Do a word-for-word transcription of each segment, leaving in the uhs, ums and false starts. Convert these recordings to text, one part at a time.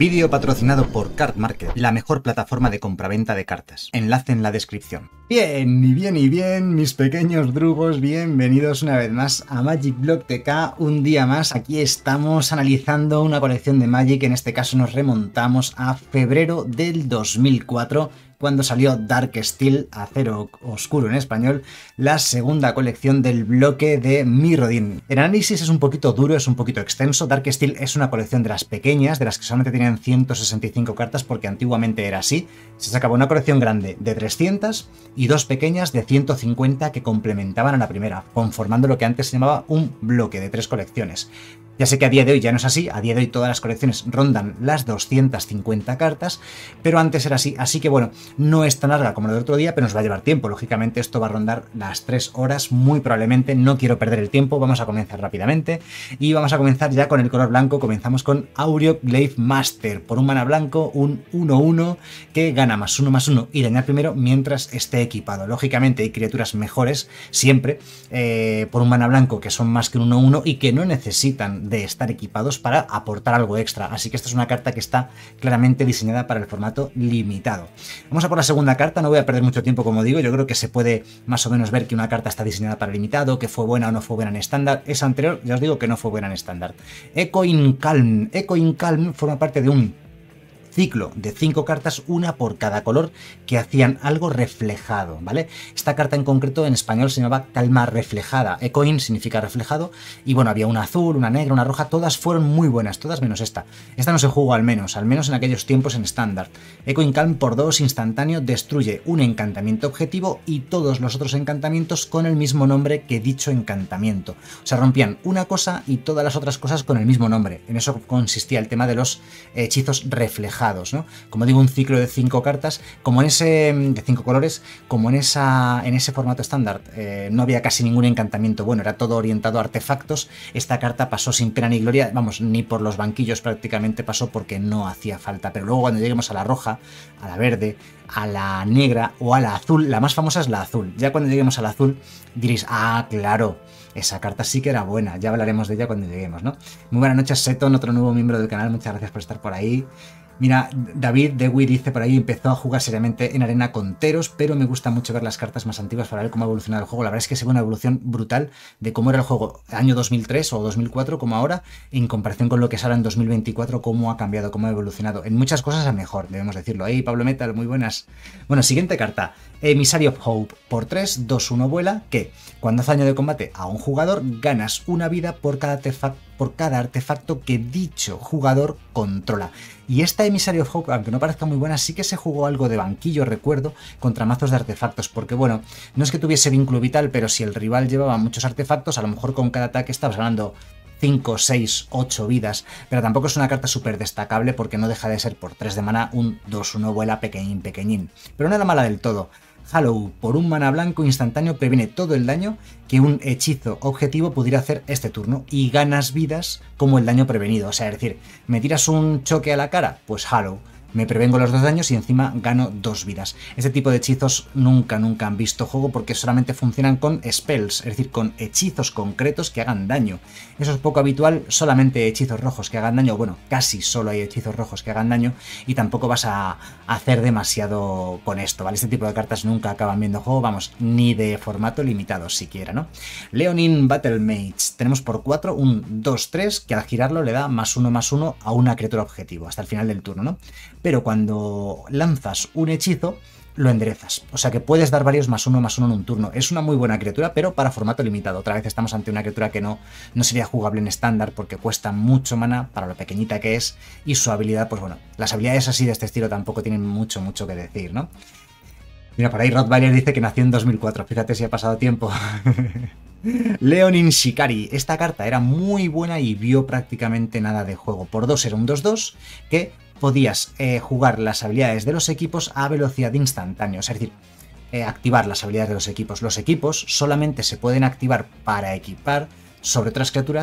Vídeo patrocinado por Card Market, la mejor plataforma de compraventa de cartas. Enlace en la descripción. Bien, y bien, y bien, mis pequeños drugos, bienvenidos una vez más a Magic Block T K. Un día más, aquí estamos analizando una colección de Magic. En este caso nos remontamos a febrero del dos mil cuatro, cuando salió Dark Steel, Acero Oscuro en español, la segunda colección del bloque de Mirrodin. El análisis es un poquito duro, es un poquito extenso. Dark Steel es una colección de las pequeñas, de las que solamente tenían ciento sesenta y cinco cartas, porque antiguamente era así. Se sacaba una colección grande de trescientas y dos pequeñas de ciento cincuenta que complementaban a la primera, conformando lo que antes se llamaba un bloque de tres colecciones. Ya sé que a día de hoy ya no es así, a día de hoy todas las colecciones rondan las doscientas cincuenta cartas, pero antes era así, así que bueno, no es tan larga como la del otro día, pero nos va a llevar tiempo. Lógicamente esto va a rondar las tres horas, muy probablemente. No quiero perder el tiempo, vamos a comenzar rápidamente y vamos a comenzar ya con el color blanco. Comenzamos con Auriok Glaive Master, por un mana blanco, un uno uno que gana más uno más uno y dañar primero mientras esté equipado. Lógicamente hay criaturas mejores siempre eh, por un mana blanco que son más que un uno uno y que no necesitan de estar equipados para aportar algo extra, así que esta es una carta que está claramente diseñada para el formato limitado. Vamos a por la segunda carta, no voy a perder mucho tiempo, como digo. Yo creo que se puede más o menos ver que una carta está diseñada para limitado, que fue buena o no fue buena en estándar. Esa anterior ya os digo que no fue buena en estándar. Echoing Calm. Echoing Calm forma parte de un ciclo de cinco cartas, una por cada color, que hacían algo reflejado, ¿vale? Esta carta en concreto en español se llamaba Calma Reflejada. Echoing significa reflejado, y bueno, había una azul, una negra, una roja, todas fueron muy buenas, todas menos esta. Esta no se jugó al menos, al menos en aquellos tiempos en estándar. Echoing Calm por dos, instantáneo, destruye un encantamiento objetivo y todos los otros encantamientos con el mismo nombre que dicho encantamiento. O sea, rompían una cosa y todas las otras cosas con el mismo nombre. En eso consistía el tema de los hechizos reflejados, ¿no? Como digo, un ciclo de cinco cartas, como en ese de cinco colores, como en esa en ese formato estándar eh, no había casi ningún encantamiento bueno, era todo orientado a artefactos. Esta carta pasó sin pena ni gloria, vamos, ni por los banquillos prácticamente pasó, porque no hacía falta. Pero luego cuando lleguemos a la roja, a la verde, a la negra o a la azul, la más famosa es la azul. Ya cuando lleguemos a la azul diréis, ah, claro, esa carta sí que era buena. Ya hablaremos de ella cuando lleguemos, ¿no? Muy buenas noches, Seton, otro nuevo miembro del canal, muchas gracias por estar por ahí. Mira, David Dewey dice por ahí, empezó a jugar seriamente en arena con Teros, pero me gusta mucho ver las cartas más antiguas para ver cómo ha evolucionado el juego. La verdad es que se ve una evolución brutal de cómo era el juego año dos mil tres o dos mil cuatro como ahora, en comparación con lo que es ahora en dos mil veinticuatro, cómo ha cambiado, cómo ha evolucionado. En muchas cosas a mejor, debemos decirlo. Hey, Pablo Metal, muy buenas. Bueno, siguiente carta, Emissary of Hope, por tres, dos uno vuela, que cuando hace daño de combate a un jugador, ganas una vida por cada artefacto, por cada artefacto que dicho jugador controla. Y esta Emissary of Hope, aunque no parezca muy buena, sí que se jugó algo de banquillo, recuerdo, contra mazos de artefactos, porque bueno, no es que tuviese vínculo vital, pero si el rival llevaba muchos artefactos, a lo mejor con cada ataque estabas ganando cinco, seis, ocho vidas, pero tampoco es una carta súper destacable, porque no deja de ser por tres de mana un dos uno vuela pequeñín, pequeñín. Pero no era mala del todo. Hallow, por un mana blanco instantáneo, previene todo el daño que un hechizo objetivo pudiera hacer este turno y ganas vidas como el daño prevenido. O sea, es decir, me tiras un choque a la cara, pues Hallow, me prevengo los dos daños y encima gano dos vidas. Este tipo de hechizos nunca, nunca han visto juego, porque solamente funcionan con spells, es decir, con hechizos concretos que hagan daño. Eso es poco habitual, solamente hechizos rojos que hagan daño, bueno, casi solo hay hechizos rojos que hagan daño, y tampoco vas a hacer demasiado con esto, ¿vale? Este tipo de cartas nunca acaban viendo juego, vamos, ni de formato limitado siquiera, ¿no? Leonin Battle Mage, tenemos por cuatro un dos tres, que al girarlo le da más uno más uno a una criatura objetivo, hasta el final del turno, ¿no? Pero cuando lanzas un hechizo, lo enderezas. O sea que puedes dar varios más uno más uno en un turno. Es una muy buena criatura, pero para formato limitado. Otra vez estamos ante una criatura que no, no sería jugable en estándar, porque cuesta mucho mana para lo pequeñita que es, y su habilidad, pues bueno, las habilidades así de este estilo tampoco tienen mucho, mucho que decir, ¿no? Mira, por ahí Rottweiler dice que nació en dos mil cuatro. Fíjate si ha pasado tiempo. Leonin Shikari. Esta carta era muy buena y vio prácticamente nada de juego. Por dos era un dos dos que podías eh, jugar las habilidades de los equipos a velocidad instantánea, es decir, eh, activar las habilidades de los equipos. Los equipos solamente se pueden activar para equipar sobre otras criaturas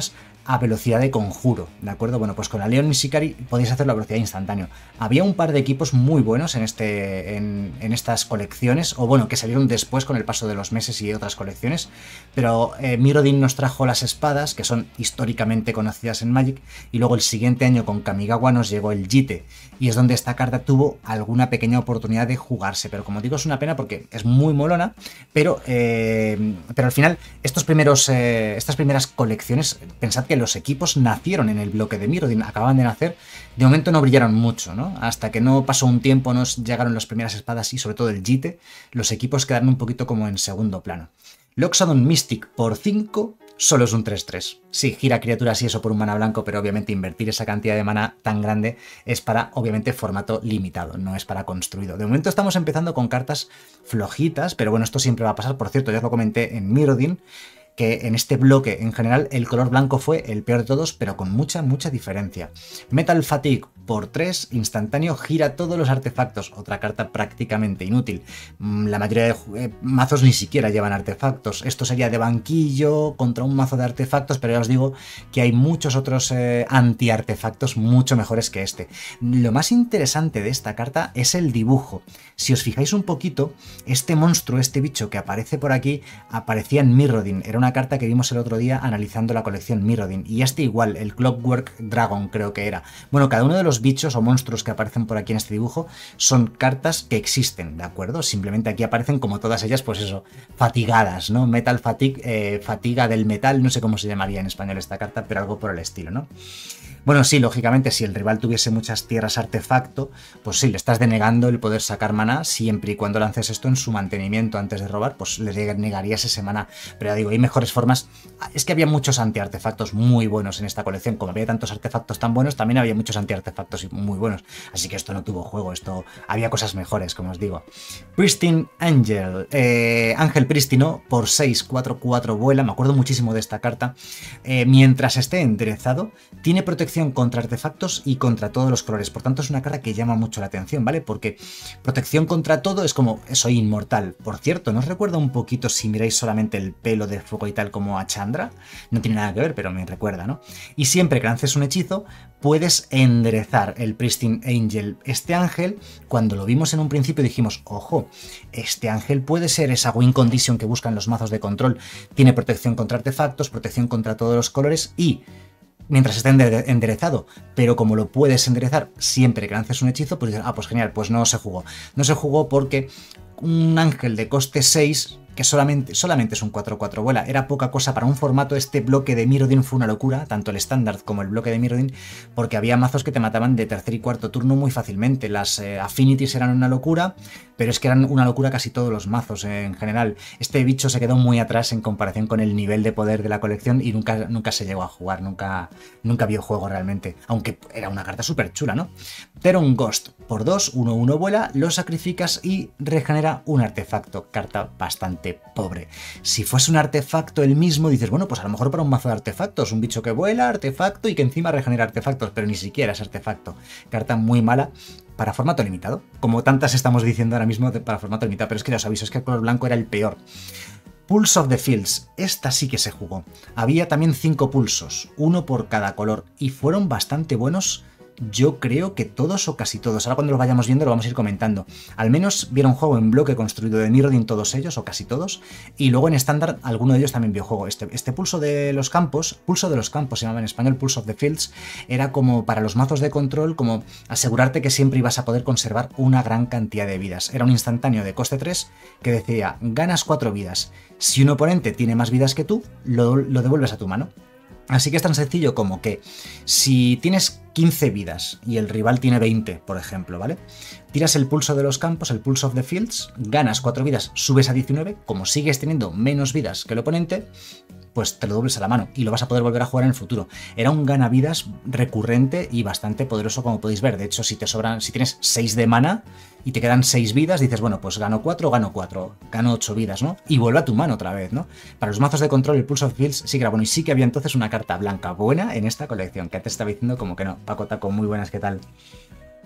a velocidad de conjuro, ¿de acuerdo? Bueno, pues con la Leonin Sicari podéis hacerlo a velocidad instantánea. Había un par de equipos muy buenos en, este, en, en estas colecciones, o bueno, que salieron después con el paso de los meses y otras colecciones, pero eh, Mirrodin nos trajo las espadas, que son históricamente conocidas en Magic, y luego el siguiente año con Kamigawa nos llegó el Jite, y es donde esta carta tuvo alguna pequeña oportunidad de jugarse, pero como digo, es una pena porque es muy molona, pero, eh, pero al final, estos primeros, eh, estas primeras colecciones, pensad que los equipos nacieron en el bloque de Mirrodin, acababan de nacer, de momento no brillaron mucho, ¿no? Hasta que no pasó un tiempo, nos llegaron las primeras espadas y sobre todo el Jite, los equipos quedaron un poquito como en segundo plano. Loxodon Mystic por cinco solo es un tres tres. Sí, gira criaturas y eso por un mana blanco, pero obviamente invertir esa cantidad de mana tan grande es para, obviamente, formato limitado, no es para construido. De momento estamos empezando con cartas flojitas, pero bueno, esto siempre va a pasar. Por cierto, ya os lo comenté en Mirrodin, que en este bloque en general el color blanco fue el peor de todos, pero con mucha, mucha diferencia. Metal Fatigue por tres, instantáneo, gira todos los artefactos, otra carta prácticamente inútil. La mayoría de eh, mazos ni siquiera llevan artefactos. Esto sería de banquillo contra un mazo de artefactos, pero ya os digo que hay muchos otros eh, anti-artefactos mucho mejores que este. Lo más interesante de esta carta es el dibujo. Si os fijáis un poquito, este monstruo, este bicho que aparece por aquí, aparecía en Mirrodin. Era una carta que vimos el otro día analizando la colección Mirrodin. Y este igual, el Clockwork Dragon creo que era. Bueno, cada uno de los bichos o monstruos que aparecen por aquí en este dibujo son cartas que existen, ¿de acuerdo? Simplemente aquí aparecen como todas ellas, pues eso, fatigadas, ¿no? Metal Fatigue, eh, fatiga del metal, no sé cómo se llamaría en español esta carta, pero algo por el estilo, ¿no? Bueno, sí, lógicamente, si el rival tuviese muchas tierras artefacto, pues sí, le estás denegando el poder sacar maná siempre y cuando lances esto en su mantenimiento antes de robar, pues le negarías ese maná. Pero ya digo, hay mejores formas. Es que había muchos anti-artefactos muy buenos en esta colección. Como había tantos artefactos tan buenos, también había muchos anti-artefactos muy buenos. Así que esto no tuvo juego, esto había cosas mejores, como os digo. Pristine Angel. Eh, Ángel prístino, por seis, cuatro, cuatro vuela. Me acuerdo muchísimo de esta carta. Eh, mientras esté enderezado, tiene protección contra artefactos y contra todos los colores, por tanto es una carta que llama mucho la atención, ¿vale? Porque protección contra todo es como, soy inmortal. Por cierto, ¿no os recuerda un poquito, si miráis solamente el pelo de fuego y tal, como a Chandra? No tiene nada que ver, pero me recuerda, ¿no? Y siempre que lances un hechizo, puedes enderezar el Pristine Angel. Este ángel, cuando lo vimos en un principio dijimos, ojo, este ángel puede ser esa win condition que buscan los mazos de control. Tiene protección contra artefactos, protección contra todos los colores y mientras esté enderezado, pero como lo puedes enderezar siempre que lances un hechizo, pues dices, ah, pues genial, pues no se jugó. No se jugó porque un ángel de coste seis, que solamente, solamente es un cuatro cuatro vuela, era poca cosa para un formato. Este bloque de Mirrodin fue una locura, tanto el estándar como el bloque de Mirrodin, porque había mazos que te mataban de tercer y cuarto turno muy fácilmente. Las eh, Affinities eran una locura, pero es que eran una locura casi todos los mazos eh, en general. Este bicho se quedó muy atrás en comparación con el nivel de poder de la colección y nunca, nunca se llegó a jugar, nunca, nunca vio juego realmente, aunque era una carta súper chula, ¿no? Theron Ghost, por dos, uno uno vuela, lo sacrificas y regenera un artefacto, carta bastante pobre. Si fuese un artefacto el mismo, dices, bueno, pues a lo mejor para un mazo de artefactos, un bicho que vuela, artefacto y que encima regenera artefactos, pero ni siquiera es artefacto. Carta muy mala para formato limitado, como tantas estamos diciendo ahora mismo para formato limitado, pero es que ya os aviso, es que el color blanco era el peor. Pulse of the Fields, esta sí que se jugó. Había también cinco pulsos, uno por cada color, y fueron bastante buenos. Yo creo que todos o casi todos. Ahora cuando lo vayamos viendo lo vamos a ir comentando. Al menos vieron juego en bloque construido de Mirrodin todos ellos, o casi todos. Y luego en estándar alguno de ellos también vio juego. Este, este pulso de los campos, pulso de los campos se llamaba en español, Pulse of the Fields, era como para los mazos de control, como asegurarte que siempre ibas a poder conservar una gran cantidad de vidas. Era un instantáneo de coste tres que decía, ganas cuatro vidas. Si un oponente tiene más vidas que tú, lo, lo devuelves a tu mano. Así que es tan sencillo como que si tienes quince vidas y el rival tiene veinte, por ejemplo, ¿vale? Tiras el pulso de los campos, el Pulse of the Fields, ganas cuatro vidas, subes a diecinueve, como sigues teniendo menos vidas que el oponente, pues te lo dobles a la mano y lo vas a poder volver a jugar en el futuro. Era un ganavidas recurrente y bastante poderoso, como podéis ver. De hecho, si te sobran, si tienes seis de mana y te quedan seis vidas, dices, bueno, pues gano cuatro, gano cuatro, gano ocho vidas, ¿no? Y vuelve a tu mano otra vez, ¿no? Para los mazos de control, el Pulse of Fields sí que era bueno, y sí que había entonces una carta blanca buena en esta colección, que antes estaba diciendo como que no. Paco Taco, muy buenas, ¿qué tal?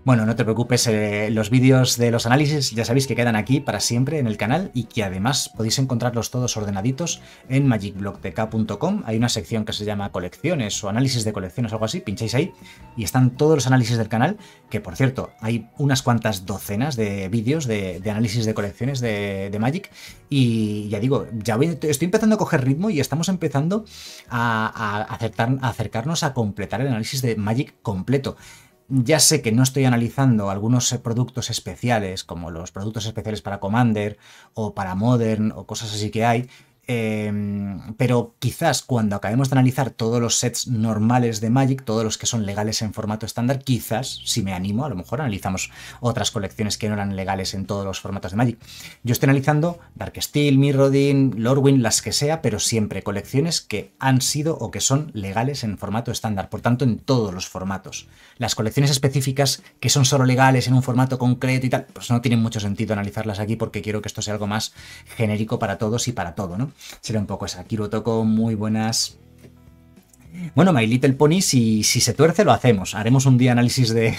Bueno, no te preocupes, eh, los vídeos de los análisis ya sabéis que quedan aquí para siempre en el canal y que además podéis encontrarlos todos ordenaditos en magic blog t k punto com. Hay una sección que se llama colecciones o análisis de colecciones o algo así, pincháis ahí y están todos los análisis del canal, que por cierto, hay unas cuantas docenas de vídeos de, de análisis de colecciones de, de Magic y ya digo, ya voy, estoy empezando a coger ritmo y estamos empezando a, a, acertar, a acercarnos a completar el análisis de Magic completo. Ya sé que no estoy analizando algunos productos especiales, como los productos especiales para Commander o para Modern o cosas así que hay, eh, pero quizás cuando acabemos de analizar todos los sets normales de Magic, todos los que son legales en formato estándar, quizás, si me animo, a lo mejor analizamos otras colecciones que no eran legales en todos los formatos de Magic. Yo estoy analizando Darksteel, Mirrodin, Lorwyn, las que sea, pero siempre colecciones que han sido o que son legales en formato estándar, por tanto en todos los formatos. Las colecciones específicas que son solo legales en un formato concreto y tal, pues no tiene mucho sentido analizarlas aquí porque quiero que esto sea algo más genérico para todos y para todo, ¿no? Sería un poco esa. Kiro Toko, muy buenas. Bueno, My Little Pony, si, si se tuerce lo hacemos. Haremos un día análisis de,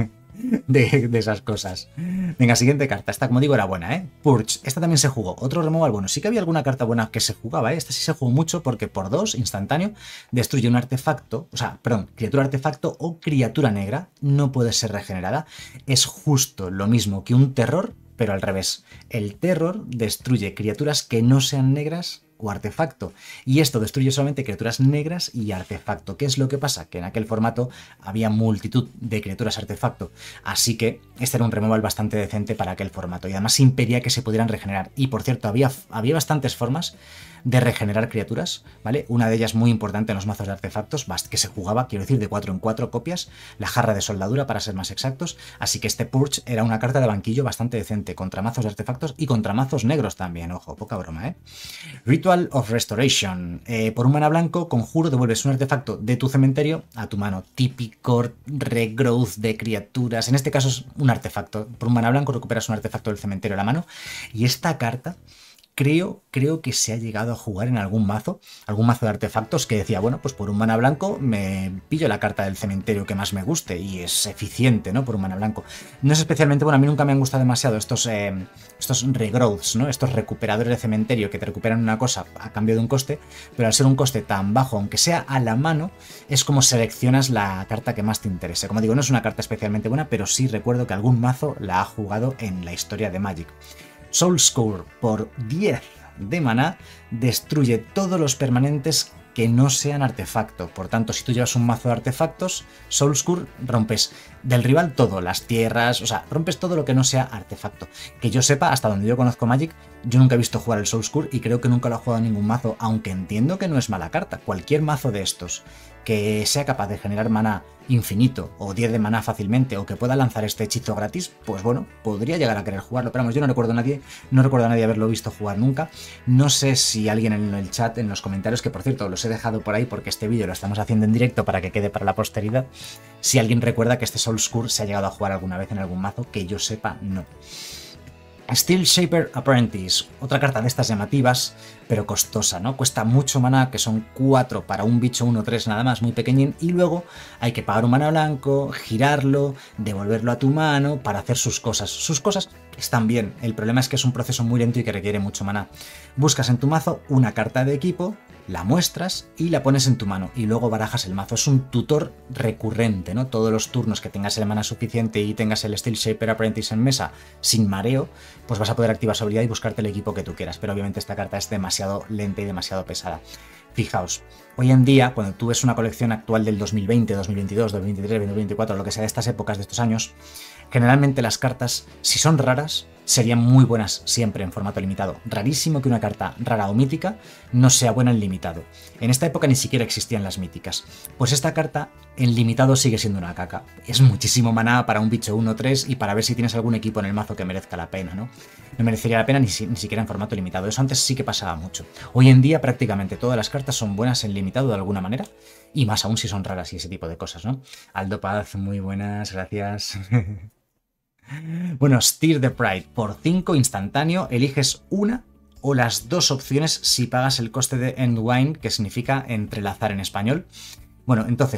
de, de esas cosas. Venga, siguiente carta. Esta, como digo, era buena, ¿eh? Purge. Esta también se jugó. Otro removal bueno. Sí que había alguna carta buena que se jugaba, ¿eh? Esta sí se jugó mucho porque por dos, instantáneo, destruye un artefacto, o sea, perdón, criatura artefacto o criatura negra. No puede ser regenerada. Es justo lo mismo que un terror, pero al revés. El terror destruye criaturas que no sean negras o artefacto, y esto destruye solamente criaturas negras y artefacto. ¿Qué es lo que pasa? Que en aquel formato había multitud de criaturas artefacto, así que este era un removal bastante decente para aquel formato, y además impedía que se pudieran regenerar. Y por cierto, había, había bastantes formas de regenerar criaturas, ¿vale? Una de ellas muy importante en los mazos de artefactos, que se jugaba, quiero decir, de cuatro en cuatro copias, la jarra de soldadura para ser más exactos, así que este Purge era una carta de banquillo bastante decente, contra mazos de artefactos y contra mazos negros también, ojo, poca broma, ¿eh? Ritual of Restoration. Eh, por un mana blanco, conjuro, devuelves un artefacto de tu cementerio a tu mano. Típico regrowth de criaturas, en este caso es un artefacto. Por un mana blanco recuperas un artefacto del cementerio a la mano, y esta carta Creo, creo que se ha llegado a jugar en algún mazo, algún mazo de artefactos que decía, bueno, pues por un mana blanco me pillo la carta del cementerio que más me guste y es eficiente, ¿no? Por un mana blanco. No es especialmente, bueno, a mí nunca me han gustado demasiado estos, eh, estos regrowths, ¿no? Estos recuperadores de cementerio que te recuperan una cosa a cambio de un coste, pero al ser un coste tan bajo, aunque sea a la mano, es como seleccionas la carta que más te interese. Como digo, no es una carta especialmente buena, pero sí recuerdo que algún mazo la ha jugado en la historia de Magic. Soulscour, por diez de maná, destruye todos los permanentes que no sean artefacto. Por tanto, si tú llevas un mazo de artefactos, Soulscour, rompes del rival todo, las tierras, o sea, rompes todo lo que no sea artefacto. Que yo sepa, hasta donde yo conozco Magic, yo nunca he visto jugar el Soulscour y creo que nunca lo ha jugado ningún mazo, aunque entiendo que no es mala carta. Cualquier mazo de estos que sea capaz de generar maná infinito o diez de maná fácilmente o que pueda lanzar este hechizo gratis, pues bueno, podría llegar a querer jugarlo. Pero vamos, yo no recuerdo a nadie, no recuerdo a nadie haberlo visto jugar nunca. No sé si alguien en el chat, en los comentarios, que por cierto los he dejado por ahí porque este vídeo lo estamos haciendo en directo para que quede para la posteridad, si alguien recuerda que este Soulscour se ha llegado a jugar alguna vez en algún mazo, que yo sepa, no. Steel Shaper Apprentice, otra carta de estas llamativas, pero costosa, ¿no? Cuesta mucho maná, que son cuatro para un bicho uno tres nada más, muy pequeñín, y luego hay que pagar un maná blanco, girarlo, devolverlo a tu mano para hacer sus cosas. Sus cosas están bien, el problema es que es un proceso muy lento y que requiere mucho maná. Buscas en tu mazo una carta de equipo, la muestras y la pones en tu mano y luego barajas el mazo. Es un tutor recurrente, ¿no? Todos los turnos que tengas el mana suficiente y tengas el Steel Shaper Apprentice en mesa sin mareo, pues vas a poder activar su habilidad y buscarte el equipo que tú quieras, pero obviamente esta carta es demasiado lenta y demasiado pesada. Fijaos, hoy en día, cuando tú ves una colección actual del dos mil veinte, dos mil veintidós, dos mil veintitrés, dos mil veinticuatro, lo que sea de estas épocas, de estos años, generalmente las cartas, si son raras, serían muy buenas siempre en formato limitado. Rarísimo que una carta rara o mítica no sea buena en limitado. En esta época ni siquiera existían las míticas. Pues esta carta en limitado sigue siendo una caca. Es muchísimo maná para un bicho uno tres y para ver si tienes algún equipo en el mazo que merezca la pena, ¿no? No merecería la pena ni, si, ni siquiera en formato limitado. Eso antes sí que pasaba mucho. Hoy en día prácticamente todas las cartas son buenas en limitado de alguna manera. Y más aún si son raras y ese tipo de cosas, ¿no? Aldo Paz, muy buenas, gracias. Bueno, Steer the Pride, por cinco instantáneo, eliges una o las dos opciones si pagas el coste de Endwine, que significa entrelazar en español. Bueno, entonces,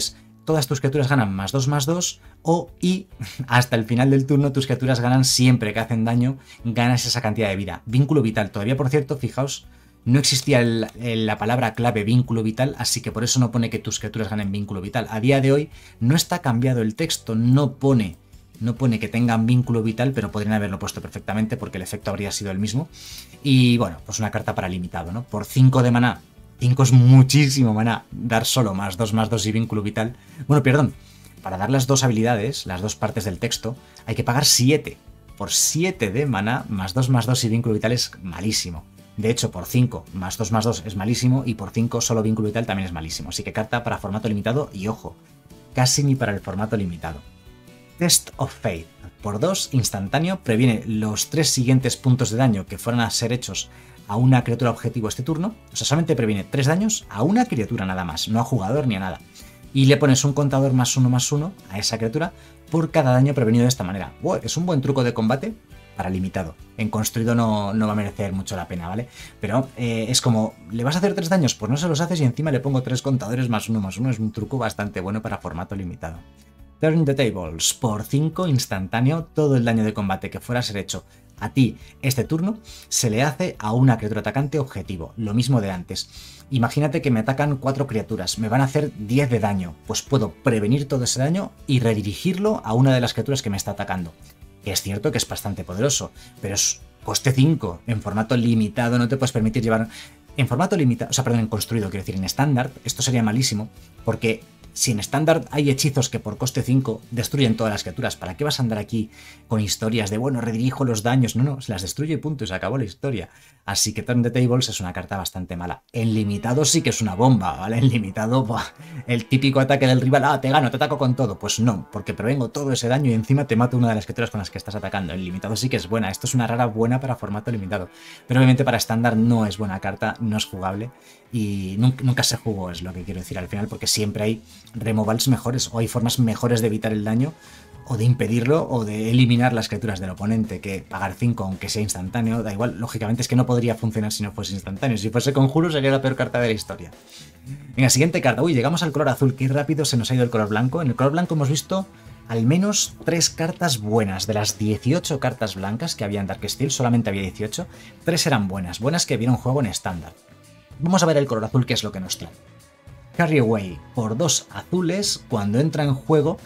todas tus criaturas ganan más dos más dos, o y hasta el final del turno tus criaturas ganan siempre que hacen daño, ganas esa cantidad de vida. Vínculo vital. Todavía, por cierto, fijaos, no existía el, el, la palabra clave vínculo vital, así que por eso no pone que tus criaturas ganen vínculo vital. A día de hoy no está cambiado el texto, no pone, no pone que tengan vínculo vital, pero podrían haberlo puesto perfectamente porque el efecto habría sido el mismo. Y bueno, pues una carta para limitado, ¿no? Por cinco de maná. cinco es muchísimo maná. Dar solo más dos más dos y vínculo vital. Bueno, perdón. Para dar las dos habilidades, las dos partes del texto, hay que pagar siete. Por siete de maná, más dos más dos y vínculo vital es malísimo. De hecho, por cinco más dos más dos es malísimo y por cinco solo vínculo vital también es malísimo. Así que carta para formato limitado y ojo, casi ni para el formato limitado. Test of Faith. Por dos, instantáneo, previene los tres siguientes puntos de daño que fueran a ser hechos a una criatura objetivo este turno. O sea, solamente previene tres daños a una criatura nada más, no a jugador ni a nada. Y le pones un contador más uno más uno a esa criatura por cada daño prevenido de esta manera. Wow, es un buen truco de combate para limitado. En construido no, no va a merecer mucho la pena, ¿vale? Pero eh, es como, ¿le vas a hacer tres daños? Pues no se los haces y encima le pongo tres contadores más uno más uno. Es un truco bastante bueno para formato limitado. Turn the tables. Por cinco, instantáneo, todo el daño de combate que fuera a ser hecho a ti este turno se le hace a una criatura atacante objetivo. Lo mismo de antes. Imagínate que me atacan cuatro criaturas, me van a hacer diez de daño. Pues puedo prevenir todo ese daño y redirigirlo a una de las criaturas que me está atacando. Que es cierto que es bastante poderoso, pero es coste cinco. En formato limitado no te puedes permitir llevar... En formato limitado, o sea, perdón, en construido, quiero decir, en estándar, esto sería malísimo, porque si en estándar hay hechizos que por coste cinco destruyen todas las criaturas, ¿para qué vas a andar aquí con historias de, bueno, redirijo los daños? No, no, se las destruye y punto, y se acabó la historia. Así que Turn the Tables es una carta bastante mala. En limitado sí que es una bomba, ¿vale? En limitado, buah, el típico ataque del rival, ah, te gano, te ataco con todo. Pues no, porque prevengo todo ese daño y encima te mato una de las criaturas con las que estás atacando. En limitado sí que es buena, esto es una rara buena para formato limitado. Pero obviamente para estándar no es buena carta, no es jugable y nunca, nunca se jugó, es lo que quiero decir al final, porque siempre hay removals mejores o hay formas mejores de evitar el daño o de impedirlo o de eliminar las criaturas del oponente, que pagar cinco aunque sea instantáneo, da igual, lógicamente es que no podría funcionar si no fuese instantáneo, si fuese conjuro sería la peor carta de la historia. Venga, siguiente carta, uy, llegamos al color azul, qué rápido se nos ha ido el color blanco. En el color blanco hemos visto al menos tres cartas buenas, de las dieciocho cartas blancas que había en Darksteel, solamente había dieciocho, tres eran buenas, buenas que vieron juego en estándar. Vamos a ver el color azul, qué es lo que nos trae. Carry Away, por dos azules, cuando entra en juego,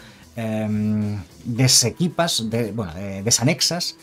eh, desequipas, de, bueno, de, desanexas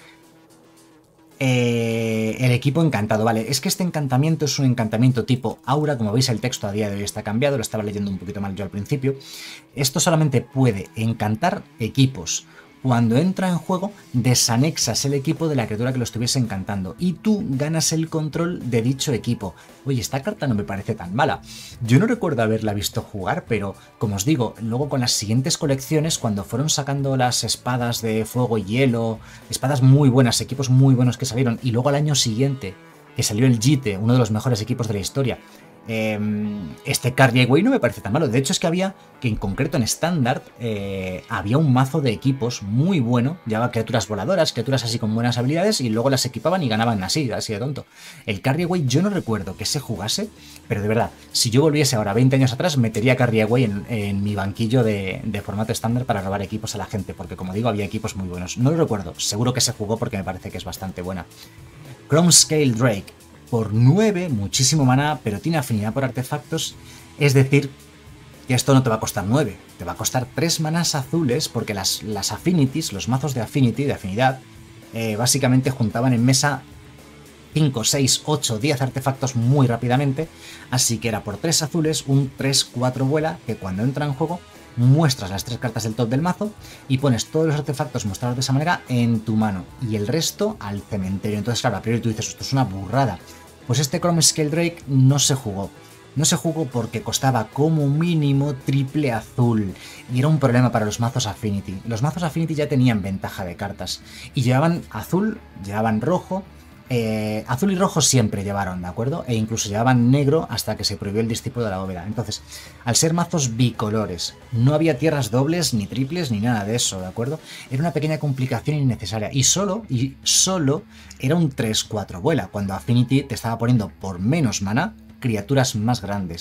eh, el equipo encantado. Vale, es que este encantamiento es un encantamiento tipo aura, como veis el texto a día de hoy está cambiado, lo estaba leyendo un poquito mal yo al principio. Esto solamente puede encantar equipos. Cuando entra en juego, desanexas el equipo de la criatura que lo estuviese encantando y tú ganas el control de dicho equipo. Oye, esta carta no me parece tan mala. Yo no recuerdo haberla visto jugar, pero como os digo, luego con las siguientes colecciones, cuando fueron sacando las espadas de fuego y hielo, espadas muy buenas, equipos muy buenos que salieron, y luego al año siguiente, que salió el Jite, uno de los mejores equipos de la historia, Eh, este Carry Away no me parece tan malo. De hecho es que había, que en concreto en Standard, eh, había un mazo de equipos muy bueno, llevaba criaturas voladoras, criaturas así con buenas habilidades y luego las equipaban y ganaban así, así de tonto. El Carry Away yo no recuerdo que se jugase, pero de verdad, si yo volviese ahora veinte años atrás, metería Carry Away en, en mi banquillo de, de formato estándar para robar equipos a la gente, porque como digo, había equipos muy buenos. No lo recuerdo, seguro que se jugó porque me parece que es bastante buena. Chrome Scale Drake. Por nueve, muchísimo maná, pero tiene afinidad por artefactos, es decir, que esto no te va a costar nueve, te va a costar tres manás azules, porque las, las affinities, los mazos de affinity, de afinidad, eh, básicamente juntaban en mesa cinco, seis, ocho, diez artefactos muy rápidamente, así que era por tres azules, un tres cuatro vuela, que cuando entra en juego muestras las tres cartas del top del mazo y pones todos los artefactos mostrados de esa manera en tu mano y el resto al cementerio. Entonces, claro, a priori tú dices, esto es una burrada. Pues este Chrome Scale Drake no se jugó. No se jugó porque costaba como mínimo triple azul y era un problema para los mazos Affinity. Los mazos Affinity ya tenían ventaja de cartas y llevaban azul, llevaban rojo, eh, azul y rojo siempre llevaron, ¿de acuerdo? E incluso llevaban negro hasta que se prohibió el discípulo de la bóveda. Entonces, al ser mazos bicolores, no había tierras dobles, ni triples, ni nada de eso, ¿de acuerdo? Era una pequeña complicación innecesaria y solo, y solo era un tres cuatro vuela, cuando Affinity te estaba poniendo por menos maná criaturas más grandes.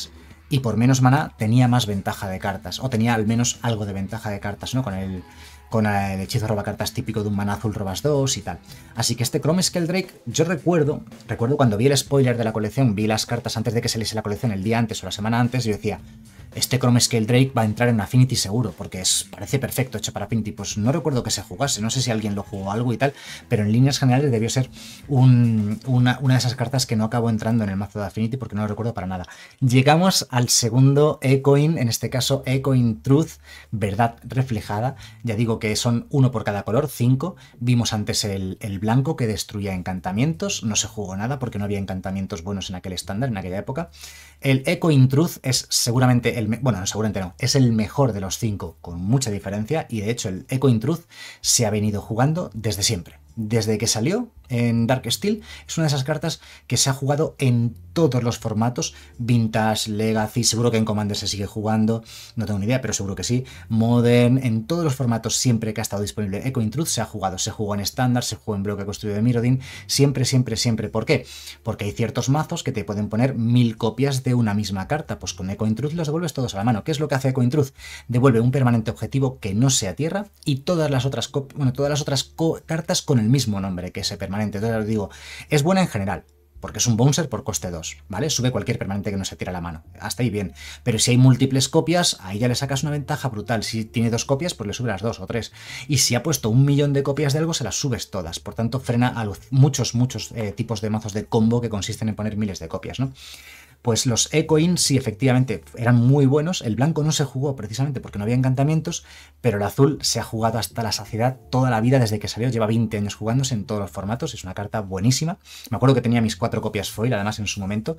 y por menos maná tenía más ventaja de cartas, o tenía al menos algo de ventaja de cartas, ¿no? Con el, con el hechizo roba cartas típico de un maná azul robas dos y tal. Así que este Chrome Skeldrake, yo recuerdo, recuerdo cuando vi el spoiler de la colección, vi las cartas antes de que saliese la colección, el día antes o la semana antes, y yo decía, este Chrome Skeldrake va a entrar en Affinity seguro, porque es, parece perfecto hecho para Affinity. Pues no recuerdo que se jugase, no sé si alguien lo jugó algo y tal, pero en líneas generales debió ser un, una, una de esas cartas que no acabó entrando en el mazo de Affinity porque no lo recuerdo para nada. Llegamos al segundo Echoing, en este caso Echoing Truth, verdad reflejada. Ya digo que son uno por cada color, cinco. Vimos antes el, el blanco que destruía encantamientos, no se jugó nada porque no había encantamientos buenos en aquel estándar, en aquella época. El Echoing Truth es seguramente el, bueno, seguramente no, es el mejor de los cinco con mucha diferencia, y de hecho el Echoing Truth se ha venido jugando desde siempre. Desde que salió en Darksteel, es una de esas cartas que se ha jugado en todos los formatos, Vintage, Legacy, seguro que en Commander se sigue jugando, no tengo ni idea, pero seguro que sí, Modern, en todos los formatos siempre que ha estado disponible Echoing Truth se ha jugado, se jugó en estándar, se jugó en bloque construido de Mirrodin, siempre, siempre, siempre. ¿Por qué? Porque hay ciertos mazos que te pueden poner mil copias de una misma carta, pues con Echoing Truth los devuelves todos a la mano. ¿Qué es lo que hace Echoing Truth? Devuelve un permanente objetivo que no sea tierra y todas las otras, bueno, todas las otras cartas con el mismo nombre que ese permanente. Entonces os digo, es buena en general, porque es un bouncer por coste dos, ¿vale? Sube cualquier permanente que no se tire a la mano, hasta ahí bien. Pero si hay múltiples copias, ahí ya le sacas una ventaja brutal. Si tiene dos copias, pues le sube las dos o tres. Y si ha puesto un millón de copias de algo, se las subes todas. Por tanto, frena a los muchos, muchos eh, tipos de mazos de combo que consisten en poner miles de copias, ¿no? Pues los Echoing sí, efectivamente, eran muy buenos. El blanco no se jugó precisamente porque no había encantamientos, pero el azul se ha jugado hasta la saciedad toda la vida desde que salió. Lleva veinte años jugándose en todos los formatos. Es una carta buenísima. Me acuerdo que tenía mis cuatro copias foil, además, en su momento.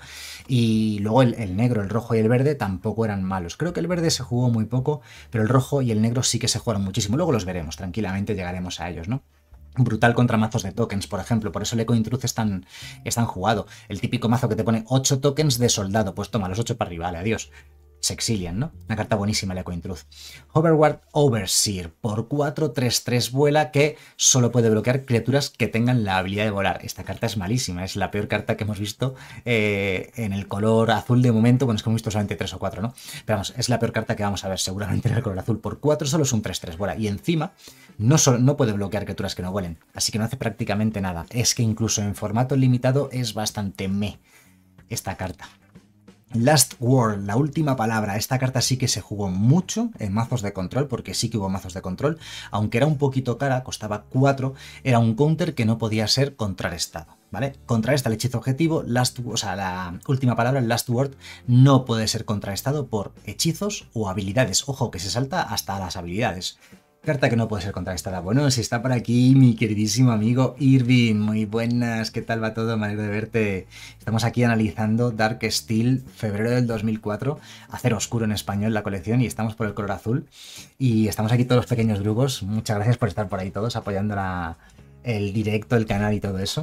Y luego el, el negro, el rojo y el verde tampoco eran malos. Creo que el verde se jugó muy poco, pero el rojo y el negro sí que se jugaron muchísimo. Luego los veremos, tranquilamente llegaremos a ellos, ¿no? Brutal contra mazos de tokens, por ejemplo, por eso el Echoing Truth es tan, es tan jugado. El típico mazo que te pone ocho tokens de soldado, pues toma, los ocho para arriba, vale, adiós. Se exilian, ¿no? Una carta buenísima, el Echoing Truth. Hoverward Overseer, por cuatro tres tres vuela, que solo puede bloquear criaturas que tengan la habilidad de volar. Esta carta es malísima, es la peor carta que hemos visto eh, en el color azul de momento. Bueno, es que hemos visto solamente tres o cuatro, ¿no? Pero vamos, es la peor carta que vamos a ver seguramente en el color azul. Por cuatro solo es un tres tres vuela, y encima no, solo, no puede bloquear criaturas que no vuelen, así que no hace prácticamente nada. Es que incluso en formato limitado es bastante meh esta carta. Last Word, la última palabra. Esta carta sí que se jugó mucho en mazos de control, porque sí que hubo mazos de control, aunque era un poquito cara, costaba cuatro, era un counter que no podía ser contrarrestado, ¿vale? Contrarresta el hechizo objetivo, last, o sea, la última palabra, el Last Word, no puede ser contrarrestado por hechizos o habilidades. Ojo, que se salta hasta las habilidades. Carta que no puede ser contrarrestada. Bueno, si está por aquí mi queridísimo amigo Irving, muy buenas, ¿qué tal va todo? Me alegro de verte. Estamos aquí analizando Darksteel, febrero del dos mil cuatro, Acero Oscuro en español, la colección, y estamos por el color azul. Y estamos aquí todos los pequeños grupos. Muchas gracias por estar por ahí todos, apoyando la, el directo, el canal y todo eso.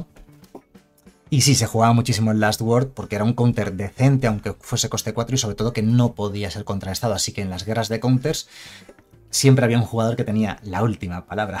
Y sí, se jugaba muchísimo el Last Word porque era un counter decente, aunque fuese coste cuatro, y sobre todo que no podía ser contrarrestado. Así que en las guerras de counters siempre había un jugador que tenía la última palabra.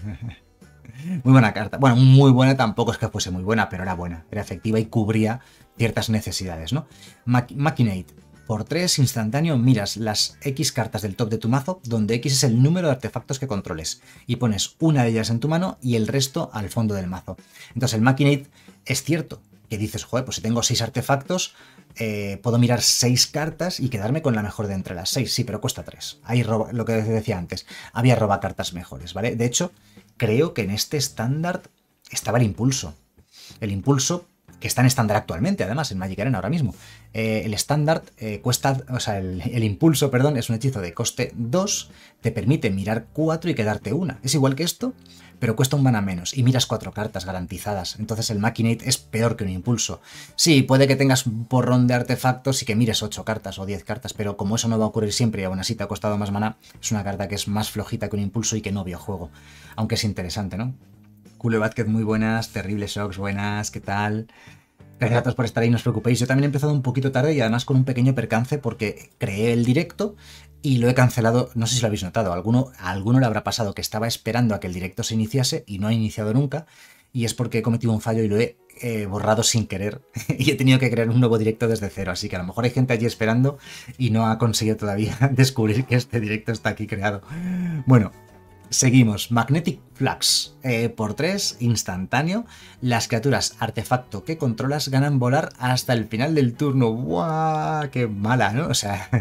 Muy buena carta. Bueno, muy buena tampoco es que fuese muy buena, pero era buena. Era efectiva y cubría ciertas necesidades, ¿no? Mach Machinate. Por tres, instantáneo, miras las X cartas del top de tu mazo, donde X es el número de artefactos que controles, y pones una de ellas en tu mano y el resto al fondo del mazo. Entonces el Machinate es cierto que dices, joder, pues si tengo seis artefactos, eh, puedo mirar seis cartas y quedarme con la mejor de entre las seis. Sí, pero cuesta tres. Ahí roba, lo que decía antes, había roba cartas mejores, ¿vale? De hecho, creo que en este estándar estaba el impulso. El impulso, que está en estándar actualmente, además, en Magic Arena ahora mismo. Eh, el estándar eh, cuesta, o sea, el, el impulso, perdón, es un hechizo de coste dos, te permite mirar cuatro y quedarte una. Es igual que esto, pero cuesta un mana menos y miras cuatro cartas garantizadas. Entonces el Machinate es peor que un impulso. Sí, puede que tengas un porrón de artefactos y que mires ocho cartas o diez cartas, pero como eso no va a ocurrir siempre y aún así te ha costado más mana, es una carta que es más flojita que un impulso y que no vio juego. Aunque es interesante, ¿no? Cule Vázquez, muy buenas. Terrible Shocks, buenas, ¿qué tal? Gracias a todos por estar ahí, no os preocupéis. Yo también he empezado un poquito tarde y además con un pequeño percance porque creé el directo y lo he cancelado. No sé si lo habéis notado, a alguno, a alguno le habrá pasado que estaba esperando a que el directo se iniciase y no ha iniciado nunca, y es porque he cometido un fallo y lo he eh, borrado sin querer y he tenido que crear un nuevo directo desde cero, así que a lo mejor hay gente allí esperando y no ha conseguido todavía descubrir que este directo está aquí creado. Bueno, seguimos. Magnetic Flux, eh, por tres, instantáneo. Las criaturas artefacto que controlas ganan volar hasta el final del turno. ¡Buah! ¡Qué mala!, ¿no? O sea...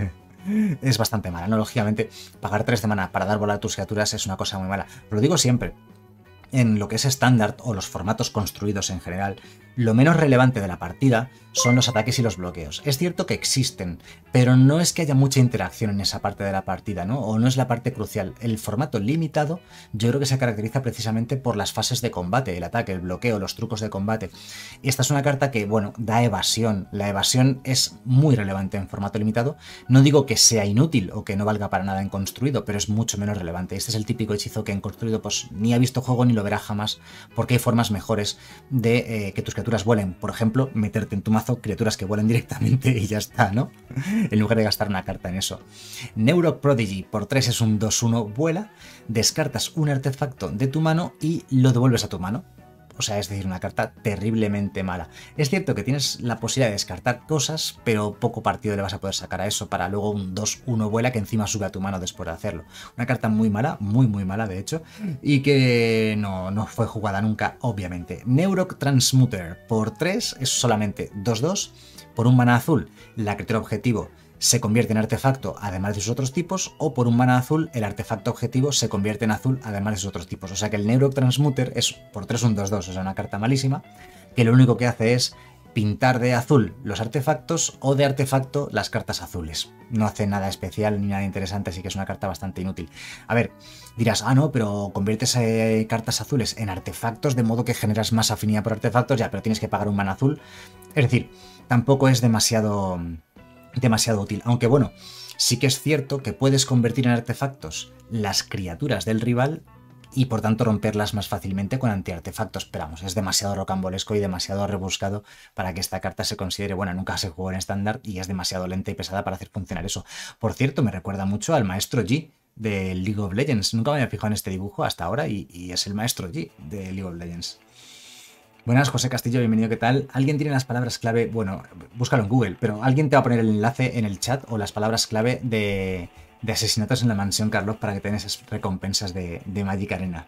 es bastante mala, ¿no? Lógicamente, pagar tres de mana para dar volar a tus criaturas es una cosa muy mala. Lo digo siempre. En lo que es estándar o los formatos construidos en general, lo menos relevante de la partida son los ataques y los bloqueos. Es cierto que existen, pero no es que haya mucha interacción en esa parte de la partida, ¿no? O no es la parte crucial. El formato limitado yo creo que se caracteriza precisamente por las fases de combate, el ataque, el bloqueo, los trucos de combate. Y esta es una carta que, bueno, da evasión. La evasión es muy relevante en formato limitado. No digo que sea inútil o que no valga para nada en construido, pero es mucho menos relevante. Este es el típico hechizo que en construido pues ni ha visto juego ni lo verá jamás, porque hay formas mejores de eh, que tus criaturas vuelen. Por ejemplo, meterte en tu mazo criaturas que vuelen directamente y ya está, ¿no? En lugar de gastar una carta en eso. Neuro Prodigy por tres es un dos uno, vuela, descartas un artefacto de tu mano y lo devuelves a tu mano. O sea, es decir, una carta terriblemente mala. Es cierto que tienes la posibilidad de descartar cosas, pero poco partido le vas a poder sacar a eso para luego un dos uno vuela que encima sube a tu mano después de hacerlo. Una carta muy mala, muy muy mala de hecho, y que no, no fue jugada nunca, obviamente. Neurok Transmuter por tres es solamente dos dos. Por un mana azul, la criatura objetivo se convierte en artefacto además de sus otros tipos, o por un mana azul el artefacto objetivo se convierte en azul además de sus otros tipos. O sea que el Neurotransmuter es por tres un dos dos, o sea una carta malísima, que lo único que hace es pintar de azul los artefactos o de artefacto las cartas azules. No hace nada especial ni nada interesante, así que es una carta bastante inútil. A ver, dirás, ah no, pero conviertes eh, cartas azules en artefactos de modo que generas más afinidad por artefactos, ya, pero tienes que pagar un mana azul. Es decir, tampoco es demasiado... demasiado útil, aunque bueno, sí que es cierto que puedes convertir en artefactos las criaturas del rival y por tanto romperlas más fácilmente con antiartefactos, pero vamos, es demasiado rocambolesco y demasiado rebuscado para que esta carta se considere buena. Nunca se jugó en estándar y es demasiado lenta y pesada para hacer funcionar eso. Por cierto, me recuerda mucho al Maestro Yi de League of Legends. Nunca me había fijado en este dibujo hasta ahora y, y es el Maestro Yi de League of Legends. Buenas, José Castillo, bienvenido, ¿qué tal? ¿Alguien tiene las palabras clave? Bueno, búscalo en Google, pero alguien te va a poner el enlace en el chat o las palabras clave de, de asesinatos en la mansión Karlov para que tengas esas recompensas de, de Magic Arena.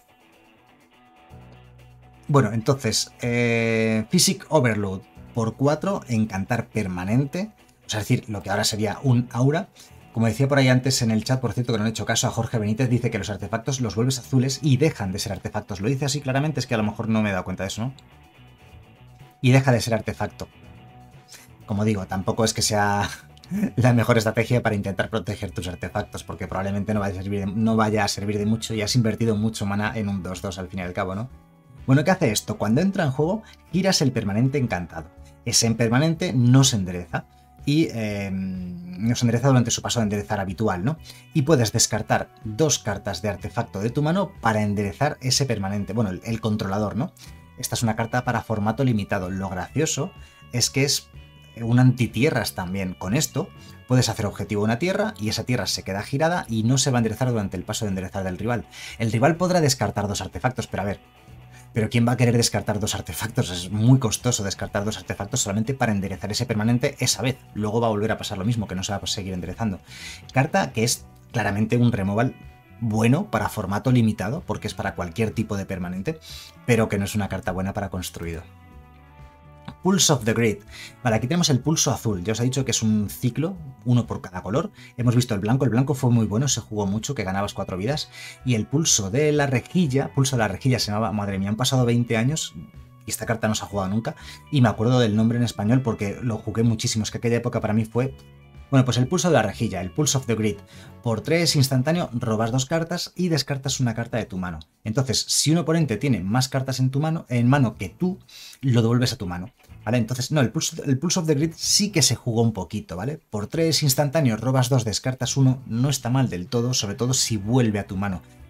Bueno, entonces, eh, Physic Overload por cuatro, encantar permanente, o sea, es decir, lo que ahora sería un aura. Como decía por ahí antes en el chat, por cierto, que no he hecho caso a Jorge Benítez, dice que los artefactos los vuelves azules y dejan de ser artefactos. Lo dice así claramente, es que a lo mejor no me he dado cuenta de eso, ¿no? Y deja de ser artefacto. Como digo, tampoco es que sea la mejor estrategia para intentar proteger tus artefactos, porque probablemente no vaya a servir de, no vaya a servir de mucho y has invertido mucho mana en un dos dos al fin y al cabo, ¿no? Bueno, ¿qué hace esto? Cuando entra en juego, giras el permanente encantado. Ese permanente no se endereza. Y eh, nos endereza durante su paso de enderezar habitual, ¿no? Y puedes descartar dos cartas de artefacto de tu mano para enderezar ese permanente, bueno, el, el controlador, ¿no? Esta es una carta para formato limitado. Lo gracioso es que es un antitierras también. Con esto puedes hacer objetivo una tierra y esa tierra se queda girada y no se va a enderezar durante el paso de enderezar del rival. El rival podrá descartar dos artefactos, pero a ver... Pero ¿quién va a querer descartar dos artefactos? Es muy costoso descartar dos artefactos solamente para enderezar ese permanente esa vez. Luego va a volver a pasar lo mismo, que no se va a seguir enderezando. Carta que es claramente un removal bueno para formato limitado, porque es para cualquier tipo de permanente, pero que no es una carta buena para construido. Pulse of the Grid. Vale, aquí tenemos el pulso azul. Ya os he dicho que es un ciclo, uno por cada color. Hemos visto el blanco. El blanco fue muy bueno, se jugó mucho, que ganabas cuatro vidas. Y el pulso de la rejilla, pulso de la rejilla se llamaba, madre mía, han pasado veinte años y esta carta no se ha jugado nunca. Y me acuerdo del nombre en español porque lo jugué muchísimo. Es que aquella época para mí fue... Bueno, pues el pulso de la rejilla, el Pulse of the Grid. Por tres instantáneo, robas dos cartas y descartas una carta de tu mano. Entonces, si un oponente tiene más cartas en tu mano, en mano que tú, lo devuelves a tu mano. ¿Vale? Entonces, no, el Pulse, el Pulse of the Grid sí que se jugó un poquito, ¿vale? Por tres instantáneos, robas dos, descartas uno, no está mal del todo, sobre todo si vuelve a tu mano.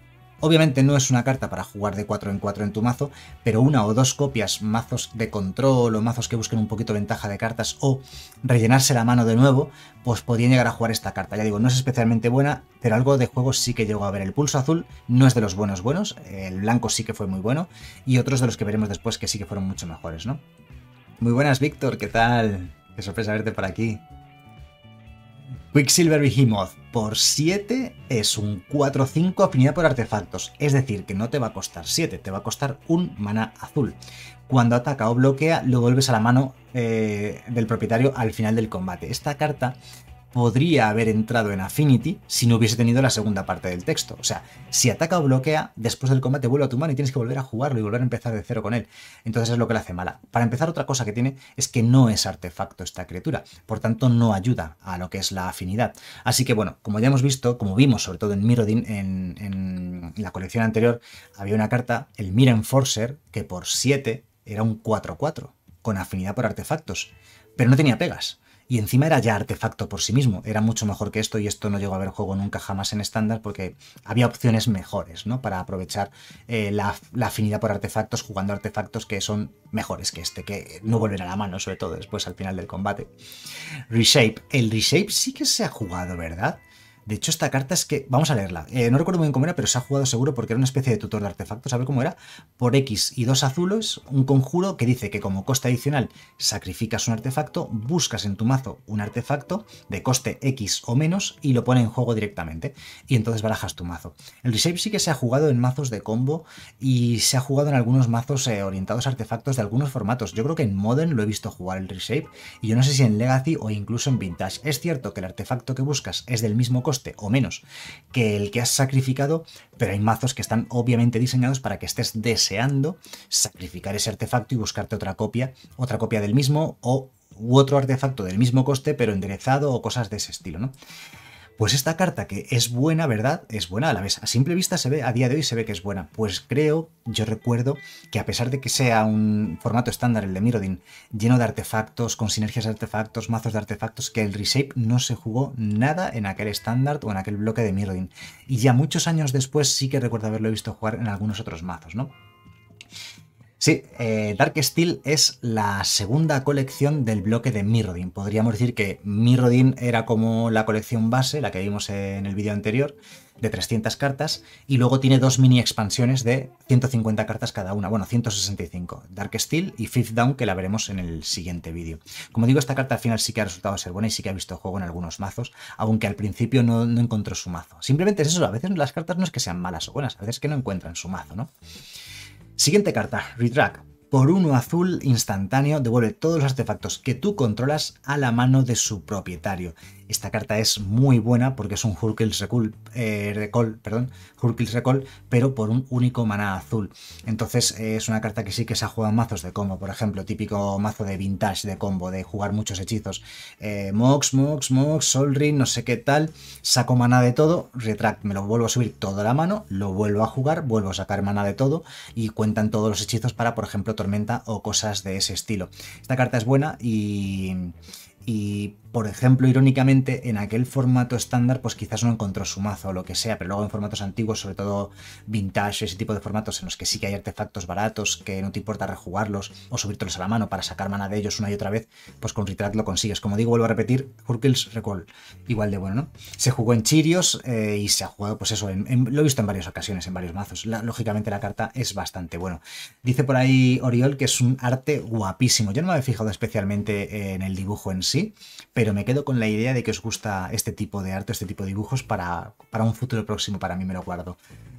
Obviamente no es una carta para jugar de cuatro en cuatro en tu mazo, pero una o dos copias, mazos de control o mazos que busquen un poquito ventaja de cartas o rellenarse la mano de nuevo, pues podrían llegar a jugar esta carta. Ya digo, no es especialmente buena, pero algo de juego sí que llegó a ver. El pulso azul no es de los buenos buenos, el blanco sí que fue muy bueno y otros de los que veremos después que sí que fueron mucho mejores, ¿no? Muy buenas, Víctor, ¿qué tal? Qué sorpresa verte por aquí. Quicksilver Behemoth por siete es un cuatro cinco afinidad por artefactos, es decir, que no te va a costar siete, te va a costar un maná azul. Cuando ataca o bloquea, lo vuelves a la mano eh, del propietario al final del combate. Esta carta podría haber entrado en Affinity si no hubiese tenido la segunda parte del texto. O sea, si ataca o bloquea, después del combate vuelve a tu mano y tienes que volver a jugarlo y volver a empezar de cero con él. Entonces es lo que le hace mala. Para empezar, otra cosa que tiene es que no es artefacto esta criatura, por tanto no ayuda a lo que es la afinidad. Así que bueno, como ya hemos visto, como vimos sobre todo en Mirrodin, en, en la colección anterior, había una carta, el Mir Enforcer, que por siete era un cuatro cuatro, con afinidad por artefactos, pero no tenía pegas. Y encima era ya artefacto por sí mismo, era mucho mejor que esto y esto no llegó a ver juego nunca jamás en estándar porque había opciones mejores, ¿no? Para aprovechar eh, la, la afinidad por artefactos jugando artefactos que son mejores que este, que no volverá a la mano, sobre todo después al final del combate. Reshape. El Reshape sí que se ha jugado, ¿verdad? De hecho, esta carta es que... Vamos a leerla. Eh, no recuerdo muy bien cómo era, pero se ha jugado seguro porque era una especie de tutor de artefactos. A ver cómo era. Por X y dos azules, un conjuro que dice que como coste adicional sacrificas un artefacto, buscas en tu mazo un artefacto de coste X o menos y lo pone en juego directamente. Y entonces barajas tu mazo. El Reshape sí que se ha jugado en mazos de combo y se ha jugado en algunos mazos eh, orientados a artefactos de algunos formatos. Yo creo que en Modern lo he visto jugar el Reshape y yo no sé si en Legacy o incluso en Vintage. Es cierto que el artefacto que buscas es del mismo coste o menos que el que has sacrificado, pero hay mazos que están obviamente diseñados para que estés deseando sacrificar ese artefacto y buscarte otra copia, otra copia del mismo o u otro artefacto del mismo coste pero enderezado o cosas de ese estilo, ¿no? Pues esta carta que es buena, ¿verdad? Es buena a la vez. A simple vista se ve, a día de hoy se ve que es buena. Pues creo, yo recuerdo que a pesar de que sea un formato estándar, el de Mirrodin, lleno de artefactos, con sinergias de artefactos, mazos de artefactos, que el Reshape no se jugó nada en aquel estándar o en aquel bloque de Mirrodin. Y ya muchos años después sí que recuerdo haberlo visto jugar en algunos otros mazos, ¿no? Sí, eh, Darksteel es la segunda colección del bloque de Mirrodin. Podríamos decir que Mirrodin era como la colección base, la que vimos en el vídeo anterior, de trescientas cartas, y luego tiene dos mini expansiones de ciento cincuenta cartas cada una, bueno, ciento sesenta y cinco, Darksteel y Fifth Down, que la veremos en el siguiente vídeo. Como digo, esta carta al final sí que ha resultado ser buena y sí que ha visto juego en algunos mazos, aunque al principio no, no encontró su mazo. Simplemente es eso, a veces las cartas no es que sean malas o buenas, a veces es que no encuentran su mazo, ¿no? Siguiente carta, Retract. Por uno azul instantáneo devuelve todos los artefactos que tú controlas a la mano de su propietario. Esta carta es muy buena porque es un Hurkyl's Recall, eh, Recall, perdón, Hurkyl's Recall, pero por un único maná azul. Entonces eh, es una carta que sí que se ha jugado en mazos de combo, por ejemplo, típico mazo de Vintage de combo, de jugar muchos hechizos. Eh, Mox, Mox, Mox, Sol Ring, no sé qué tal, saco maná de todo, Retract, me lo vuelvo a subir todo a la mano, lo vuelvo a jugar, vuelvo a sacar maná de todo y cuentan todos los hechizos para, por ejemplo, tormenta o cosas de ese estilo. Esta carta es buena y... Y, por ejemplo, irónicamente, en aquel formato estándar, pues quizás no encontró su mazo o lo que sea, pero luego en formatos antiguos, sobre todo Vintage, ese tipo de formatos en los que sí que hay artefactos baratos, que no te importa rejugarlos o subírtelos a la mano para sacar mana de ellos una y otra vez, pues con Retract lo consigues. Como digo, vuelvo a repetir, Hurkyl's Recall, igual de bueno, ¿no? Se jugó en Chirios eh, y se ha jugado, pues eso, en, en, lo he visto en varias ocasiones, en varios mazos. La, lógicamente la carta es bastante bueno. Dice por ahí Oriol que es un arte guapísimo. Yo no me había fijado especialmente en el dibujo en sí, Sí, pero me quedo con la idea de que os gusta este tipo de arte, este tipo de dibujos para, para un futuro próximo, para mí me lo guardo.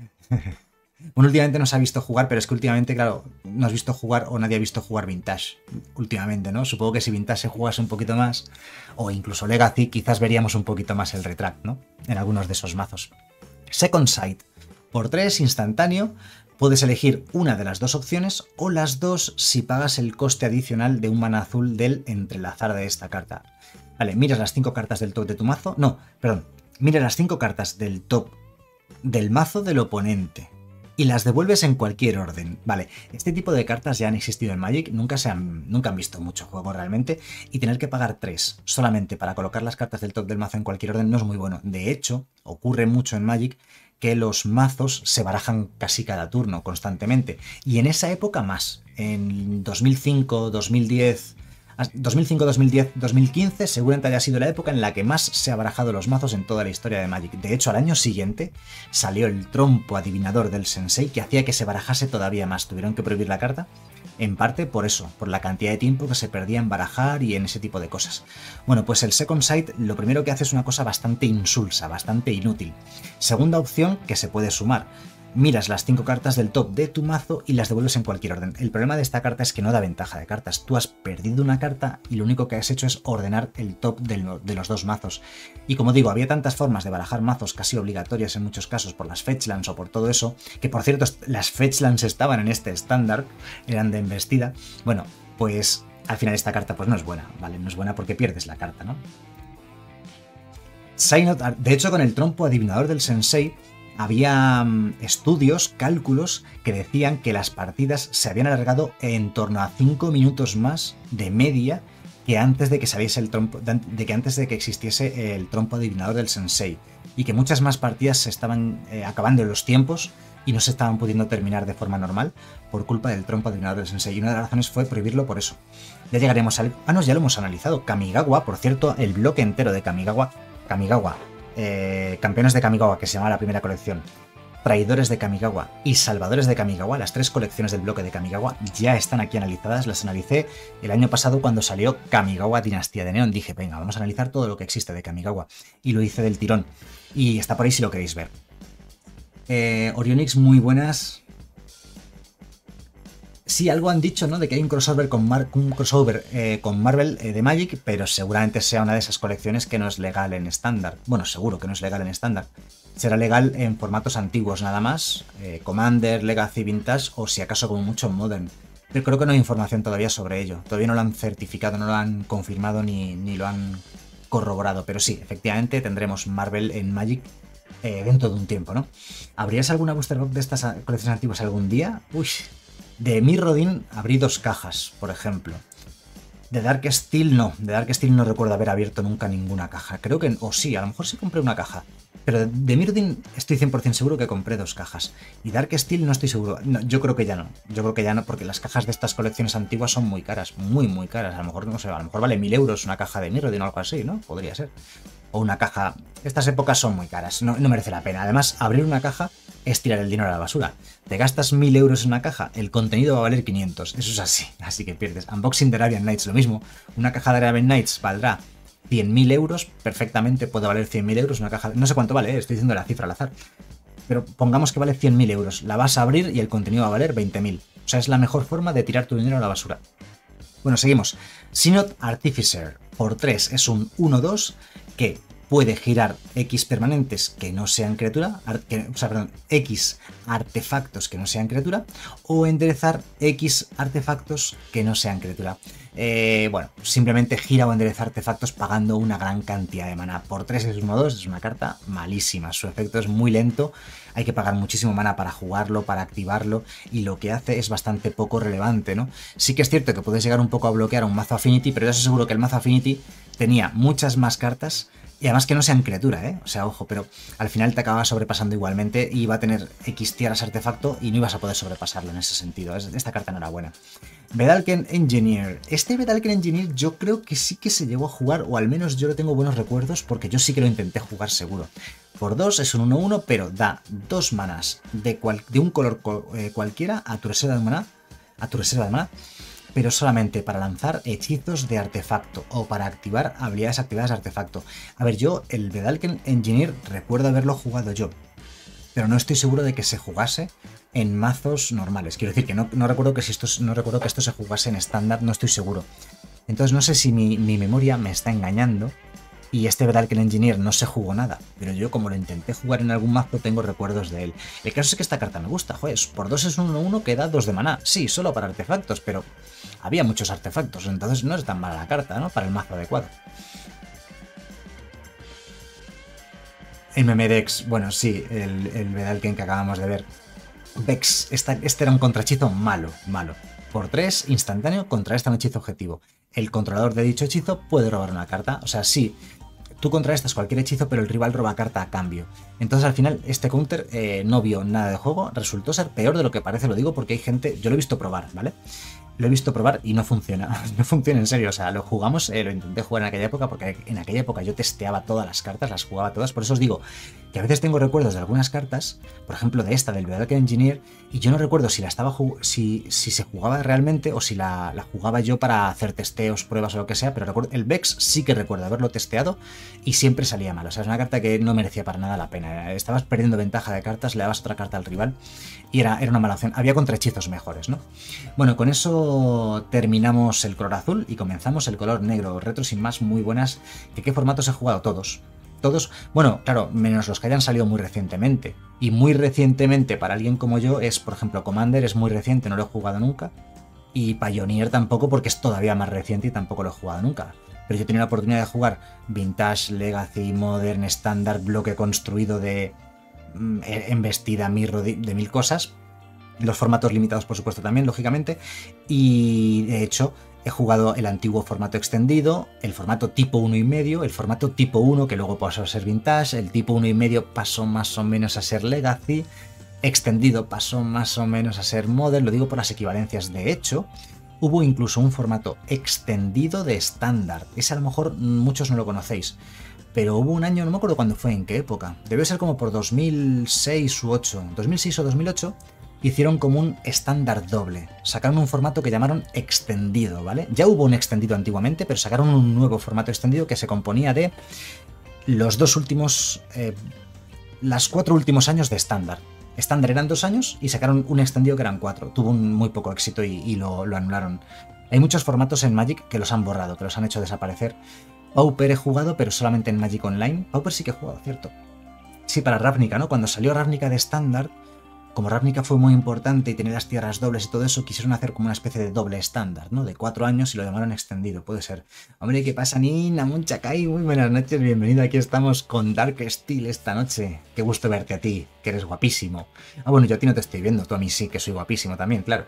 Bueno, últimamente no se ha visto jugar, pero es que últimamente, claro, no has visto jugar o nadie ha visto jugar Vintage últimamente, ¿no? Supongo que si Vintage se jugase un poquito más, o incluso Legacy, quizás veríamos un poquito más el Retract, ¿no? En algunos de esos mazos. Second Sight. Por tres, instantáneo. Puedes elegir una de las dos opciones o las dos si pagas el coste adicional de un maná azul del entrelazar de esta carta. Vale, miras las cinco cartas del top de tu mazo. No, perdón. Mira las cinco cartas del top del mazo del oponente. y las devuelves en cualquier orden. Vale, este tipo de cartas ya han existido en Magic, nunca, se han, nunca han visto mucho juego realmente, y tener que pagar tres solamente para colocar las cartas del top del mazo en cualquier orden no es muy bueno. De hecho, ocurre mucho en Magic que los mazos se barajan casi cada turno, constantemente, y en esa época más, en dos mil cinco, dos mil diez... dos mil cinco, dos mil diez, dos mil quince seguramente haya sido la época en la que más se ha barajado los mazos en toda la historia de Magic. De hecho, al año siguiente salió el trompo adivinador del Sensei que hacía que se barajase todavía más. Tuvieron que prohibir la carta, en parte por eso, por la cantidad de tiempo que se perdía en barajar y en ese tipo de cosas. Bueno, pues el Second Sight lo primero que hace es una cosa bastante insulsa, bastante inútil. Segunda opción que se puede sumar. Miras las cinco cartas del top de tu mazo y las devuelves en cualquier orden. El problema de esta carta es que no da ventaja de cartas. Tú has perdido una carta y lo único que has hecho es ordenar el top de los dos mazos. Y como digo, había tantas formas de barajar mazos casi obligatorias en muchos casos por las fetchlands o por todo eso, que por cierto las fetchlands estaban en este estándar, eran de embestida. Bueno, pues al final esta carta pues no es buena, ¿vale? No es buena porque pierdes la carta, ¿no? Synod, de hecho con el trompo adivinador del Sensei, había estudios, cálculos, que decían que las partidas se habían alargado en torno a cinco minutos más de media que antes de que saliese el trompo, de que antes de que existiese el trompo adivinador del Sensei, y que muchas más partidas se estaban eh, acabando en los tiempos y no se estaban pudiendo terminar de forma normal por culpa del trompo adivinador del Sensei. Y una de las razones fue prohibirlo por eso. Ya llegaremos al... Ah, no, ya lo hemos analizado. Kamigawa, por cierto, el bloque entero de Kamigawa... Kamigawa... Eh, campeones de Kamigawa, que se llama la primera colección, traidores de Kamigawa y salvadores de Kamigawa, las tres colecciones del bloque de Kamigawa ya están aquí analizadas. Las analicé el año pasado cuando salió Kamigawa Dinastía de Neón. Dije, venga, vamos a analizar todo lo que existe de Kamigawa, y lo hice del tirón, y está por ahí si lo queréis ver. eh, Orionix muy buenas. Sí, algo han dicho, ¿no? De que hay un crossover con, Mar un crossover, eh, con Marvel eh, de Magic, pero seguramente sea una de esas colecciones que no es legal en estándar. Bueno, seguro que no es legal en estándar. Será legal en formatos antiguos nada más, eh, Commander, Legacy, Vintage o si acaso como mucho Modern. Pero creo que no hay información todavía sobre ello. Todavía no lo han certificado, no lo han confirmado ni, ni lo han corroborado. Pero sí, efectivamente tendremos Marvel en Magic eh, dentro de un tiempo, ¿no? ¿Habrías alguna booster box de estas colecciones antiguas algún día? Uy... De Mirrodin abrí dos cajas, por ejemplo. De Dark Steel no, de Dark Steel no recuerdo haber abierto nunca ninguna caja. Creo que, o sí, a lo mejor sí compré una caja. Pero de Mirrodin estoy cien por cien seguro que compré dos cajas. Y Dark Steel no estoy seguro. No, yo creo que ya no. Yo creo que ya no, porque las cajas de estas colecciones antiguas son muy caras. Muy, muy caras. A lo mejor, no sé, a lo mejor vale mil euros una caja de Mirrodin o algo así, ¿no? Podría ser. O una caja... Estas épocas son muy caras. No, no merece la pena. Además, abrir una caja es tirar el dinero a la basura. Te gastas mil euros en una caja, el contenido va a valer quinientos. Eso es así. Así que pierdes. Unboxing de Arabian Nights, lo mismo. Una caja de Arabian Nights valdrá cien mil euros. Perfectamente puede valer cien mil euros una caja... No sé cuánto vale, ¿eh? Estoy diciendo la cifra al azar. Pero pongamos que vale cien mil euros. La vas a abrir y el contenido va a valer veinte mil. O sea, es la mejor forma de tirar tu dinero a la basura. Bueno, seguimos. Synod Artificer por tres es un uno dos que puede girar X permanentes que no sean criatura, que, o sea, perdón, X artefactos que no sean criatura, o enderezar X artefactos que no sean criatura. Eh, bueno, simplemente gira o endereza artefactos pagando una gran cantidad de mana. Por tres es uno dos, es una carta malísima. Su efecto es muy lento, hay que pagar muchísimo mana para jugarlo, para activarlo, y lo que hace es bastante poco relevante, ¿no? Sí que es cierto que puedes llegar un poco a bloquear a un mazo Affinity, pero yo os aseguro que el mazo Affinity tenía muchas más cartas. Y además que no sean criatura, ¿eh? O sea, ojo, pero al final te acababa sobrepasando igualmente y iba a tener X tierras artefacto y no ibas a poder sobrepasarlo en ese sentido. Esta carta no era buena. Vedalken Engineer. Este Vedalken Engineer yo creo que sí que se llegó a jugar, o al menos yo lo tengo buenos recuerdos porque yo sí que lo intenté jugar seguro. Por dos es un uno uno, pero da dos manas de, cual, de un color eh, cualquiera a tu reserva de maná, a tu reserva de maná, pero solamente para lanzar hechizos de artefacto o para activar habilidades activadas de artefacto. A ver, yo el Vedalken Engineer recuerdo haberlo jugado yo, pero no estoy seguro de que se jugase en mazos normales. Quiero decir que no, no, recuerdo, que si esto, no recuerdo que esto se jugase en estándar, no estoy seguro. Entonces no sé si mi, mi memoria me está engañando y este Vedalken Engineer no se jugó nada, pero yo como lo intenté jugar en algún mazo tengo recuerdos de él. El caso es que esta carta me gusta, joder, por dos es un uno uno que da dos de maná, sí, solo para artefactos, pero había muchos artefactos, entonces no es tan mala la carta, ¿no? Para el mazo adecuado. M M Dex, bueno, sí, el, el Vedalken que acabamos de ver. Vex, esta, este era un contrahechizo malo, malo. Por tres, instantáneo, contrarresta un hechizo objetivo. El controlador de dicho hechizo puede robar una carta. O sea, sí, tú contrarrestas cualquier hechizo, pero el rival roba carta a cambio. Entonces, al final, este counter eh, no vio nada de juego. Resultó ser peor de lo que parece, lo digo porque hay gente... Yo lo he visto probar, ¿vale? Lo he visto probar y no funciona. No funciona en serio. O sea, lo jugamos, eh, lo intenté jugar en aquella época porque en aquella época yo testeaba todas las cartas, las jugaba todas. Por eso os digo que a veces tengo recuerdos de algunas cartas, por ejemplo de esta, del Bedrock Engineer, y yo no recuerdo si la estaba si, si se jugaba realmente o si la, la jugaba yo para hacer testeos, pruebas o lo que sea, pero recuerdo, el Vex sí que recuerdo haberlo testeado y siempre salía mal. O sea, es una carta que no merecía para nada la pena. Estabas perdiendo ventaja de cartas, le dabas otra carta al rival y era, era una mala opción. Había contrahechizos mejores, ¿no? Bueno, con eso terminamos el color azul y comenzamos el color negro. Retro sin más, muy buenas. ¿De qué formatos he jugado? Todos. Todos, bueno, claro, menos los que hayan salido muy recientemente. Y muy recientemente para alguien como yo es, por ejemplo, Commander es muy reciente, no lo he jugado nunca. Y Pioneer tampoco porque es todavía más reciente y tampoco lo he jugado nunca. Pero yo he tenido la oportunidad de jugar Vintage, Legacy, Modern, Standard, bloque construido de embestida, mirro, de, de mil cosas. Los formatos limitados, por supuesto, también, lógicamente. Y, de hecho, he jugado el antiguo formato extendido, el formato tipo uno y medio, el formato tipo uno, que luego pasó a ser Vintage, el tipo uno y medio pasó más o menos a ser Legacy, extendido pasó más o menos a ser Modern, lo digo por las equivalencias. De hecho, hubo incluso un formato extendido de estándar. Ese a lo mejor muchos no lo conocéis. Pero hubo un año, no me acuerdo cuándo fue, en qué época. Debe ser como por dos mil seis u ocho. dos mil seis o dos mil ocho hicieron como un estándar doble. Sacaron un formato que llamaron extendido, ¿vale? Ya hubo un extendido antiguamente, pero sacaron un nuevo formato extendido que se componía de los dos últimos... Eh, las cuatro últimos años de estándar. Estándar eran dos años y sacaron un extendido que eran cuatro. Tuvo un muy poco éxito y, y lo, lo anularon. Hay muchos formatos en Magic que los han borrado, que los han hecho desaparecer. Pauper he jugado, pero solamente en Magic Online. Pauper sí que he jugado, ¿cierto? Sí, para Ravnica, ¿no? Cuando salió Ravnica de estándar, como Ravnica fue muy importante y tenía las tierras dobles y todo eso, quisieron hacer como una especie de doble estándar, ¿no? De cuatro años y lo llamaron extendido, puede ser. Hombre, ¿qué pasa, Nina? Munchakai, muy buenas noches, bienvenido. Aquí estamos con Dark Steel esta noche. Qué gusto verte a ti, que eres guapísimo. Ah, bueno, yo a ti no te estoy viendo, tú a mí sí, que soy guapísimo también, claro.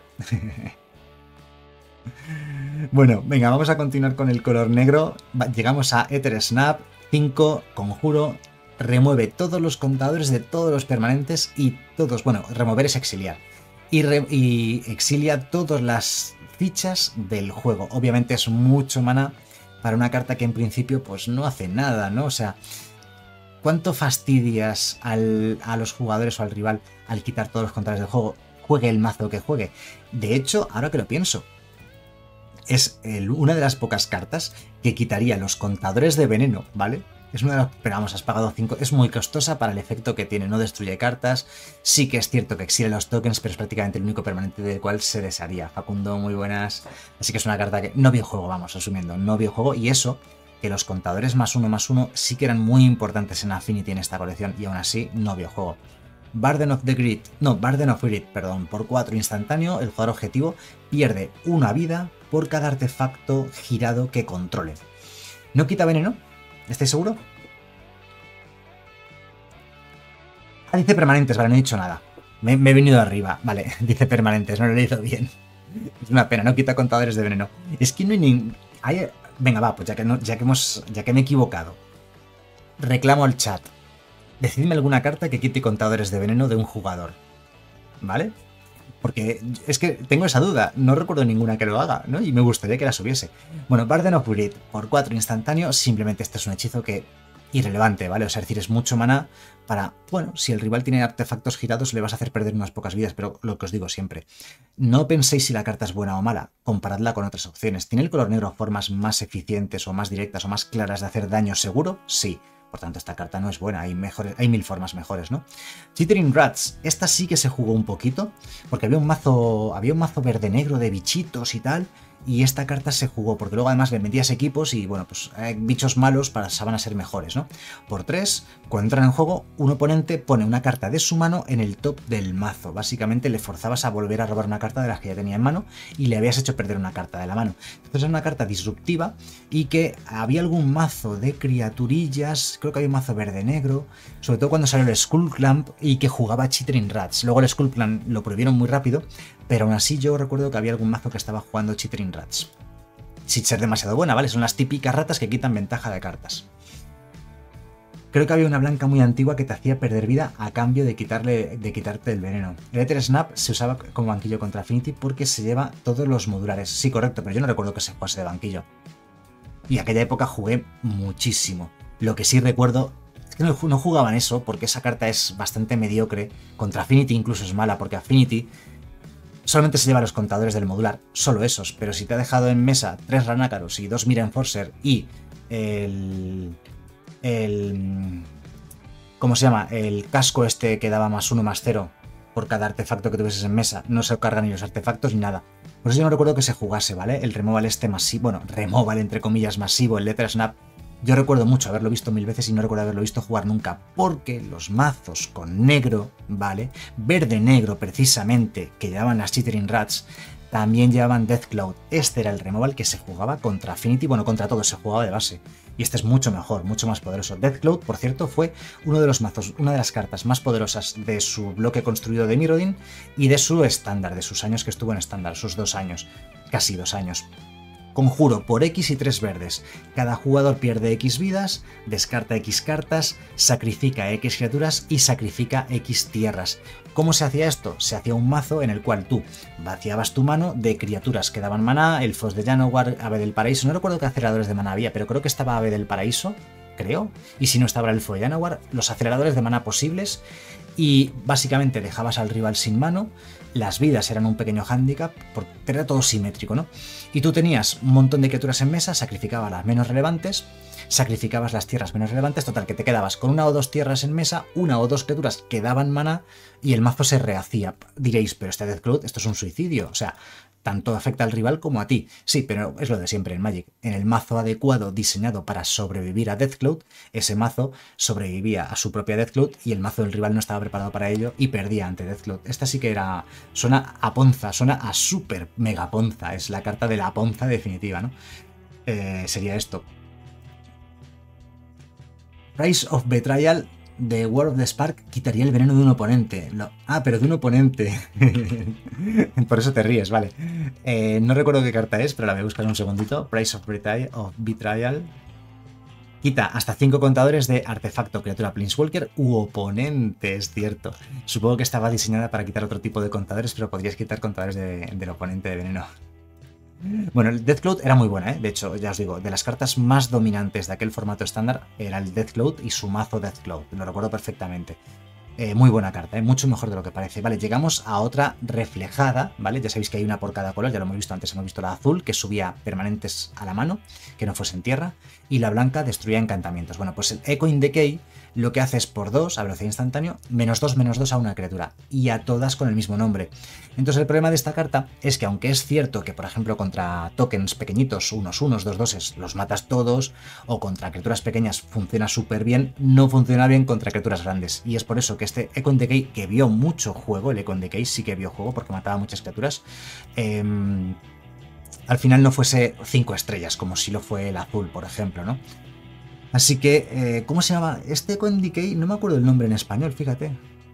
Bueno, venga, vamos a continuar con el color negro. Llegamos a Ether Snap, cinco, conjuro, remueve todos los contadores de todos los permanentes y todos, bueno, remover es exiliar. Y, re, y exilia todas las fichas del juego. Obviamente es mucho mana para una carta que en principio pues no hace nada, ¿no? O sea, ¿cuánto fastidias al, a los jugadores o al rival al quitar todos los contadores del juego? Juegue el mazo que juegue. De hecho, ahora que lo pienso, es el, una de las pocas cartas que quitaría los contadores de veneno, ¿vale? Es una de las... Pero vamos, has pagado cinco. Es muy costosa para el efecto que tiene. No destruye cartas. Sí que es cierto que exile los tokens, pero es prácticamente el único permanente del cual se desharía. Facundo, muy buenas. Así que es una carta que... No videojuego, vamos, asumiendo. No videojuego. Y eso, que los contadores más uno más uno sí que eran muy importantes en Affinity en esta colección. Y aún así, no videojuego. Burden of the Grid. No, Burden of Grid, perdón. Por cuatro instantáneo, el jugador objetivo pierde una vida por cada artefacto girado que controle. ¿No quita veneno? ¿Estáis seguro? Ah, dice permanentes, vale, no he dicho nada. Me, me he venido arriba, vale, dice permanentes, no lo he leído bien. Es una pena, no quita contadores de veneno. Es que no hay ningún... Hay... Venga, va, pues ya que, no, ya, que hemos, ya que me he equivocado. Reclamo al chat. Decidme alguna carta que quite contadores de veneno de un jugador. ¿Vale? Porque es que tengo esa duda, no recuerdo ninguna que lo haga, ¿no? Y me gustaría que la subiese. Bueno, Burden of Grid, por cuatro instantáneo, simplemente este es un hechizo que... irrelevante, ¿vale? O sea, es decir, es mucho maná para... Bueno, si el rival tiene artefactos girados le vas a hacer perder unas pocas vidas, pero lo que os digo siempre, no penséis si la carta es buena o mala, comparadla con otras opciones. ¿Tiene el color negro formas más eficientes o más directas o más claras de hacer daño seguro? Sí. Por tanto, esta carta no es buena, hay, mejores, hay mil formas mejores, ¿no? Chittering Rats, esta sí que se jugó un poquito, porque había un mazo, había un mazo verde-negro de bichitos y tal, y esta carta se jugó, porque luego además le metías equipos y bueno, pues eh, bichos malos pasaban a ser mejores, ¿no? Por tres, cuando entran en juego, un oponente pone una carta de su mano en el top del mazo. Básicamente le forzabas a volver a robar una carta de las que ya tenía en mano y le habías hecho perder una carta de la mano. Entonces era una carta disruptiva y que había algún mazo de criaturillas, creo que había un mazo verde-negro, sobre todo cuando salió el Skullclamp y que jugaba Chittering Rats. Luego el Skullclamp lo prohibieron muy rápido, pero aún así yo recuerdo que había algún mazo que estaba jugando Chittering Rats. Sin ser demasiado buena, ¿vale? Son las típicas ratas que quitan ventaja de cartas. Creo que había una blanca muy antigua que te hacía perder vida a cambio de, quitarle, de quitarte el veneno. El Ether Snap se usaba como banquillo contra Affinity porque se lleva todos los modulares. Sí, correcto, pero yo no recuerdo que se jugase de banquillo. Y en aquella época jugué muchísimo. Lo que sí recuerdo es que no, no jugaban eso porque esa carta es bastante mediocre. Contra Affinity incluso es mala porque Affinity solamente se lleva los contadores del modular, solo esos. Pero si te ha dejado en mesa tres Ranácaros y dos Mira Enforcer y el... el... ¿cómo se llama? El casco este que daba más uno más cero por cada artefacto que tuvieses en mesa. No se cargan ni los artefactos ni nada. Por eso yo no recuerdo que se jugase, ¿vale? El removal este masivo, bueno, removal entre comillas masivo, el Ether Snap. Yo recuerdo mucho haberlo visto mil veces y no recuerdo haberlo visto jugar nunca, porque los mazos con negro, ¿vale? Verde-negro precisamente, que llevaban las Chittering Rats, también llevaban Deathcloud. Este era el removal que se jugaba contra Affinity, bueno, contra todo se jugaba de base. Y este es mucho mejor, mucho más poderoso. Deathcloud, por cierto, fue uno de los mazos, una de las cartas más poderosas de su bloque construido de Mirrodin y de su estándar, de sus años que estuvo en estándar, sus dos años, casi dos años. Conjuro por X y tres verdes. Cada jugador pierde X vidas, descarta X cartas, sacrifica X criaturas y sacrifica X tierras. ¿Cómo se hacía esto? Se hacía un mazo en el cual tú vaciabas tu mano de criaturas que daban maná, elfos de Llanowar, ave del paraíso. No recuerdo qué aceleradores de maná había, pero creo que estaba ave del paraíso, creo. Y si no estaba el elfo de Llanowar, los aceleradores de maná posibles. Y básicamente dejabas al rival sin mano, las vidas eran un pequeño hándicap, porque era todo simétrico, ¿no? Y tú tenías un montón de criaturas en mesa, sacrificabas las menos relevantes, sacrificabas las tierras menos relevantes, total, que te quedabas con una o dos tierras en mesa, una o dos criaturas que daban maná y el mazo se rehacía. Diréis, pero este Deathcloud, esto es un suicidio, o sea, tanto afecta al rival como a ti. Sí, pero es lo de siempre en Magic. En el mazo adecuado diseñado para sobrevivir a Deathcloud, ese mazo sobrevivía a su propia Deathcloud y el mazo del rival no estaba preparado para ello y perdía ante Deathcloud. Esta sí que era... suena a ponza, suena a super mega ponza. Es la carta de la ponza definitiva, ¿no? Eh, sería esto. Price of Betrayal de War of the Spark quitaría el veneno de un oponente. No. Ah, pero de un oponente. Por eso te ríes, vale. Eh, no recuerdo qué carta es, pero la voy a buscar un segundito. Price of Betrayal, of Betrayal. Quita hasta cinco contadores de artefacto, criatura, planeswalker u oponente, es cierto. Supongo que estaba diseñada para quitar otro tipo de contadores, pero podrías quitar contadores de, del oponente de veneno. Bueno, el Deathcloud era muy buena, ¿eh? De hecho, ya os digo, de las cartas más dominantes de aquel formato estándar era el Deathcloud y su mazo Deathcloud, lo recuerdo perfectamente. Eh, muy buena carta, ¿eh? Mucho mejor de lo que parece. Vale, llegamos a otra reflejada, ¿vale? Ya sabéis que hay una por cada color, ya lo hemos visto antes, hemos visto la azul, que subía permanentes a la mano, que no fuesen tierra, y la blanca destruía encantamientos. Bueno, pues el Echoing Decay lo que hace es por dos, a velocidad instantánea, menos dos, menos dos a una criatura, y a todas con el mismo nombre. Entonces el problema de esta carta es que aunque es cierto que, por ejemplo, contra tokens pequeñitos, unos unos, dos doses, los matas todos, o contra criaturas pequeñas funciona súper bien, no funciona bien contra criaturas grandes. Y es por eso que este Echoing Decay, que vio mucho juego, el Echoing Decay sí que vio juego porque mataba muchas criaturas, eh, al final no fuese cinco estrellas, como si lo fue el azul, por ejemplo, ¿no? Así que, eh, ¿cómo se llama? Este Echoing Decay, no me acuerdo el nombre en español, fíjate.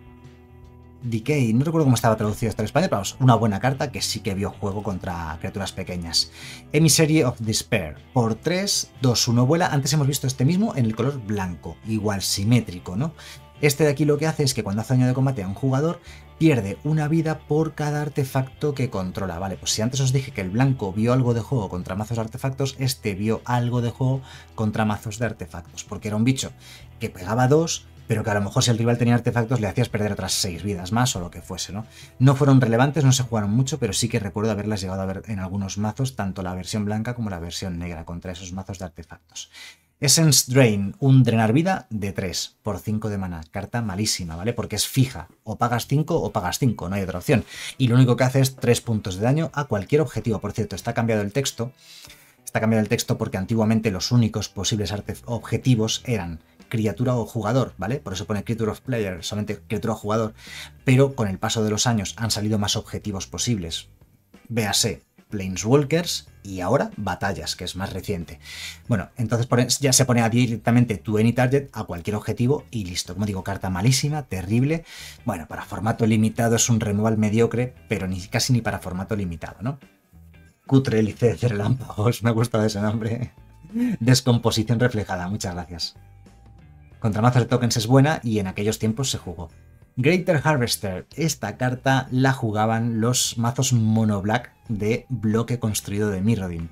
Decay, no recuerdo cómo estaba traducido esto en español, pero vamos, una buena carta que sí que vio juego contra criaturas pequeñas. Emissary of Despair, por tres, dos, uno vuela. Antes hemos visto este mismo en el color blanco, igual simétrico, ¿no? Este de aquí lo que hace es que cuando hace daño de combate a un jugador, pierde una vida por cada artefacto que controla. Vale, pues si antes os dije que el blanco vio algo de juego contra mazos de artefactos, este vio algo de juego contra mazos de artefactos, porque era un bicho que pegaba dos, pero que a lo mejor si el rival tenía artefactos le hacías perder otras seis vidas más o lo que fuese, ¿no? No fueron relevantes, no se jugaron mucho, pero sí que recuerdo haberlas llegado a ver en algunos mazos, tanto la versión blanca como la versión negra, contra esos mazos de artefactos. Essence Drain, un drenar vida de tres por cinco de mana. Carta malísima, ¿vale? Porque es fija. O pagas cinco o pagas cinco, no hay otra opción. Y lo único que hace es tres puntos de daño a cualquier objetivo. Por cierto, está cambiado el texto. Está cambiado el texto porque antiguamente los únicos posibles objetivos eran criatura o jugador, ¿vale? Por eso pone Creature of Player, solamente criatura o jugador. Pero con el paso de los años han salido más objetivos posibles. Véase Planeswalkers y ahora batallas, que es más reciente. Bueno, entonces ya se pone directamente to any target a cualquier objetivo y listo. Como digo, carta malísima, terrible. Bueno, para formato limitado es un removal mediocre, pero ni casi ni para formato limitado, ¿no? Cutre hélice de relámpagos, me ha gustado ese nombre. Descomposición reflejada, muchas gracias. Contra mazos de tokens es buena y en aquellos tiempos se jugó. Greater Harvester, esta carta la jugaban los mazos mono black de bloque construido de Mirrodin.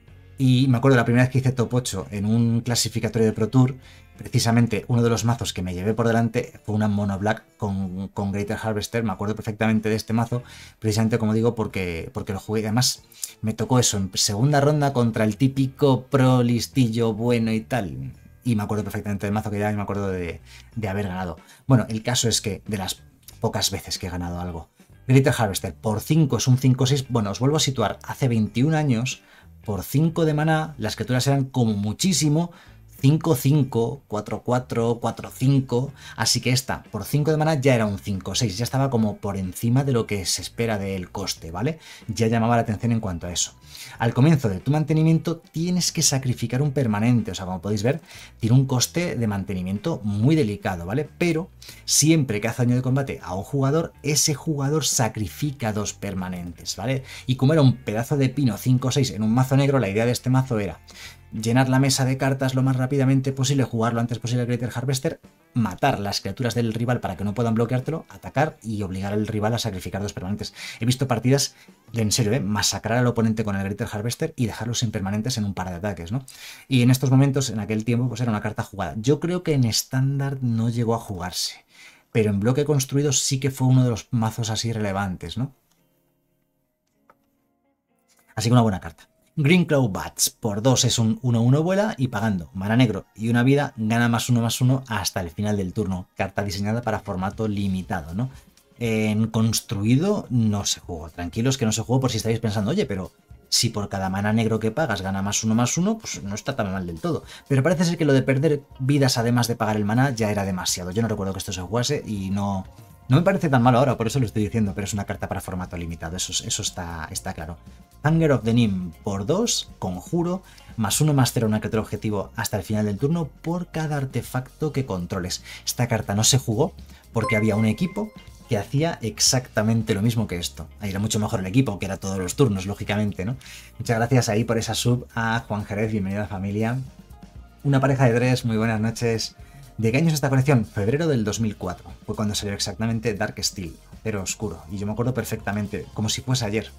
Y me acuerdo la primera vez que hice top ocho en un clasificatorio de Pro Tour, precisamente uno de los mazos que me llevé por delante fue una mono black con, con Greater Harvester. Me acuerdo perfectamente de este mazo, precisamente como digo, porque, porque lo jugué. Además, me tocó eso en segunda ronda contra el típico pro listillo bueno y tal. Y me acuerdo perfectamente del mazo que ya me acuerdo de, de haber ganado. Bueno, el caso es que de las pocas veces que he ganado algo. Greater Harvester por cinco es un cinco seis. Bueno, os vuelvo a situar. Hace veintiún años, por cinco de maná, las criaturas eran como muchísimo cinco cinco, cuatro cuatro, cuatro cinco. Así que esta, por cinco de maná, ya era un cinco seis. Ya estaba como por encima de lo que se espera del coste, ¿vale? Ya llamaba la atención en cuanto a eso. Al comienzo de tu mantenimiento tienes que sacrificar un permanente, o sea, como podéis ver, tiene un coste de mantenimiento muy delicado, ¿vale? Pero siempre que hace daño de combate a un jugador, ese jugador sacrifica dos permanentes, ¿vale? Y como era un pedazo de pino cinco seis en un mazo negro, la idea de este mazo era llenar la mesa de cartas lo más rápidamente posible, jugar lo antes posible al Greater Harvester, matar las criaturas del rival para que no puedan bloqueártelo, atacar y obligar al rival a sacrificar dos permanentes. He visto partidas de, en serio, ¿eh? masacrar al oponente con el Greater Harvester y dejarlos sin permanentes en un par de ataques, ¿no? Y en estos momentos, en aquel tiempo, pues era una carta jugada. Yo creo que en estándar no llegó a jugarse, pero en bloque construido sí que fue uno de los mazos así relevantes, ¿no? Así que una buena carta. Greenclaw Bats, por dos es un uno uno vuela y pagando mana negro y una vida gana más uno más uno hasta el final del turno. Carta diseñada para formato limitado, ¿no? En construido no se jugó. Tranquilos que no se jugó por si estáis pensando, oye, pero si por cada mana negro que pagas gana más uno más uno, pues no está tan mal del todo. Pero parece ser que lo de perder vidas además de pagar el mana ya era demasiado. Yo no recuerdo que esto se jugase y no... No me parece tan malo ahora, por eso lo estoy diciendo, pero es una carta para formato limitado, eso, eso está, está claro. Hunger of the Nim por dos, conjuro, más uno más cero una criatura objetivo hasta el final del turno por cada artefacto que controles. Esta carta no se jugó porque había un equipo que hacía exactamente lo mismo que esto. Ahí era mucho mejor el equipo, que era todos los turnos, lógicamente, ¿no? Muchas gracias ahí por esa sub a Juan Jerez, bienvenido a la familia. Una pareja de tres, muy buenas noches. ¿De qué año es esta colección? Febrero del dos mil cuatro. Fue cuando salió exactamente Dark Steel, Cero Oscuro. Y yo me acuerdo perfectamente, como si fuese ayer.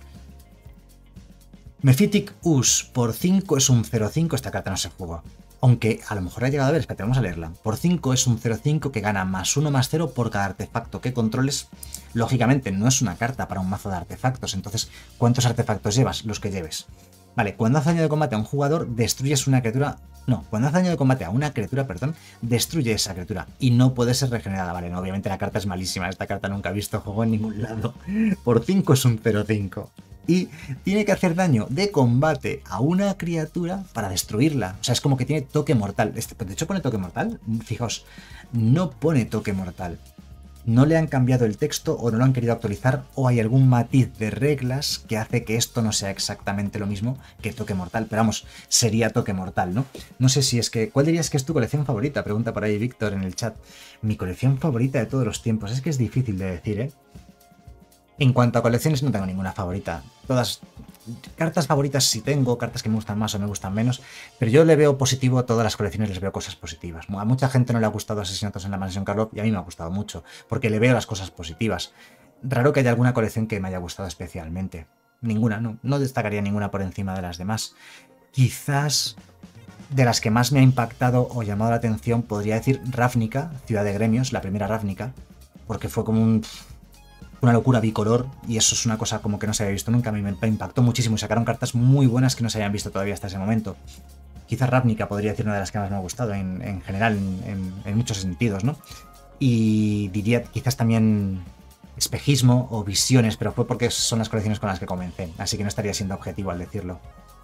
Mephitic Us por cinco es un cero cinco. Esta carta no se jugó. Aunque a lo mejor ha llegado a ver, espérate, vamos a leerla. Por cinco es un cero cinco que gana más uno más cero por cada artefacto que controles. Lógicamente no es una carta para un mazo de artefactos. Entonces, ¿cuántos artefactos llevas? Los que lleves. Vale, cuando hace daño de combate a un jugador, destruyes una criatura... No, cuando hace daño de combate a una criatura, perdón, destruye esa criatura y no puede ser regenerada. Vale, no, obviamente la carta es malísima. Esta carta nunca he visto juego en ningún lado. Por cinco es un cero cinco. Y tiene que hacer daño de combate a una criatura para destruirla. O sea, es como que tiene toque mortal. Este, de hecho, pone toque mortal. Fijaos, no pone toque mortal. No le han cambiado el texto o no lo han querido actualizar o hay algún matiz de reglas que hace que esto no sea exactamente lo mismo que toque mortal. Pero vamos, sería toque mortal, ¿no? No sé si es que... ¿Cuál dirías que es tu colección favorita? Pregunta por ahí Víctor en el chat. Mi colección favorita de todos los tiempos. Es que es difícil de decir, ¿eh? En cuanto a colecciones no tengo ninguna favorita. Todas... Cartas favoritas sí tengo, cartas que me gustan más o me gustan menos, pero yo le veo positivo a todas las colecciones, les veo cosas positivas. A mucha gente no le ha gustado Asesinatos en la Mansión Karlov y a mí me ha gustado mucho, porque le veo las cosas positivas. Raro que haya alguna colección que me haya gustado especialmente. Ninguna, no, no destacaría ninguna por encima de las demás. Quizás de las que más me ha impactado o llamado la atención podría decir Ravnica, Ciudad de Gremios, la primera Ravnica, porque fue como un... una locura bicolor y eso es una cosa como que no se había visto nunca. A mí me impactó muchísimo y sacaron cartas muy buenas que no se habían visto todavía hasta ese momento. Quizá Ravnica podría decir una de las que más me ha gustado en, en general, en, en, en muchos sentidos, ¿no? Y diría quizás también Espejismo o Visiones, pero fue porque son las colecciones con las que comencé, así que no estaría siendo objetivo al decirlo.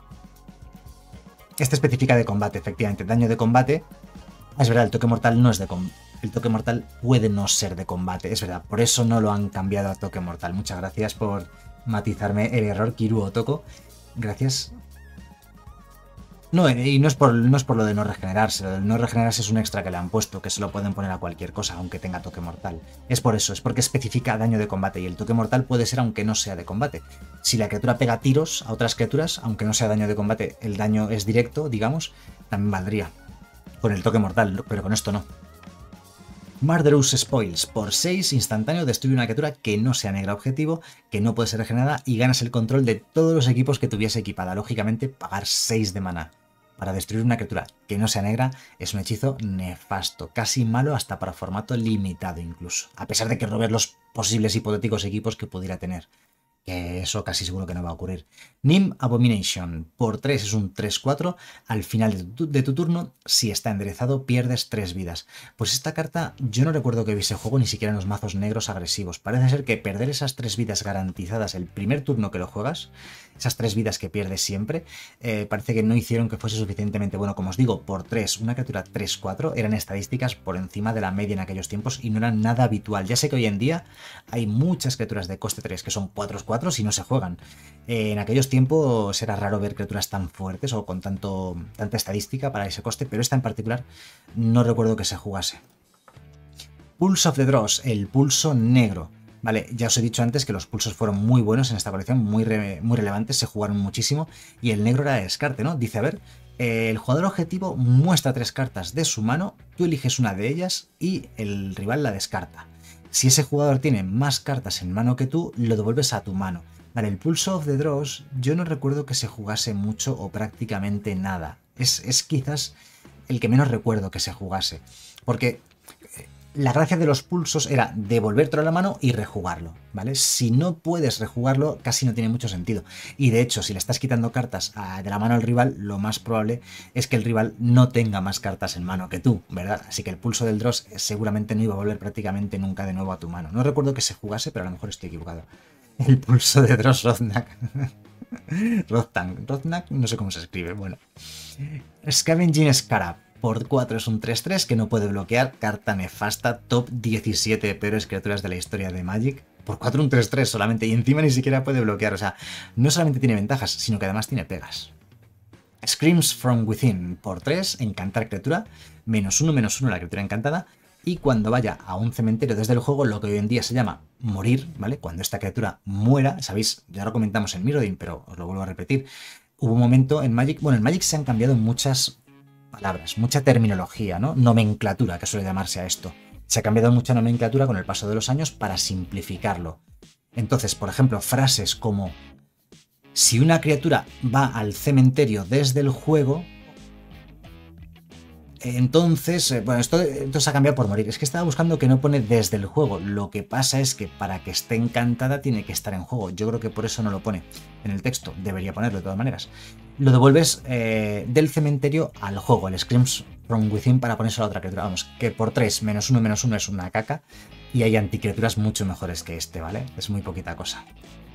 Este especifica de combate, efectivamente, daño de combate. Es verdad, el toque mortal no es de combate. El toque mortal puede no ser de combate, es verdad, por eso no lo han cambiado a toque mortal. Muchas gracias por matizarme el error, Kiru Otoko. Gracias. No, y no es, por, no es por lo de no regenerarse, lo de no regenerarse es un extra que le han puesto, que se lo pueden poner a cualquier cosa, aunque tenga toque mortal. Es por eso, es porque especifica daño de combate, y el toque mortal puede ser aunque no sea de combate. Si la criatura pega tiros a otras criaturas, aunque no sea daño de combate, el daño es directo, digamos, también valdría. Con el toque mortal, pero con esto no. Murderous Spoils, por seis, instantáneo, destruye una criatura que no sea negra objetivo, que no puede ser regenerada y ganas el control de todos los equipos que tuviese equipada. Lógicamente, pagar seis de mana para destruir una criatura que no sea negra es un hechizo nefasto, casi malo hasta para formato limitado incluso, a pesar de que robes los posibles hipotéticos equipos que pudiera tener. Que eso casi seguro que no va a ocurrir. Nim Abomination, por tres es un tres cuatro, al final de tu, de tu turno, si está enderezado, pierdes tres vidas. Pues esta carta yo no recuerdo que hubiese juego ni siquiera en los mazos negros agresivos. Parece ser que perder esas tres vidas garantizadas el primer turno que lo juegas, esas tres vidas que pierdes siempre, eh, parece que no hicieron que fuese suficientemente bueno. Como os digo, por tres, una criatura tres cuatro, eran estadísticas por encima de la media en aquellos tiempos y no eran nada habitual. Ya sé que hoy en día hay muchas criaturas de coste tres que son cuatro cuatro si no se juegan. Eh, en aquellos tiempos era raro ver criaturas tan fuertes o con tanto, tanta estadística para ese coste, pero esta en particular no recuerdo que se jugase. Pulse of the Dross, el pulso negro. Vale, ya os he dicho antes que los pulsos fueron muy buenos en esta colección, muy, re, muy relevantes, se jugaron muchísimo y el negro era de descarte, ¿no? Dice, a ver, eh, el jugador objetivo muestra tres cartas de su mano, tú eliges una de ellas y el rival la descarta. Si ese jugador tiene más cartas en mano que tú, lo devuelves a tu mano. Vale, el Pulse of the Dross yo no recuerdo que se jugase mucho o prácticamente nada. Es, es quizás el que menos recuerdo que se jugase, porque la gracia de los pulsos era devolvértelo a la mano y rejugarlo, ¿vale? Si no puedes rejugarlo, casi no tiene mucho sentido. Y de hecho, si le estás quitando cartas a, de la mano al rival, lo más probable es que el rival no tenga más cartas en mano que tú, ¿verdad? Así que el pulso del Dross seguramente no iba a volver prácticamente nunca de nuevo a tu mano. No recuerdo que se jugase, pero a lo mejor estoy equivocado. El pulso de Dross Roznak. Roztank. Roznak, no sé cómo se escribe, bueno. Scavenging Scarab. Por cuatro es un tres tres que no puede bloquear, carta nefasta, top diecisiete peores criaturas de la historia de Magic. Por cuatro un tres tres solamente, y encima ni siquiera puede bloquear, o sea, no solamente tiene ventajas, sino que además tiene pegas. Screams from Within, por tres, encantar criatura, menos uno, menos uno la criatura encantada, y cuando vaya a un cementerio desde el juego, lo que hoy en día se llama morir, ¿vale? Cuando esta criatura muera, sabéis, ya lo comentamos en Mirrodin, pero os lo vuelvo a repetir, hubo un momento en Magic, bueno, en Magic se han cambiado muchas palabras, mucha terminología, ¿no? Nomenclatura, que suele llamarse a esto. Se ha cambiado mucha nomenclatura con el paso de los años para simplificarlo. Entonces, por ejemplo, frases como si una criatura va al cementerio desde el juego, entonces, bueno, esto, esto se ha cambiado por morir. Es que estaba buscando que no pone desde el juego. Lo que pasa es que para que esté encantada tiene que estar en juego. Yo creo que por eso no lo pone en el texto. Debería ponerlo de todas maneras. Lo devuelves eh, del cementerio al juego, el Screams from Within, para ponerse a la otra criatura. Vamos, que por tres, menos uno, menos uno es una caca. Y hay anticriaturas mucho mejores que este, ¿vale? Es muy poquita cosa.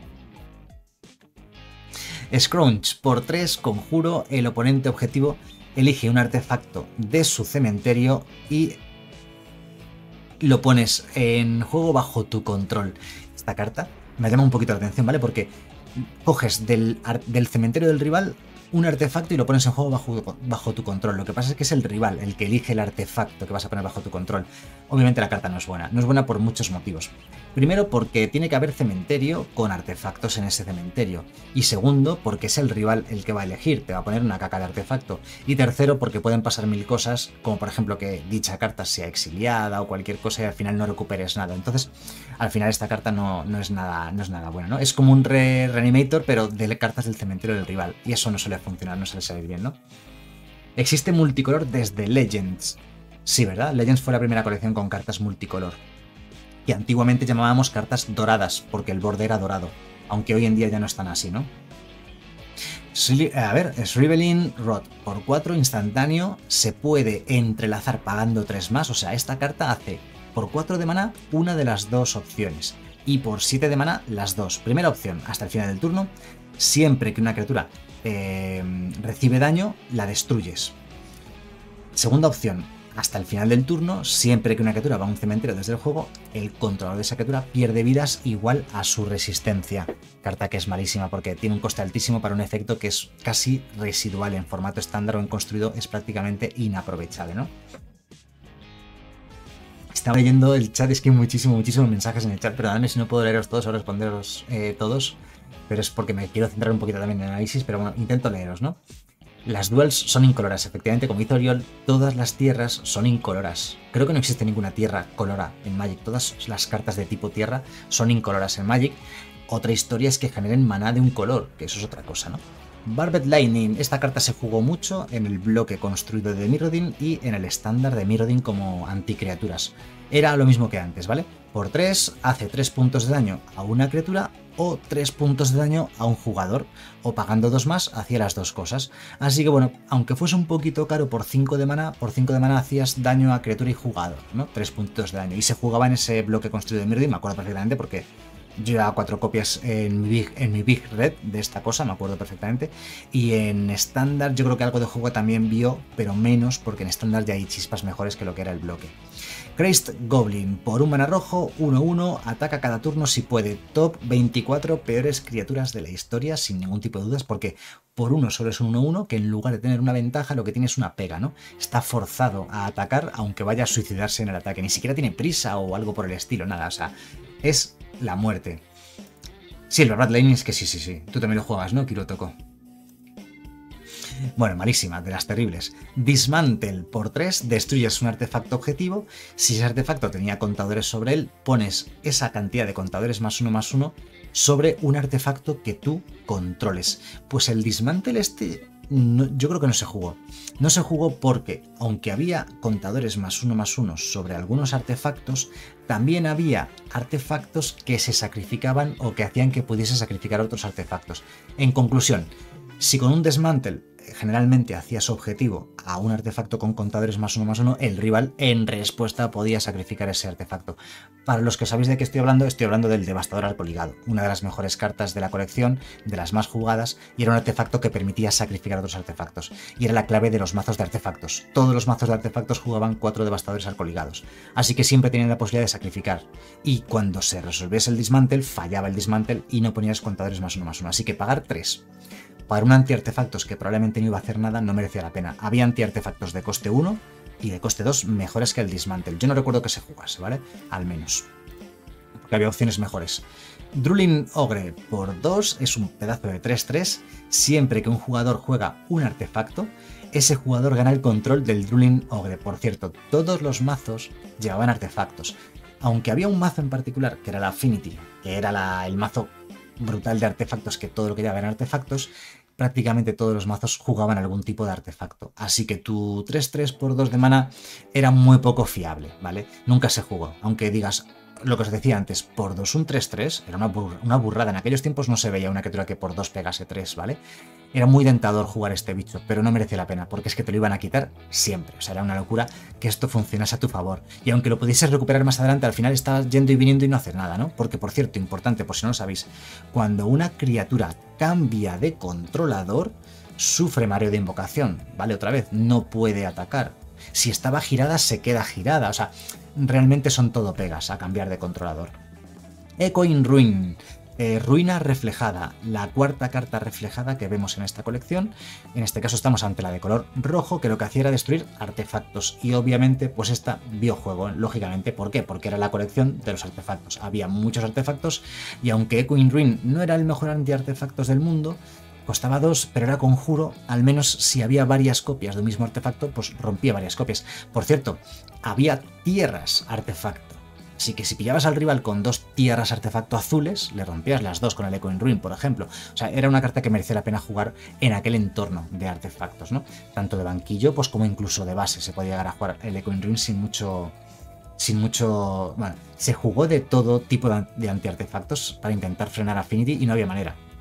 Scrunch, por tres, conjuro, el oponente objetivo elige un artefacto de su cementerio y lo pones en juego bajo tu control. Esta carta me llama un poquito la atención, ¿vale? Porque coges del, del cementerio del rival un artefacto y lo pones en juego bajo, bajo tu control. Lo que pasa es que es el rival el que elige el artefacto que vas a poner bajo tu control. Obviamente la carta no es buena. No es buena por muchos motivos. Primero, porque tiene que haber cementerio con artefactos en ese cementerio. Y segundo, porque es el rival el que va a elegir. Te va a poner una caca de artefacto. Y tercero, porque pueden pasar mil cosas, como por ejemplo que dicha carta sea exiliada o cualquier cosa y al final no recuperes nada. Entonces, al final esta carta no, no, es, nada, no es nada buena, ¿no? Es como un re Reanimator, pero de cartas del cementerio del rival. Y eso no suele funcionar, no suele salir bien, ¿no? Existe multicolor desde Legends. Sí, ¿verdad? Legends fue la primera colección con cartas multicolor. Que antiguamente llamábamos cartas doradas, porque el borde era dorado. Aunque hoy en día ya no están así, ¿no? A ver, Shriveling Rod por cuatro instantáneo, se puede entrelazar pagando tres más, o sea, esta carta hace por cuatro de maná una de las dos opciones y por siete de maná las dos. Primera opción, hasta el final del turno, siempre que una criatura eh, recibe daño, la destruyes. Segunda opción, hasta el final del turno, siempre que una criatura va a un cementerio desde el juego, el controlador de esa criatura pierde vidas igual a su resistencia. Carta que es malísima porque tiene un coste altísimo para un efecto que es casi residual en formato estándar o en construido, es prácticamente inaprovechable, ¿no? Estaba leyendo el chat, es que hay muchísimos, muchísimos mensajes en el chat, perdóname si no puedo leeros todos o responderos eh, todos, pero es porque me quiero centrar un poquito también en el análisis, pero bueno, intento leeros, ¿no? Las duels son incoloras, efectivamente, como dice Oriol, todas las tierras son incoloras. Creo que no existe ninguna tierra colora en Magic, todas las cartas de tipo tierra son incoloras en Magic. Otra historia es que generen maná de un color, que eso es otra cosa, ¿no? Barbed Lightning, esta carta se jugó mucho en el bloque construido de Mirrodin y en el estándar de Mirrodin como anticriaturas. Era lo mismo que antes, ¿vale? Por tres hace tres puntos de daño a una criatura o tres puntos de daño a un jugador, o pagando dos más hacía las dos cosas. Así que bueno, aunque fuese un poquito caro por cinco de maná, por cinco de maná hacías daño a criatura y jugador, ¿no? tres puntos de daño. Y se jugaba en ese bloque construido de Mirrodin, me acuerdo perfectamente porque yo llevaba cuatro copias en mi, big, en mi Big Red de esta cosa, me acuerdo perfectamente. Y en estándar yo creo que algo de juego también vio, pero menos, porque en estándar ya hay chispas mejores que lo que era el bloque. Crazed Goblin, por un mana rojo, uno uno, ataca cada turno si puede. Top veinticuatro peores criaturas de la historia, sin ningún tipo de dudas, porque por uno solo es un uno uno, que en lugar de tener una ventaja, lo que tiene es una pega, ¿no? Está forzado a atacar, aunque vaya a suicidarse en el ataque. Ni siquiera tiene prisa o algo por el estilo, nada, o sea, es la muerte. Sí, el Barbed Lightning es que sí, sí, sí. Tú también lo juegas, ¿no, Kirotoko? Bueno, malísima, de las terribles. Dismantle por tres, destruyes un artefacto objetivo. Si ese artefacto tenía contadores sobre él, pones esa cantidad de contadores más uno más uno sobre un artefacto que tú controles. Pues el Dismantle este no, yo creo que no se jugó. No se jugó porque, aunque había contadores más uno más uno sobre algunos artefactos, también había artefactos que se sacrificaban o que hacían que pudiese sacrificar otros artefactos. En conclusión, si con un Dismantle generalmente hacías objetivo a un artefacto con contadores más uno más uno, el rival en respuesta podía sacrificar ese artefacto. Para los que sabéis de qué estoy hablando, estoy hablando del Devastador Arcoligado, una de las mejores cartas de la colección, de las más jugadas, y era un artefacto que permitía sacrificar otros artefactos, y era la clave de los mazos de artefactos. Todos los mazos de artefactos jugaban cuatro Devastadores Arcoligados, así que siempre tenían la posibilidad de sacrificar, y cuando se resolviese el Dismantle, fallaba el Dismantle y no ponías contadores más uno más uno, así que pagar tres. Para un anti-artefactos que probablemente no iba a hacer nada, no merecía la pena. Había anti-artefactos de coste uno y de coste dos mejores que el Dismantle. Yo no recuerdo que se jugase, ¿vale? Al menos. Porque había opciones mejores. Drooling Ogre por dos es un pedazo de tres tres. Siempre que un jugador juega un artefacto, ese jugador gana el control del Drooling Ogre. Por cierto, todos los mazos llevaban artefactos. Aunque había un mazo en particular, que era la Affinity, que era la, el mazo brutal de artefactos, que todo lo que llevaba eran artefactos, prácticamente todos los mazos jugaban algún tipo de artefacto. Así que tu tres tres por dos de mana era muy poco fiable, ¿vale? Nunca se jugó. Aunque digas, lo que os decía antes, por dos un tres tres, era una, bur una burrada. En aquellos tiempos no se veía una criatura que por dos pegase tres, ¿vale? Era muy tentador jugar este bicho, pero no merecía la pena, porque es que te lo iban a quitar siempre. O sea, era una locura que esto funcionase a tu favor. Y aunque lo pudieses recuperar más adelante, al final estabas yendo y viniendo y no hacer nada, ¿no? Porque, por cierto, importante, por si no lo sabéis, cuando una criatura cambia de controlador, sufre mareo de invocación, ¿vale? Otra vez, no puede atacar. Si estaba girada, se queda girada. O sea, realmente son todo pegas a cambiar de controlador. Echoing Ruin. Eh, ruina reflejada, la cuarta carta reflejada que vemos en esta colección. En este caso estamos ante la de color rojo, que lo que hacía era destruir artefactos. Y obviamente, pues esta vio juego, lógicamente. ¿Por qué? Porque era la colección de los artefactos. Había muchos artefactos y aunque Echoing Ruin no era el mejor anti-artefactos del mundo, costaba dos, pero era conjuro. Al menos si había varias copias de un mismo artefacto, pues rompía varias copias. Por cierto, había tierras artefacto. Así que si pillabas al rival con dos tierras artefacto azules, le rompías las dos con el Echoing Ruin, por ejemplo. O sea, era una carta que merecía la pena jugar en aquel entorno de artefactos, ¿no? Tanto de banquillo, pues como incluso de base. Se podía llegar a jugar el Echoing Ruin sin mucho... Sin mucho... Bueno, se jugó de todo tipo de anti-artefactos para intentar frenar Affinity y no había manera.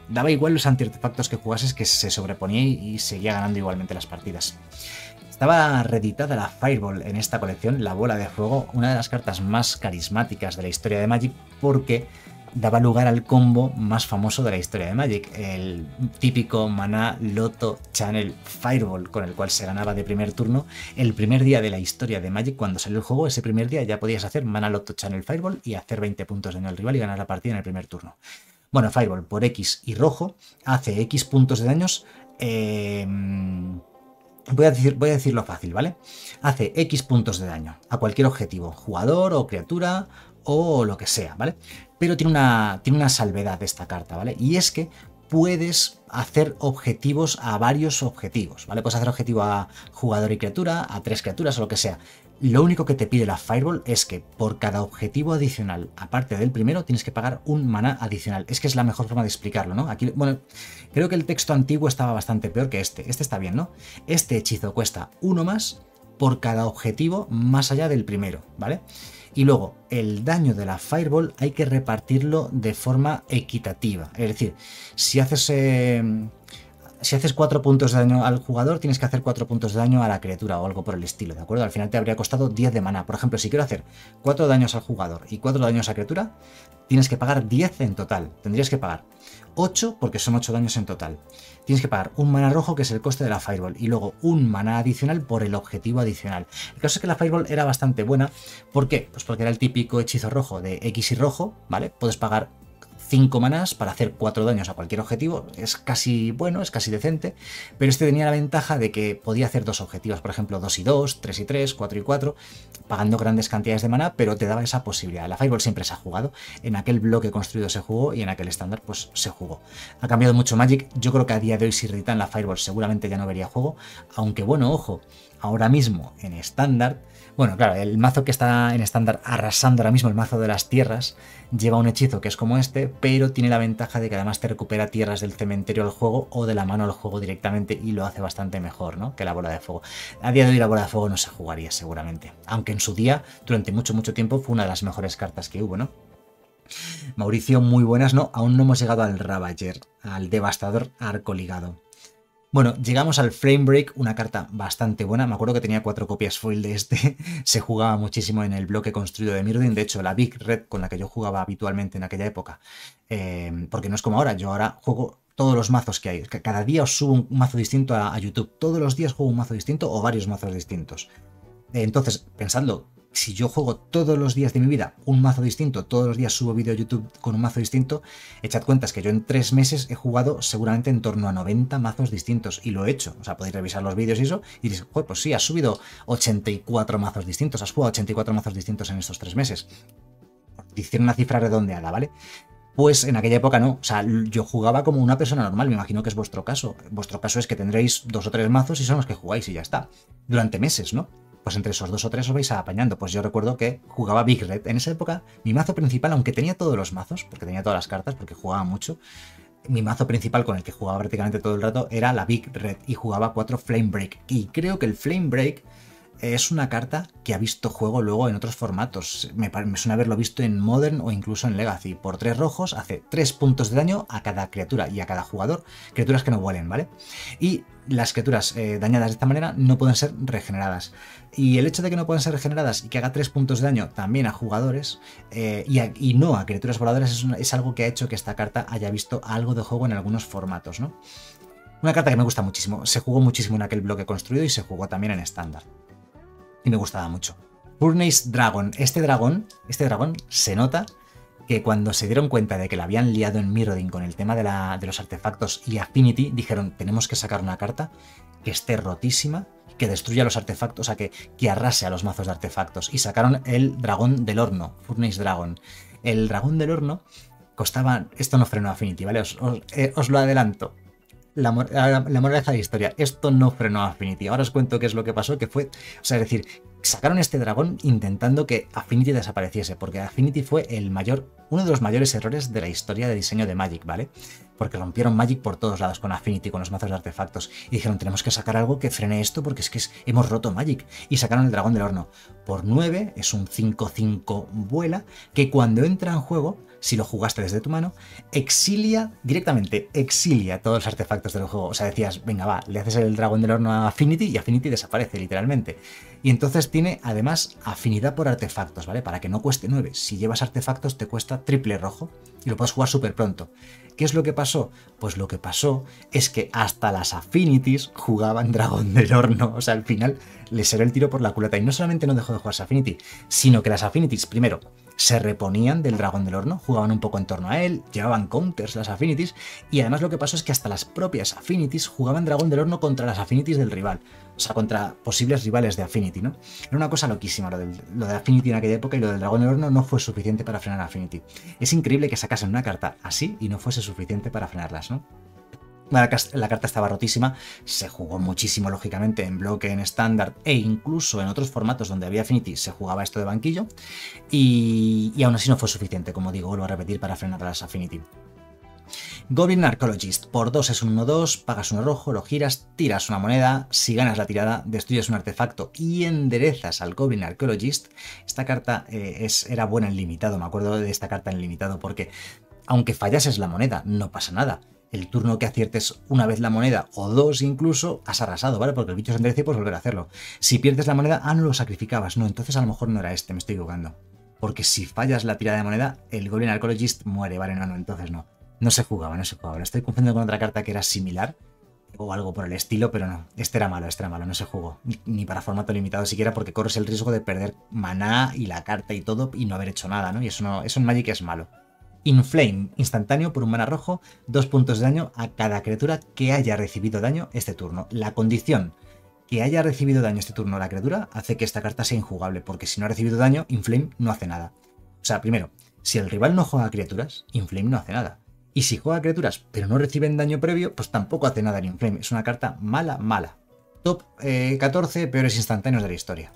daba igual los anti-artefactos que jugases, que se sobreponía y seguía ganando igualmente las partidas. Estaba reeditada la Fireball en esta colección, la bola de fuego, una de las cartas más carismáticas de la historia de Magic, porque daba lugar al combo más famoso de la historia de Magic, el típico maná Loto Channel Fireball, con el cual se ganaba de primer turno. El primer día de la historia de Magic, cuando salió el juego, ese primer día ya podías hacer maná Loto Channel Fireball y hacer veinte puntos de daño al rival y ganar la partida en el primer turno. Bueno, Fireball por X y rojo hace X puntos de daños. Eh, voy, a decir, voy a decirlo fácil, ¿vale? Hace X puntos de daño a cualquier objetivo, jugador o criatura o lo que sea, ¿vale? Pero tiene una, tiene una salvedad esta carta, ¿vale? Y es que puedes hacer objetivos a varios objetivos, ¿vale? Puedes hacer objetivo a jugador y criatura, a tres criaturas o lo que sea. Lo único que te pide la Fireball es que por cada objetivo adicional, aparte del primero, tienes que pagar un maná adicional. Es que es la mejor forma de explicarlo, ¿no? Aquí, bueno, creo que el texto antiguo estaba bastante peor que este. Este está bien, ¿no? Este hechizo cuesta uno más por cada objetivo más allá del primero, ¿vale? Y luego, el daño de la Fireball hay que repartirlo de forma equitativa. Es decir, si haces... Eh, Si haces cuatro puntos de daño al jugador, tienes que hacer cuatro puntos de daño a la criatura o algo por el estilo, ¿de acuerdo? Al final te habría costado diez de maná. Por ejemplo, si quiero hacer cuatro daños al jugador y cuatro daños a la criatura, tienes que pagar diez en total. Tendrías que pagar ocho porque son ocho daños en total. Tienes que pagar un maná rojo, que es el coste de la Fireball, y luego un maná adicional por el objetivo adicional. El caso es que la Fireball era bastante buena. ¿Por qué? Pues porque era el típico hechizo rojo de X y rojo, ¿vale? Puedes pagar cinco manás para hacer cuatro daños a cualquier objetivo. Es casi bueno, es casi decente, pero este tenía la ventaja de que podía hacer dos objetivos, por ejemplo dos y dos, tres y tres, cuatro y cuatro, pagando grandes cantidades de maná, pero te daba esa posibilidad. La Fireball siempre se ha jugado, en aquel bloque construido se jugó y en aquel estándar pues se jugó. Ha cambiado mucho Magic, yo creo que a día de hoy si reeditan la Fireball seguramente ya no vería juego, aunque bueno, ojo, ahora mismo en estándar, bueno, claro, el mazo que está en estándar arrasando ahora mismo, el mazo de las tierras, lleva un hechizo que es como este, pero tiene la ventaja de que además te recupera tierras del cementerio al juego o de la mano al juego directamente y lo hace bastante mejor, ¿no?, que la bola de fuego. A día de hoy la bola de fuego no se jugaría seguramente, aunque en su día, durante mucho, mucho tiempo, fue una de las mejores cartas que hubo, ¿no? Mauricio, muy buenas, ¿no? Aún no hemos llegado al Ravager, al devastador arco ligado. Bueno, llegamos al Flame Break, una carta bastante buena. Me acuerdo que tenía cuatro copias foil de este. Se jugaba muchísimo en el bloque construido de Mirrodin. De hecho, la Big Red con la que yo jugaba habitualmente en aquella época, eh, porque no es como ahora, yo ahora juego todos los mazos que hay. Cada día os subo un mazo distinto a, a YouTube. Todos los días juego un mazo distinto o varios mazos distintos. Entonces, pensadlo, si yo juego todos los días de mi vida un mazo distinto, todos los días subo vídeo a YouTube con un mazo distinto, echad cuentas que yo en tres meses he jugado seguramente en torno a noventa mazos distintos, y lo he hecho. O sea, podéis revisar los vídeos y eso, y dices, pues, pues sí, has subido ochenta y cuatro mazos distintos, has jugado ochenta y cuatro mazos distintos en estos tres meses. Hicieron una cifra redondeada, ¿vale? Pues en aquella época no, o sea, yo jugaba como una persona normal, me imagino que es vuestro caso. Vuestro caso es que tendréis dos o tres mazos y son los que jugáis y ya está. Durante meses, ¿no? Pues entre esos dos o tres os vais apañando. Pues yo recuerdo que jugaba Big Red. En esa época, mi mazo principal, aunque tenía todos los mazos, porque tenía todas las cartas, porque jugaba mucho, mi mazo principal con el que jugaba prácticamente todo el rato era la Big Red y jugaba cuatro Flame Break. Y creo que el Flame Break es una carta que ha visto juego luego en otros formatos. Me, me suena haberlo visto en Modern o incluso en Legacy. Por tres rojos hace tres puntos de daño a cada criatura y a cada jugador. Criaturas que no vuelen, ¿vale? Y las criaturas eh, dañadas de esta manera no pueden ser regeneradas. Y el hecho de que no puedan ser regeneradas y que haga tres puntos de daño también a jugadores eh, y, a, y no a criaturas voladoras es, una, es algo que ha hecho que esta carta haya visto algo de juego en algunos formatos, ¿no? Una carta que me gusta muchísimo. Se jugó muchísimo en aquel bloque construido y se jugó también en estándar. Y me gustaba mucho. Furnace Dragon. Este dragón, este dragón se nota que cuando se dieron cuenta de que la habían liado en Mirrodin con el tema de, la, de los artefactos y Affinity, dijeron, tenemos que sacar una carta que esté rotísima, que destruya los artefactos, o sea, que, que arrase a los mazos de artefactos. Y sacaron el dragón del horno, Furnace Dragon. El dragón del horno costaba... Esto no frenó Affinity, ¿vale? Os, os, eh, os lo adelanto. La, la, la moraleja de la historia, esto no frenó a Affinity. Ahora os cuento qué es lo que pasó, que fue, o sea, es decir, sacaron este dragón intentando que Affinity desapareciese, porque Affinity fue el mayor, uno de los mayores errores de la historia de diseño de Magic, ¿vale? Porque rompieron Magic por todos lados con Affinity, con los mazos de artefactos, y dijeron, tenemos que sacar algo que frene esto porque es que es, hemos roto Magic, y sacaron el dragón del horno. por nueve, es un cinco cinco vuela, que cuando entra en juego, si lo jugaste desde tu mano, exilia, directamente exilia todos los artefactos del juego. O sea, decías, venga, va, le haces el dragón del horno a Affinity y Affinity desaparece, literalmente. Y entonces tiene, además, afinidad por artefactos, ¿vale? Para que no cueste nueve. Si llevas artefactos, te cuesta triple rojo y lo puedes jugar súper pronto. ¿Qué es lo que pasó? Pues lo que pasó es que hasta las Affinities jugaban dragón del horno. O sea, al final les era el tiro por la culata. Y no solamente no dejó de jugarse Affinity, sino que las Affinities, primero, se reponían del dragón del horno, jugaban un poco en torno a él, llevaban counters las Affinities, y además lo que pasó es que hasta las propias Affinities jugaban dragón del horno contra las Affinities del rival, o sea, contra posibles rivales de Affinity, ¿no? Era una cosa loquísima lo, del, lo de Affinity en aquella época, y lo del dragón del horno no fue suficiente para frenar a Affinity. Es increíble que sacasen una carta así y no fuese suficiente para frenarlas, ¿no? La, la carta estaba rotísima, se jugó muchísimo lógicamente en bloque, en estándar e incluso en otros formatos donde había Affinity se jugaba esto de banquillo y, y aún así no fue suficiente, como digo, vuelvo a repetir, para frenar a las Affinity. Goblin Archaeologist, por dos es un uno dos, pagas uno rojo, lo giras, tiras una moneda, si ganas la tirada, destruyes un artefacto y enderezas al Goblin Archaeologist. Esta carta eh, es, era buena en limitado, me acuerdo de esta carta en limitado porque aunque fallases la moneda, no pasa nada. El turno que aciertes una vez la moneda, o dos incluso, has arrasado, ¿vale? Porque el bicho se endereza y puedes volver a hacerlo. Si pierdes la moneda, ah, no lo sacrificabas. No, entonces a lo mejor no era este, me estoy equivocando. Porque si fallas la tirada de moneda, el Goblin Archaeologist muere, ¿vale? No, no, entonces no. No se jugaba, no se jugaba. Lo estoy confundiendo con otra carta que era similar, o algo por el estilo, pero no. Este era malo, este era malo, no se jugó. Ni, ni para formato limitado siquiera, porque corres el riesgo de perder maná y la carta y todo, y no haber hecho nada, ¿no? Y eso, no, eso en Magic es malo. Inflame, instantáneo por un mana rojo, dos puntos de daño a cada criatura que haya recibido daño este turno. La condición que haya recibido daño este turno la criatura hace que esta carta sea injugable, porque si no ha recibido daño, Inflame no hace nada. O sea, primero, si el rival no juega criaturas, Inflame no hace nada. Y si juega criaturas pero no reciben daño previo, pues tampoco hace nada en Inflame. Es una carta mala, mala. Top eh, catorce peores instantáneos de la historia.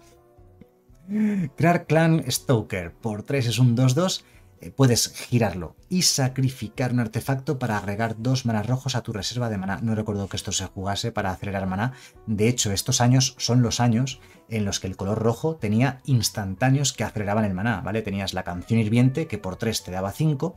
Crear Clan Stoker, por tres es un dos dos. Puedes girarlo y sacrificar un artefacto para agregar dos manas rojos a tu reserva de maná. No recuerdo que esto se jugase para acelerar maná. De hecho, estos años son los años en los que el color rojo tenía instantáneos que aceleraban el maná, ¿vale? Tenías la canción hirviente, que por tres te daba cinco,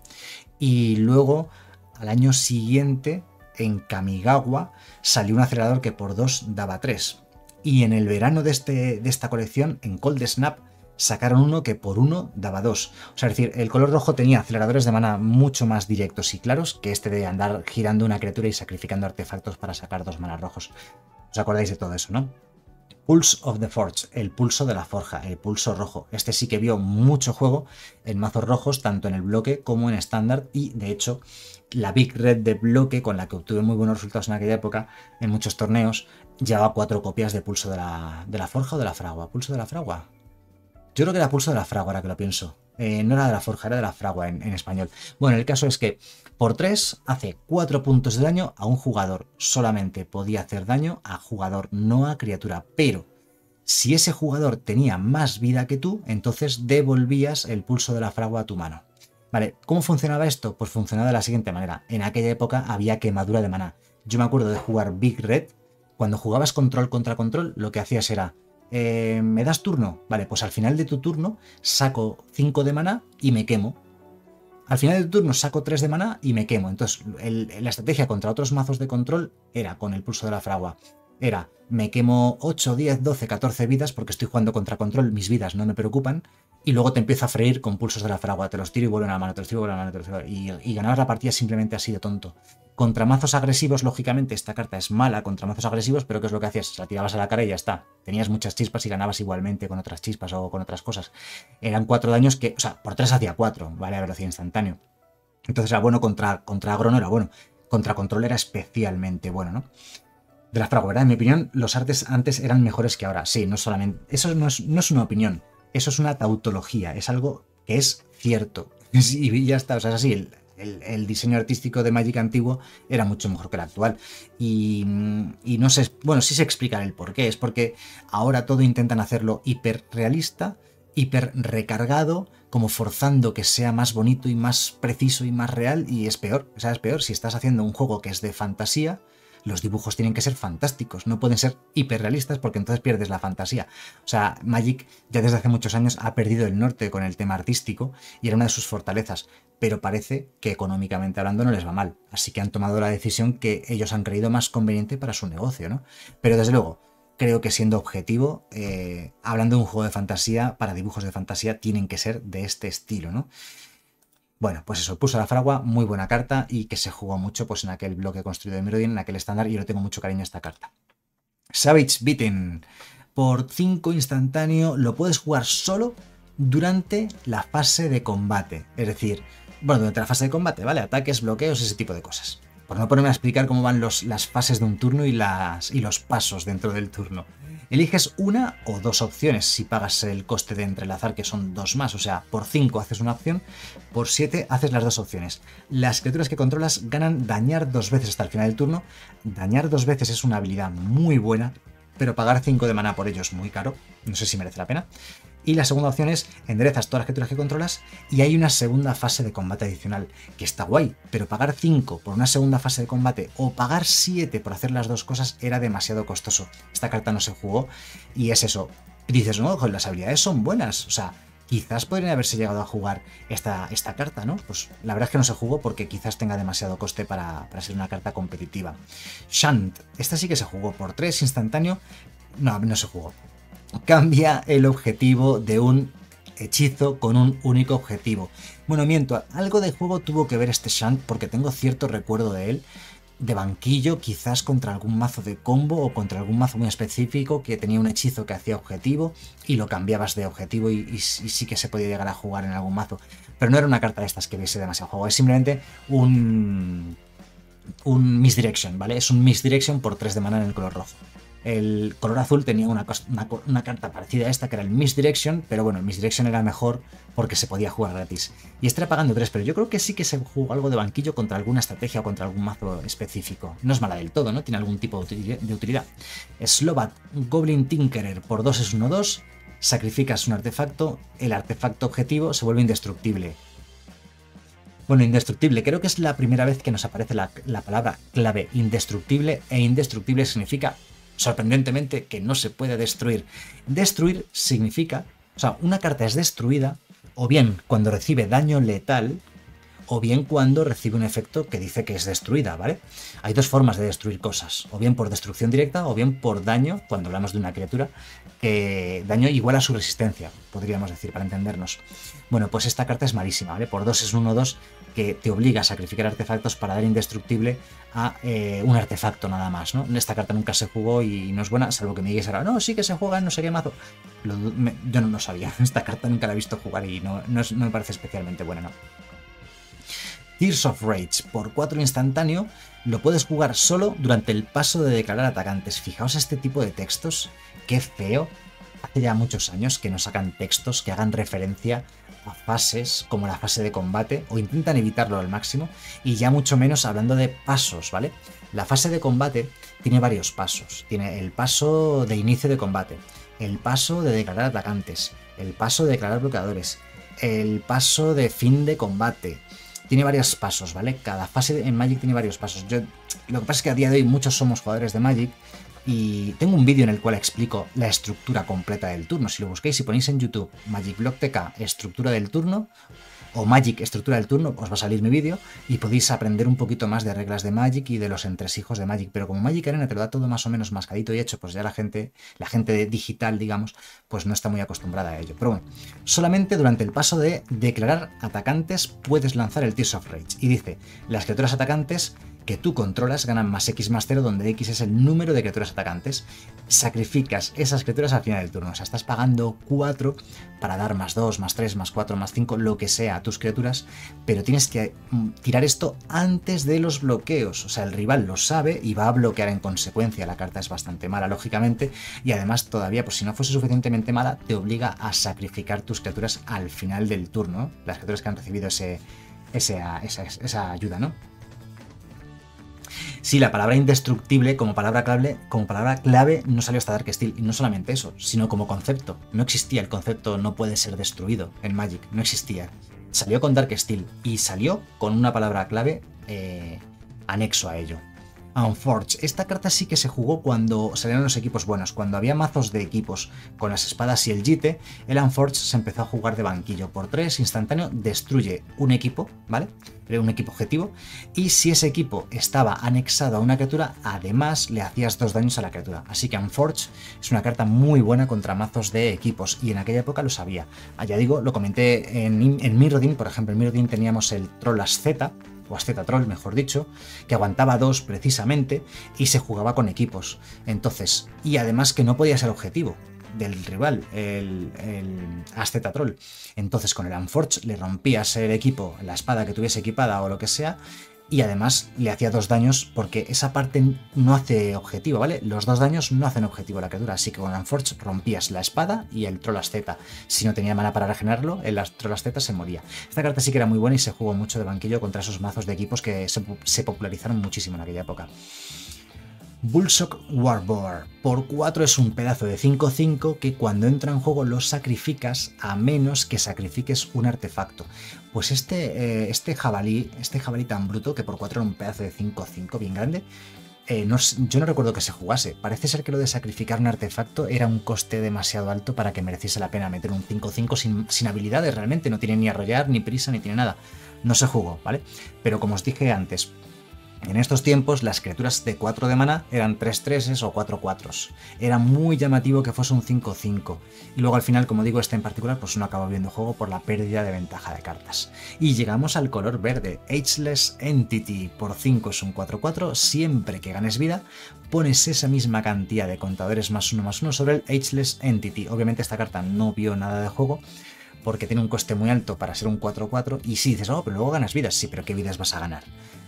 y luego al año siguiente en Kamigawa salió un acelerador que por dos daba tres. Y en el verano de, este, de esta colección, en Cold Snap, sacaron uno que por uno daba dos. O sea, es decir, el color rojo tenía aceleradores de mana mucho más directos y claros que este de andar girando una criatura y sacrificando artefactos para sacar dos manas rojos. ¿Os acordáis de todo eso, no? Pulse of the Forge, el pulso de la forja, el pulso rojo. Este sí que vio mucho juego en mazos rojos, tanto en el bloque como en estándar, y de hecho la Big Red de bloque, con la que obtuve muy buenos resultados en aquella época, en muchos torneos, llevaba cuatro copias de pulso de la, de la forja o de la fragua. ¿Pulso de la fragua? Yo creo que era pulso de la fragua, ahora que lo pienso. Eh, no era de la forja, era de la fragua en, en español. Bueno, el caso es que por tres hace cuatro puntos de daño a un jugador. Solamente podía hacer daño a jugador, no a criatura. Pero si ese jugador tenía más vida que tú, entonces devolvías el pulso de la fragua a tu mano. Vale, ¿cómo funcionaba esto? Pues funcionaba de la siguiente manera. En aquella época había quemadura de maná. Yo me acuerdo de jugar Big Red. Cuando jugabas control contra control, lo que hacías era... Eh, ¿me das turno? Vale, pues al final de tu turno saco cinco de maná y me quemo. Al final de tu turno saco tres de maná y me quemo. Entonces el, la estrategia contra otros mazos de control era, con el pulso de la fragua, era me quemo ocho, diez, doce, catorce vidas porque estoy jugando contra control, mis vidas no me preocupan, y luego te empiezo a freír con pulsos de la fragua, te los tiro y vuelven a la mano, te los tiro y vuelven a la mano, te los tiro, y, y ganabas la partida simplemente así de tonto. Contra mazos agresivos, lógicamente, esta carta es mala contra mazos agresivos, pero ¿qué es lo que hacías? La tirabas a la cara y ya está. Tenías muchas chispas y ganabas igualmente con otras chispas o con otras cosas. Eran cuatro daños que, o sea, por tres hacía cuatro, ¿vale? A velocidad instantáneo. Entonces era bueno contra, contra agro, no era bueno. Contra control era especialmente bueno, ¿no? De la fragua, ¿verdad? En mi opinión, los artes antes eran mejores que ahora. Sí, no solamente... Eso no es, no es una opinión, eso es una tautología, es algo que es cierto. Y ya está, o sea, es así, el... El, el diseño artístico de Magic antiguo era mucho mejor que el actual y, y no sé, bueno, sí se explica el por qué, es porque ahora todo intentan hacerlo hiperrealista, hiper recargado, como forzando que sea más bonito y más preciso y más real, y es peor, o sea, es peor si estás haciendo un juego que es de fantasía, los dibujos tienen que ser fantásticos, no pueden ser hiperrealistas porque entonces pierdes la fantasía. O sea, Magic ya desde hace muchos años ha perdido el norte con el tema artístico y era una de sus fortalezas, pero parece que económicamente hablando no les va mal, así que han tomado la decisión que ellos han creído más conveniente para su negocio, ¿no? Pero desde luego, creo que siendo objetivo, eh, hablando de un juego de fantasía, para dibujos de fantasía tienen que ser de este estilo, ¿no? Bueno, pues eso, Pulso a la Fragua, muy buena carta y que se jugó mucho pues en aquel bloque construido de Mirrodin, en aquel estándar, y yo le tengo mucho cariño a esta carta. Savage Beaten. Por cinco instantáneo lo puedes jugar solo durante la fase de combate. Es decir, bueno, durante la fase de combate, ¿vale? Ataques, bloqueos, ese tipo de cosas. Por no ponerme a explicar cómo van los, las fases de un turno y, las, y los pasos dentro del turno. Eliges una o dos opciones si pagas el coste de entrelazar, que son dos más. O sea, por cinco haces una opción, por siete haces las dos opciones. Las criaturas que controlas ganan dañar dos veces hasta el final del turno. Dañar dos veces es una habilidad muy buena, pero pagar cinco de maná por ello es muy caro. No sé si merece la pena. Y la segunda opción es enderezas todas las criaturas que controlas y hay una segunda fase de combate adicional, que está guay, pero pagar cinco por una segunda fase de combate o pagar siete por hacer las dos cosas era demasiado costoso. Esta carta no se jugó y es eso. Dices, no, joder, las habilidades son buenas, o sea, quizás podrían haberse llegado a jugar esta, esta carta, ¿no? Pues la verdad es que no se jugó porque quizás tenga demasiado coste para, para ser una carta competitiva. Shant, esta sí que se jugó por tres instantáneo, no, no se jugó. Cambia el objetivo de un hechizo con un único objetivo. Bueno, miento, algo de juego tuvo que ver este Shant porque tengo cierto recuerdo de él, de banquillo, quizás contra algún mazo de combo o contra algún mazo muy específico que tenía un hechizo que hacía objetivo y lo cambiabas de objetivo y, y, y sí que se podía llegar a jugar en algún mazo. Pero no era una carta de estas que viese demasiado juego, es simplemente un, un misdirection, ¿vale? Es un misdirection por tres de mana en el color rojo. El color azul tenía una, una, una carta parecida a esta que era el Misdirection, pero bueno, el Misdirection era mejor porque se podía jugar gratis. Y estará pagando tres, pero yo creo que sí que se jugó algo de banquillo contra alguna estrategia o contra algún mazo específico. No es mala del todo, ¿no? Tiene algún tipo de utilidad. Slobat Goblin Tinkerer por dos es uno dos, sacrificas un artefacto, el artefacto objetivo se vuelve indestructible. Bueno, indestructible, creo que es la primera vez que nos aparece la, la palabra clave indestructible, e indestructible significa sorprendentemente que no se puede destruir. Destruir significa, o sea, una carta es destruida o bien cuando recibe daño letal o bien cuando recibe un efecto que dice que es destruida, ¿vale? Hay dos formas de destruir cosas, o bien por destrucción directa o bien por daño, cuando hablamos de una criatura, que daño igual a su resistencia, podríamos decir, para entendernos. Bueno, pues esta carta es malísima, ¿vale? Por dos es uno dos que te obliga a sacrificar artefactos para dar indestructible a eh, un artefacto nada más, ¿no? Esta carta nunca se jugó y no es buena, salvo que me digas ahora, no, sí que se juega en no sé qué mazo. Lo, me, yo no lo sabía, esta carta nunca la he visto jugar y no, no, es, no me parece especialmente buena, ¿no? Tears of Rage, por cuatro instantáneo, lo puedes jugar solo durante el paso de declarar atacantes. Fijaos este tipo de textos, qué feo. Hace ya muchos años que no sacan textos que hagan referencia a fases como la fase de combate, o intentan evitarlo al máximo, y ya mucho menos hablando de pasos, ¿vale? La fase de combate tiene varios pasos. Tiene el paso de inicio de combate, el paso de declarar atacantes, el paso de declarar bloqueadores, el paso de fin de combate. Tiene varios pasos, ¿vale? Cada fase en Magic tiene varios pasos. Yo, lo que pasa es que a día de hoy muchos somos jugadores de Magic y tengo un vídeo en el cual explico la estructura completa del turno. Si lo busquéis y ponéis en YouTube Magic Block T K estructura del turno o Magic estructura del turno, os va a salir mi vídeo y podéis aprender un poquito más de reglas de Magic y de los entresijos de Magic. Pero como Magic Arena te lo da todo más o menos mascadito y hecho, pues ya la gente, la gente digital, digamos, pues no está muy acostumbrada a ello. Pero bueno, solamente durante el paso de declarar atacantes puedes lanzar el Tears of Rage. Y dice, las criaturas atacantes que tú controlas ganan más X más cero, donde X es el número de criaturas atacantes. Sacrificas esas criaturas al final del turno. O sea, estás pagando cuatro para dar más dos, más tres, más cuatro, más cinco, lo que sea a tus criaturas, pero tienes que tirar esto antes de los bloqueos. O sea, el rival lo sabe y va a bloquear en consecuencia. La carta es bastante mala, lógicamente, y además todavía, pues si no fuese suficientemente mala, te obliga a sacrificar tus criaturas al final del turno. Las criaturas que han recibido ese, ese, esa, esa ayuda, ¿no? Sí, la palabra indestructible como palabra clave, como palabra clave no salió hasta Darksteel, y no solamente eso, sino como concepto. No existía el concepto no puede ser destruido en Magic, no existía. Salió con Darksteel y salió con una palabra clave eh, anexo a ello. Unforged. Esta carta sí que se jugó cuando salieron los equipos buenos, cuando había mazos de equipos con las espadas y el Jite, el Unforged se empezó a jugar de banquillo. Por tres, instantáneo, destruye un equipo, ¿vale? Un equipo objetivo, y si ese equipo estaba anexado a una criatura, además le hacías dos daños a la criatura. Así que Unforged es una carta muy buena contra mazos de equipos, y en aquella época lo sabía. Ah, ya digo, lo comenté en, en Mirrodin, por ejemplo, en Mirrodin teníamos el Troll Asceta, o Asceta Troll, mejor dicho, que aguantaba dos precisamente y se jugaba con equipos. Entonces, y además que no podía ser objetivo del rival, el, el Asceta Troll. Entonces con el Unforged le rompías el equipo, la espada que tuviese equipada o lo que sea, y además le hacía dos daños porque esa parte no hace objetivo, ¿vale? Los dos daños no hacen objetivo a la criatura, así que con Unforged rompías la espada y el Troll Asceta. Si no tenía mana para regenerarlo, el Troll Asceta se moría. Esta carta sí que era muy buena y se jugó mucho de banquillo contra esos mazos de equipos que se, se popularizaron muchísimo en aquella época. Bullshock Warboard. Por cuatro es un pedazo de cinco cinco que cuando entra en juego lo sacrificas a menos que sacrifiques un artefacto. Pues este, eh, este jabalí, este jabalí tan bruto que por cuatro era un pedazo de cinco cinco bien grande, eh, no, yo no recuerdo que se jugase. Parece ser que lo de sacrificar un artefacto era un coste demasiado alto para que mereciese la pena meter un cinco cinco sin, sin habilidades realmente. No tiene ni arrollar, ni prisa, ni tiene nada. No se jugó, ¿vale? Pero como os dije antes, en estos tiempos las criaturas de cuatro de mana eran tres tres o cuatro cuatro. Era muy llamativo que fuese un cinco cinco. Y luego al final, como digo, este en particular pues no acaba viendo juego por la pérdida de ventaja de cartas. Y llegamos al color verde. Ageless Entity. Por cinco es un cuatro cuatro. Siempre que ganes vida, pones esa misma cantidad de contadores más uno más uno sobre el Ageless Entity. Obviamente esta carta no vio nada de juego, porque tiene un coste muy alto para ser un cuatro cuatro, y sí, dices, oh, pero luego ganas vidas. Sí, pero ¿qué vidas vas a ganar?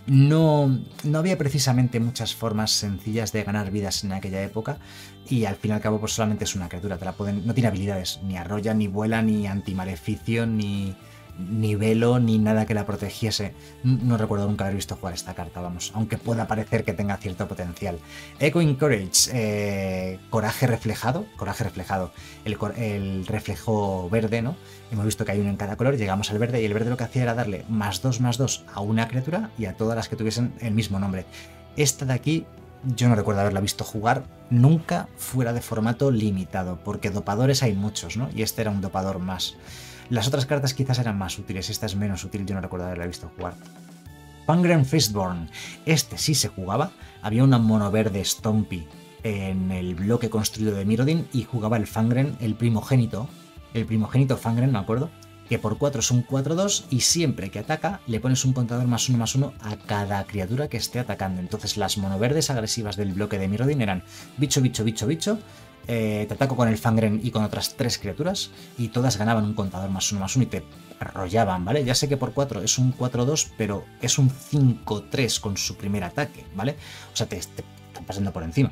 No, no había precisamente muchas formas sencillas de ganar vidas en aquella época, y al fin y al cabo pues solamente es una criatura, te la pueden, no tiene habilidades, ni arrolla, ni vuela, ni antimaleficio, ni, ni velo, ni nada que la protegiese. No, no recuerdo nunca haber visto jugar esta carta, vamos, aunque pueda parecer que tenga cierto potencial. Echoing Courage, eh, coraje reflejado, coraje reflejado, el, el reflejo verde, ¿no? Hemos visto que hay uno en cada color, llegamos al verde y el verde lo que hacía era darle más dos más dos a una criatura y a todas las que tuviesen el mismo nombre. Esta de aquí yo no recuerdo haberla visto jugar nunca fuera de formato limitado, porque dopadores hay muchos, ¿no? Y este era un dopador más. Las otras cartas quizás eran más útiles, esta es menos útil, yo no recuerdo haberla visto jugar. Fangren Fistborn, este sí se jugaba, había una mono verde Stompy en el bloque construido de Mirrodin y jugaba el Fangren, el primogénito, el primogénito Fangren, me acuerdo, que por cuatro es un cuatro dos y siempre que ataca le pones un contador más uno más uno a cada criatura que esté atacando. Entonces las monoverdes agresivas del bloque de Mirrodin eran bicho, bicho, bicho, bicho, eh, te ataco con el Fangren y con otras tres criaturas y todas ganaban un contador más uno más uno y te arrollaban, ¿vale? Ya sé que por cuatro es un cuatro dos, pero es un cinco tres con su primer ataque, ¿vale? O sea, te, te están pasando por encima.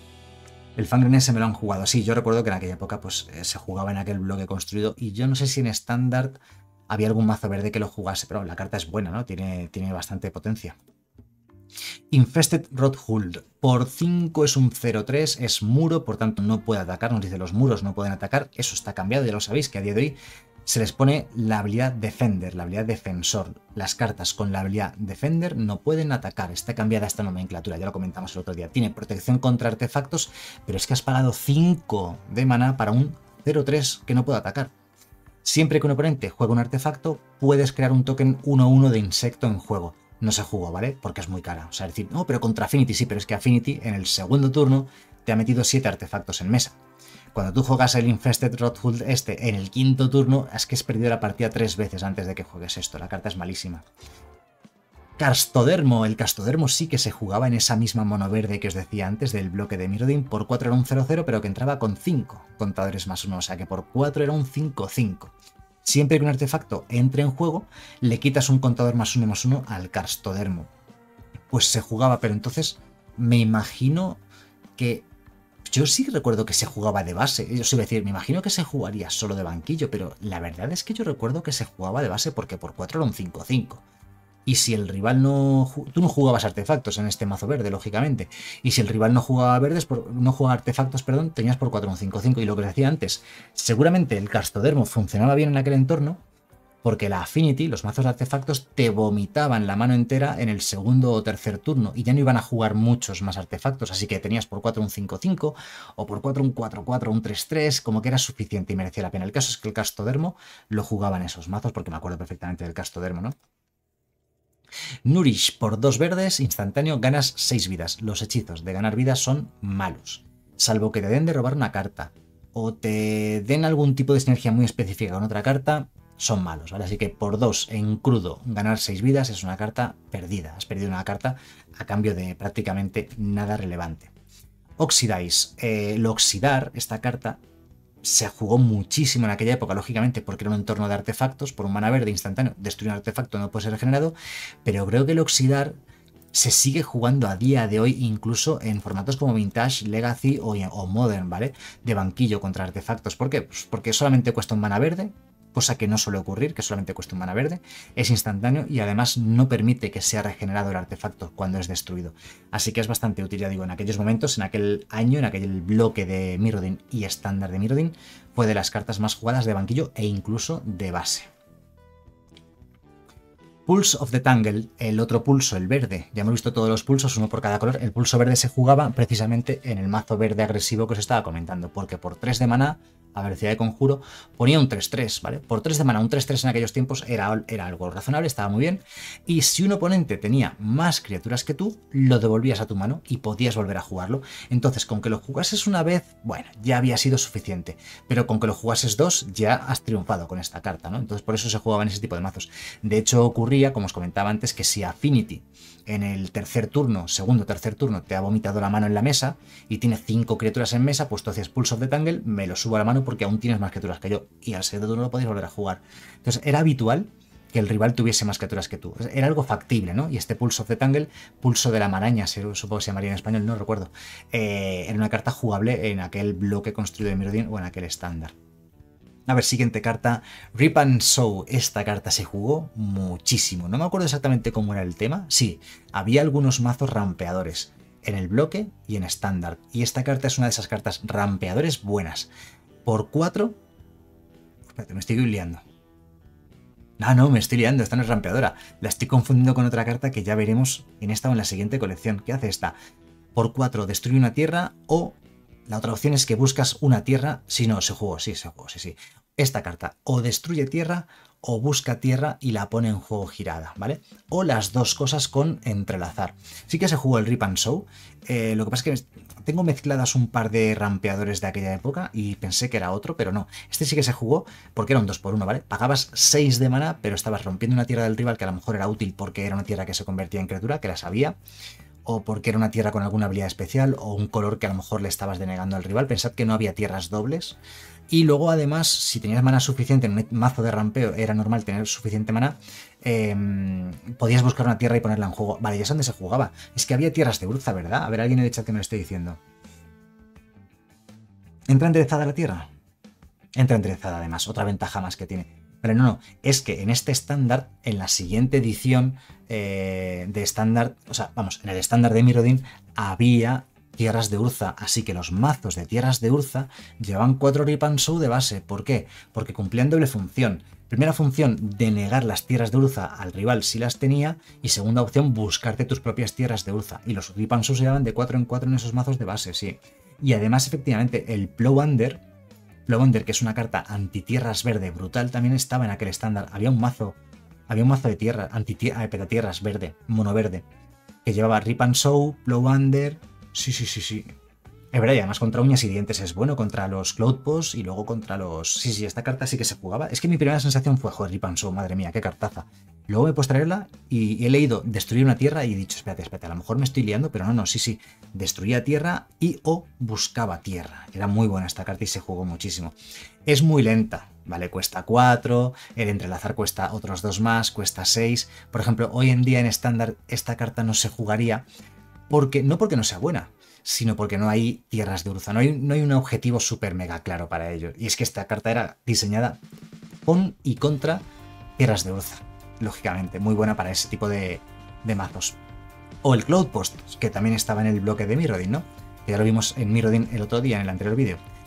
El Fangren ese me lo han jugado, sí, yo recuerdo que en aquella época pues eh, se jugaba en aquel bloque construido y yo no sé si en estándar había algún mazo verde que lo jugase, pero la carta es buena, ¿no? Tiene, tiene bastante potencia. Infested Rothold, por cinco es un cero tres, es muro, por tanto no puede atacar, nos dice los muros no pueden atacar, eso está cambiado, ya lo sabéis que a día de hoy se les pone la habilidad Defender, la habilidad Defensor. Las cartas con la habilidad Defender no pueden atacar. Está cambiada esta nomenclatura, ya lo comentamos el otro día. Tiene protección contra artefactos, pero es que has pagado cinco de mana para un cero tres que no puede atacar. Siempre que un oponente juegue un artefacto, puedes crear un token uno uno de insecto en juego. No se jugó, ¿vale? Porque es muy cara. O sea, decir, no, pero contra Affinity sí, pero es que Affinity en el segundo turno te ha metido siete artefactos en mesa. Cuando tú juegas el Infested Rothold este en el quinto turno, es que has perdido la partida tres veces antes de que juegues esto. La carta es malísima. Castodermo. El Castodermo sí que se jugaba en esa misma mono verde que os decía antes del bloque de Mirrodin. Por cuatro era un cero cero, pero que entraba con cinco contadores más uno. O sea que por cuatro era un cinco cinco. Siempre que un artefacto entre en juego, le quitas un contador más uno más uno al Castodermo. Pues se jugaba, pero entonces me imagino que... Yo sí recuerdo que se jugaba de base, yo os iba a decir, me imagino que se jugaría solo de banquillo, pero la verdad es que yo recuerdo que se jugaba de base porque por cuatro era un cinco cinco. Y si el rival no... Tú no jugabas artefactos en este mazo verde, lógicamente. Y si el rival no jugaba verdes, por, no jugaba artefactos, perdón, tenías por cuatro un cinco cinco. Y lo que os decía antes, seguramente el Castodermo funcionaba bien en aquel entorno, porque la Affinity, los mazos de artefactos, te vomitaban la mano entera en el segundo o tercer turno y ya no iban a jugar muchos más artefactos, así que tenías por cuatro un cinco cinco o por cuatro un cuatro cuatro, un tres tres, como que era suficiente y merecía la pena. El caso es que el Castodermo lo jugaban esos mazos, porque me acuerdo perfectamente del Castodermo, ¿no? Nourish, por dos verdes, instantáneo, ganas seis vidas. Los hechizos de ganar vidas son malos, salvo que te den de robar una carta o te den algún tipo de sinergia muy específica con otra carta, son malos, ¿vale? Así que por dos en crudo ganar seis vidas es una carta perdida. Has perdido una carta a cambio de prácticamente nada relevante. Oxidize. Eh, el oxidar, esta carta, se jugó muchísimo en aquella época, lógicamente, porque era un entorno de artefactos. Por un mana verde instantáneo, destruir un artefacto no puede ser regenerado, pero creo que el oxidar se sigue jugando a día de hoy, incluso en formatos como Vintage, Legacy o, o Modern, ¿vale? De banquillo contra artefactos. ¿Por qué? Pues porque solamente cuesta un mana verde, cosa que no suele ocurrir, que solamente cuesta un mana verde, es instantáneo y además no permite que sea regenerado el artefacto cuando es destruido. Así que es bastante útil, ya digo, en aquellos momentos, en aquel año, en aquel bloque de Mirrodin y estándar de Mirrodin, fue de las cartas más jugadas de banquillo e incluso de base. Pulse of the Tangle, el otro pulso, el verde. Ya hemos visto todos los pulsos, uno por cada color. El pulso verde se jugaba precisamente en el mazo verde agresivo que os estaba comentando, porque por tres de maná, a velocidad de conjuro, ponía un tres tres, ¿vale? Por tres de maná, un tres tres en aquellos tiempos era, era algo razonable, estaba muy bien. Y si un oponente tenía más criaturas que tú, lo devolvías a tu mano y podías volver a jugarlo. Entonces, con que lo jugases una vez, bueno, ya había sido suficiente. Pero con que lo jugases dos, ya has triunfado con esta carta, ¿no? Entonces, por eso se jugaban ese tipo de mazos. De hecho, ocurría, como os comentaba antes, que si Affinity en el tercer turno, segundo o tercer turno, te ha vomitado la mano en la mesa y tiene cinco criaturas en mesa, pues tú hacías Pulse of the Tangle, me lo subo a la mano porque aún tienes más criaturas que yo y al segundo turno lo podéis volver a jugar. Entonces era habitual que el rival tuviese más criaturas que tú. Era algo factible, ¿no? Y este Pulse of the Tangle, pulso de la maraña, supongo que se llamaría en español, no recuerdo, eh, era una carta jugable en aquel bloque construido de Mirrodin o en aquel estándar. A ver, siguiente carta, Rip and Sow. Esta carta se jugó muchísimo. No me acuerdo exactamente cómo era el tema. Sí, había algunos mazos rampeadores en el bloque y en estándar. Y esta carta es una de esas cartas rampeadores buenas. Por cuatro... Espérate, me estoy liando. No, no, me estoy liando. Esta no es rampeadora. La estoy confundiendo con otra carta que ya veremos en esta o en la siguiente colección. ¿Qué hace esta? Por cuatro destruye una tierra o... La otra opción es que buscas una tierra. Si no, se jugó, sí, se jugó, sí, sí. Esta carta o destruye tierra o busca tierra y la pone en juego girada, ¿vale? O las dos cosas con entrelazar. Sí que se jugó el Rip and Sow. Eh, lo que pasa es que tengo mezcladas un par de rampeadores de aquella época y pensé que era otro, pero no. Este sí que se jugó porque era un dos por uno, ¿vale? Pagabas seis de mana, pero estabas rompiendo una tierra del rival que a lo mejor era útil porque era una tierra que se convertía en criatura, que la sabía, o porque era una tierra con alguna habilidad especial, o un color que a lo mejor le estabas denegando al rival. Pensad que no había tierras dobles. Y luego, además, si tenías mana suficiente en un mazo de rampeo, era normal tener suficiente mana, eh, podías buscar una tierra y ponerla en juego. Vale, ya es donde se jugaba. Es que había tierras de Urza, ¿verdad? A ver, alguien en el chat que me lo esté diciendo. ¿Entra enderezada la tierra? Entra enderezada, además. Otra ventaja más que tiene. Pero no, no. Es que en este estándar, en la siguiente edición eh, de estándar, o sea, vamos, en el estándar de Mirrodin, había tierras de Urza, así que los mazos de tierras de Urza llevaban cuatro Rip and Sow de base. ¿Por qué? Porque cumplían doble función. Primera función, denegar las tierras de Urza al rival si las tenía, y segunda opción, buscarte tus propias tierras de Urza. Y los Rip and Sow se llevaban de cuatro en cuatro en esos mazos de base, sí. Y además, efectivamente, el Plow Under, Plow Under, que es una carta anti-tierras verde brutal, también estaba en aquel estándar. Había un mazo, había un mazo de tierra, anti-tierras verde, mono verde, que llevaba Rip and Sow, Plow Under. Sí, sí, sí, sí. Es verdad, y además contra uñas y dientes es bueno, contra los Cloudpost y luego contra los... Sí, sí, esta carta sí que se jugaba. Es que mi primera sensación fue, joder, Rip and Sow, madre mía, qué cartaza. Luego me he puesto a traerla y he leído destruir una tierra y he dicho, espérate, espérate, a lo mejor me estoy liando, pero no, no, sí, sí. Destruía tierra y o buscaba tierra. Era muy buena esta carta y se jugó muchísimo. Es muy lenta, ¿vale? Cuesta cuatro, el entrelazar cuesta otros dos más, cuesta seis. Por ejemplo, hoy en día en estándar esta carta no se jugaría. Porque, no porque no sea buena, sino porque no hay tierras de Urza, no hay, no hay un objetivo súper mega claro para ello. Y es que esta carta era diseñada con y contra tierras de Urza, lógicamente, muy buena para ese tipo de, de mazos. O el Cloudpost, que también estaba en el bloque de Mirrodin, ¿no? Que ya lo vimos en Mirrodin el otro día, en el anterior vídeo.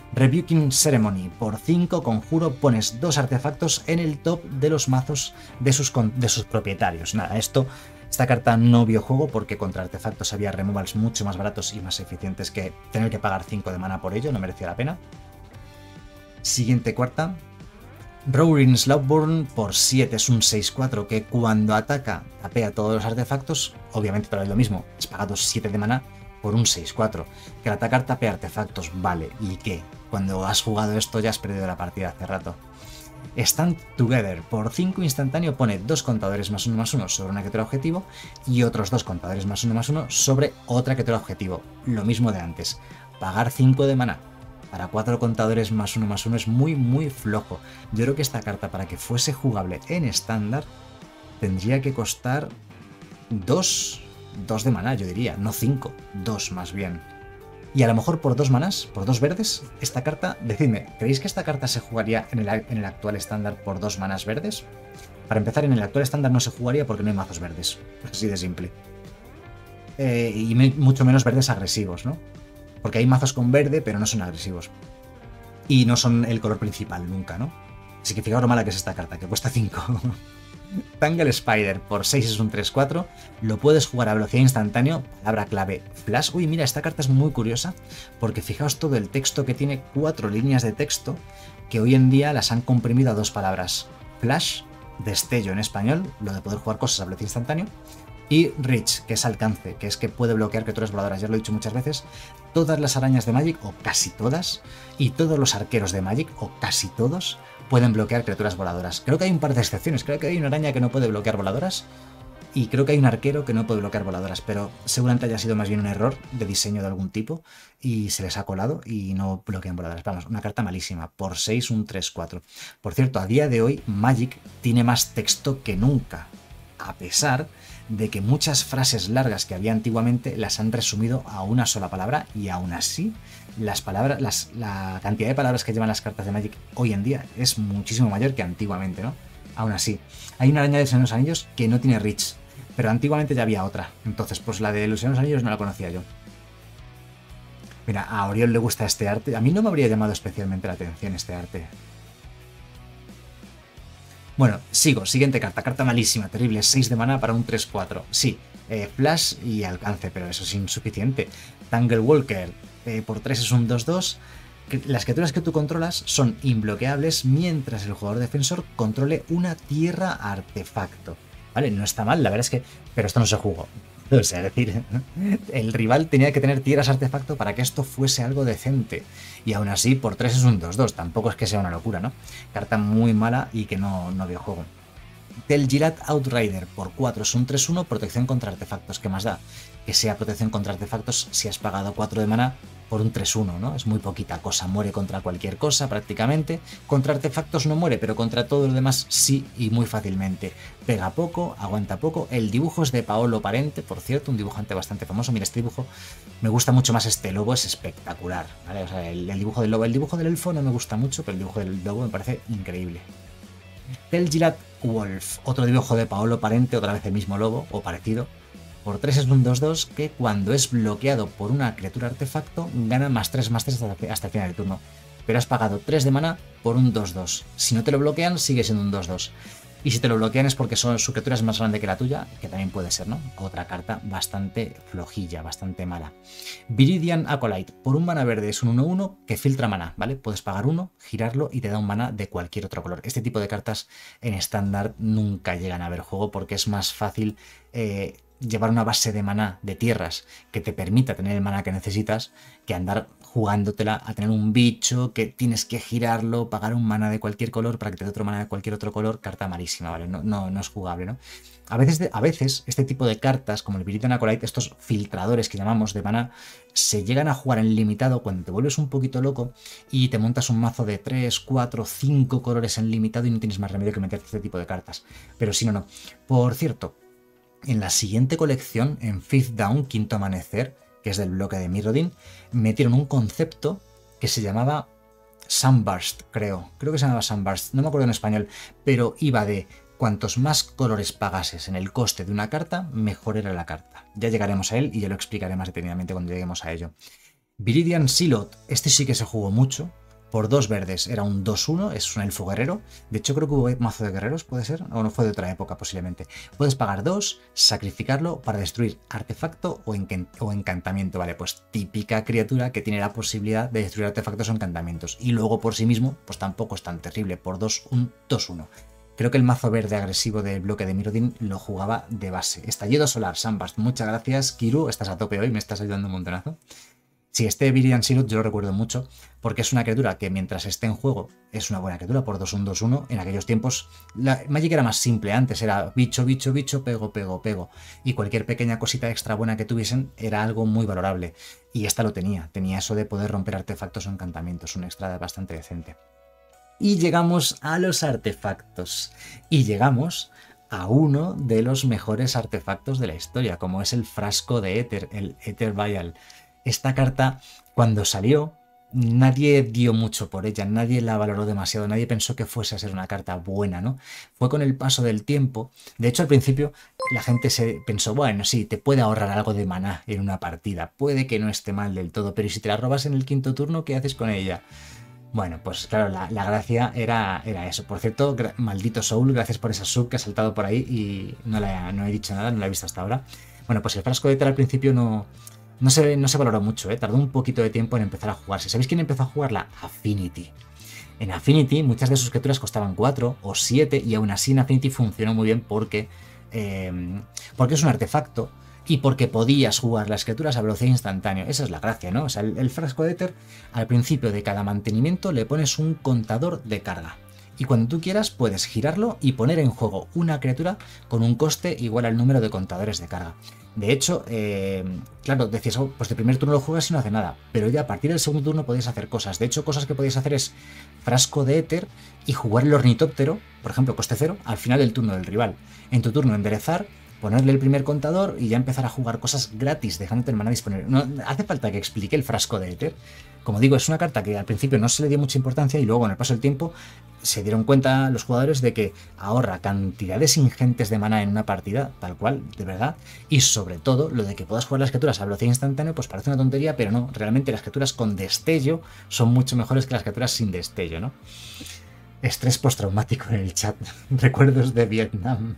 Rebuking Ceremony, por cinco conjuro, pones dos artefactos en el top de los mazos de sus, de sus propietarios. Nada, esto, esta carta no vio juego porque contra artefactos había removals mucho más baratos y más eficientes que tener que pagar cinco de mana por ello, no merecía la pena. Siguiente cuarta. Roaring Slowburn por siete, es un seis cuatro que cuando ataca tapea todos los artefactos, obviamente otra vez lo mismo, es pagado siete de mana por un seis cuatro. Que al atacar tapea artefactos, vale, ¿y qué? Cuando has jugado esto ya has perdido la partida hace rato. Stand Together, por cinco instantáneo pone dos contadores más uno más uno sobre una criatura objetivo y otros dos contadores más uno más uno sobre otra criatura objetivo. Lo mismo de antes, pagar cinco de mana para cuatro contadores más uno más uno es muy muy flojo. Yo creo que esta carta, para que fuese jugable en estándar, tendría que costar dos de mana, yo diría, no cinco, dos más bien. Y a lo mejor por dos manas, por dos verdes, esta carta, decidme, ¿creéis que esta carta se jugaría en el, en el actual estándar por dos manas verdes? Para empezar, en el actual estándar no se jugaría porque no hay mazos verdes, así de simple. Eh, y me, mucho menos verdes agresivos, ¿no? Porque hay mazos con verde, pero no son agresivos. Y no son el color principal nunca, ¿no? Así que fijaos lo mala que es esta carta, que cuesta cinco. Tangle Spider, por seis es un tres cuatro, lo puedes jugar a velocidad instantáneo, palabra clave Flash. Uy, mira, esta carta es muy curiosa, porque fijaos todo el texto que tiene, cuatro líneas de texto, que hoy en día las han comprimido a dos palabras. Flash, destello en español, lo de poder jugar cosas a velocidad instantáneo, y Reach, que es alcance, que es que puede bloquear criaturas voladoras, ya lo he dicho muchas veces. Todas las arañas de Magic, o casi todas, y todos los arqueros de Magic, o casi todos, pueden bloquear criaturas voladoras. Creo que hay un par de excepciones, creo que hay una araña que no puede bloquear voladoras, y creo que hay un arquero que no puede bloquear voladoras, pero seguramente haya sido más bien un error de diseño de algún tipo, y se les ha colado y no bloquean voladoras. Vamos, una carta malísima, por seis un tres cuatro. Por cierto, a día de hoy Magic tiene más texto que nunca, a pesar de que muchas frases largas que había antiguamente las han resumido a una sola palabra, y aún así las palabras, las, la cantidad de palabras que llevan las cartas de Magic hoy en día es muchísimo mayor que antiguamente, ¿no? Aún así, hay una araña de Señor de los Anillos que no tiene Reach, pero antiguamente ya había otra, entonces pues la de los Señor de los Anillos no la conocía yo. Mira, a Oriol le gusta este arte, a mí no me habría llamado especialmente la atención este arte. Bueno, sigo, siguiente carta, carta malísima, terrible, seis de mana para un tres cuatro. Sí, eh, flash y alcance, pero eso es insuficiente. Tangle Walker, eh, por tres es un dos dos. Las criaturas que tú controlas son imbloqueables mientras el jugador defensor controle una tierra artefacto. Vale, no está mal, la verdad es que... Pero esto no se jugó. O sea, es decir, el rival tenía que tener tierras artefacto para que esto fuese algo decente. Y aún así, por tres es un dos dos. Tampoco es que sea una locura, ¿no? Carta muy mala y que no, no vio juego. Tel'Ghilat Outrider, por cuatro es un tres uno, protección contra artefactos. ¿Qué más da? Que sea protección contra artefactos si has pagado cuatro de mana por un tres uno, ¿no? Es muy poquita cosa, muere contra cualquier cosa prácticamente. Contra artefactos no muere, pero contra todo lo demás sí, y muy fácilmente. Pega poco, aguanta poco. El dibujo es de Paolo Parente, por cierto, un dibujante bastante famoso. Mira, este dibujo me gusta mucho más, este lobo es espectacular, ¿vale? O sea, el, el dibujo del lobo, el dibujo del elfo no me gusta mucho, pero el dibujo del lobo me parece increíble. Tel'Ghilat Wolf, otro dibujo de Paolo Parente, otra vez el mismo lobo, o parecido. Por tres es un dos dos que cuando es bloqueado por una criatura artefacto gana más tres más tres hasta el final del turno. Pero has pagado tres de mana por un dos dos. Si no te lo bloquean, sigue siendo un dos dos. Y si te lo bloquean es porque son, su criatura es más grande que la tuya, que también puede ser, ¿no? Otra carta bastante flojilla, bastante mala. Viridian Acolyte, por un mana verde es un uno uno que filtra mana, ¿vale? Puedes pagar uno, girarlo y te da un mana de cualquier otro color. Este tipo de cartas en estándar nunca llegan a ver juego porque es más fácil... Eh, llevar una base de maná de tierras que te permita tener el maná que necesitas que andar jugándotela a tener un bicho que tienes que girarlo, pagar un maná de cualquier color para que te dé otro maná de cualquier otro color. Carta malísima, ¿vale? No, no, no es jugable, ¿no? A veces, de, a veces este tipo de cartas, como el Viridian Acolyte, estos filtradores que llamamos de maná, se llegan a jugar en limitado cuando te vuelves un poquito loco y te montas un mazo de tres, cuatro, cinco colores en limitado y no tienes más remedio que meterte este tipo de cartas. Pero si no, no. Por cierto, en la siguiente colección, en Fifth Down, Quinto Amanecer, que es del bloque de Mirrodin, metieron un concepto que se llamaba Sunburst, creo. Creo que se llamaba Sunburst, no me acuerdo en español, pero iba de cuantos más colores pagases en el coste de una carta, mejor era la carta. Ya llegaremos a él y ya lo explicaré más detenidamente cuando lleguemos a ello. Viridian Silot, este sí que se jugó mucho, por dos verdes era un dos uno, es un elfo guerrero. De hecho, creo que hubo mazo de guerreros, puede ser, o no fue de otra época posiblemente. Puedes pagar dos, sacrificarlo para destruir artefacto o, encan o encantamiento. Vale, pues típica criatura que tiene la posibilidad de destruir artefactos o encantamientos. Y luego por sí mismo, pues tampoco es tan terrible. Por dos, un dos uno. Creo que el mazo verde agresivo del bloque de Mirrodin lo jugaba de base. Estallido solar, Sambast, muchas gracias. Kiru, estás a tope hoy, me estás ayudando un montonazo. Sí, este Viridian Sirut yo lo recuerdo mucho porque es una criatura que mientras esté en juego es una buena criatura por dos uno dos uno. En aquellos tiempos la Magic era más simple, antes era bicho, bicho, bicho, pego, pego, pego. Y cualquier pequeña cosita extra buena que tuviesen era algo muy valorable. Y esta lo tenía, tenía eso de poder romper artefactos o encantamientos, un extra bastante decente. Y llegamos a los artefactos. Y llegamos a uno de los mejores artefactos de la historia, como es el frasco de éter, el Aether Vial. Esta carta, cuando salió, nadie dio mucho por ella, nadie la valoró demasiado, nadie pensó que fuese a ser una carta buena, ¿no? Fue con el paso del tiempo. De hecho, al principio la gente se pensó, bueno, sí, te puede ahorrar algo de maná en una partida, puede que no esté mal del todo, pero si te la robas en el quinto turno, ¿qué haces con ella? Bueno, pues claro, la, la gracia era, era eso. Por cierto, maldito Soul, gracias por esa sub que ha saltado por ahí y no, la, no he dicho nada, no la he visto hasta ahora. Bueno, pues el frasco de éter al principio no... No se, no se valoró mucho, ¿eh? Tardó un poquito de tiempo en empezar a jugarse. ¿Sabéis quién empezó a jugarla? Affinity. En Affinity muchas de sus criaturas costaban cuatro o siete y aún así en Affinity funcionó muy bien porque, eh, porque es un artefacto y porque podías jugar las criaturas a velocidad instantánea. Esa es la gracia, ¿no? O sea, el, el frasco de éter, al principio de cada mantenimiento le pones un contador de carga. Y cuando tú quieras puedes girarlo y poner en juego una criatura con un coste igual al número de contadores de carga. De hecho, eh, claro, decías, oh, pues de primer turno lo juegas y no hace nada, pero ya a partir del segundo turno podéis hacer cosas. De hecho, cosas que podéis hacer es frasco de éter y jugar el ornitóptero, por ejemplo, coste cero, al final del turno del rival. En tu turno enderezar, ponerle el primer contador y ya empezar a jugar cosas gratis, dejándote el maná disponible. No hace falta que explique el frasco de éter. Como digo, es una carta que al principio no se le dio mucha importancia y luego en el paso del tiempo se dieron cuenta los jugadores de que ahorra cantidades ingentes de maná en una partida, tal cual, de verdad, y sobre todo lo de que puedas jugar las criaturas a velocidad instantánea, pues parece una tontería, pero no, realmente las criaturas con destello son mucho mejores que las criaturas sin destello, ¿no? Estrés postraumático en el chat, recuerdos de Vietnam.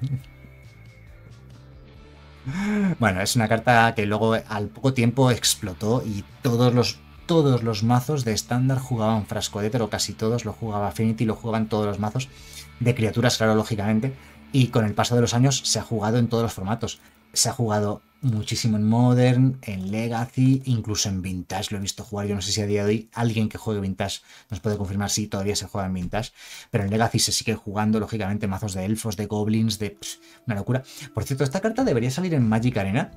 Bueno, es una carta que luego al poco tiempo explotó y todos los todos los mazos de estándar jugaban frasco de éter, o casi todos, lo jugaba Affinity, lo jugaban todos los mazos de criaturas, claro, lógicamente, y con el paso de los años se ha jugado en todos los formatos. Se ha jugado muchísimo en Modern, en Legacy, incluso en Vintage, lo he visto jugar. Yo no sé si a día de hoy alguien que juegue Vintage nos puede confirmar si todavía se juega en Vintage, pero en Legacy se sigue jugando, lógicamente, mazos de elfos, de goblins, de... Pff, una locura. Por cierto, esta carta debería salir en Magic Arena.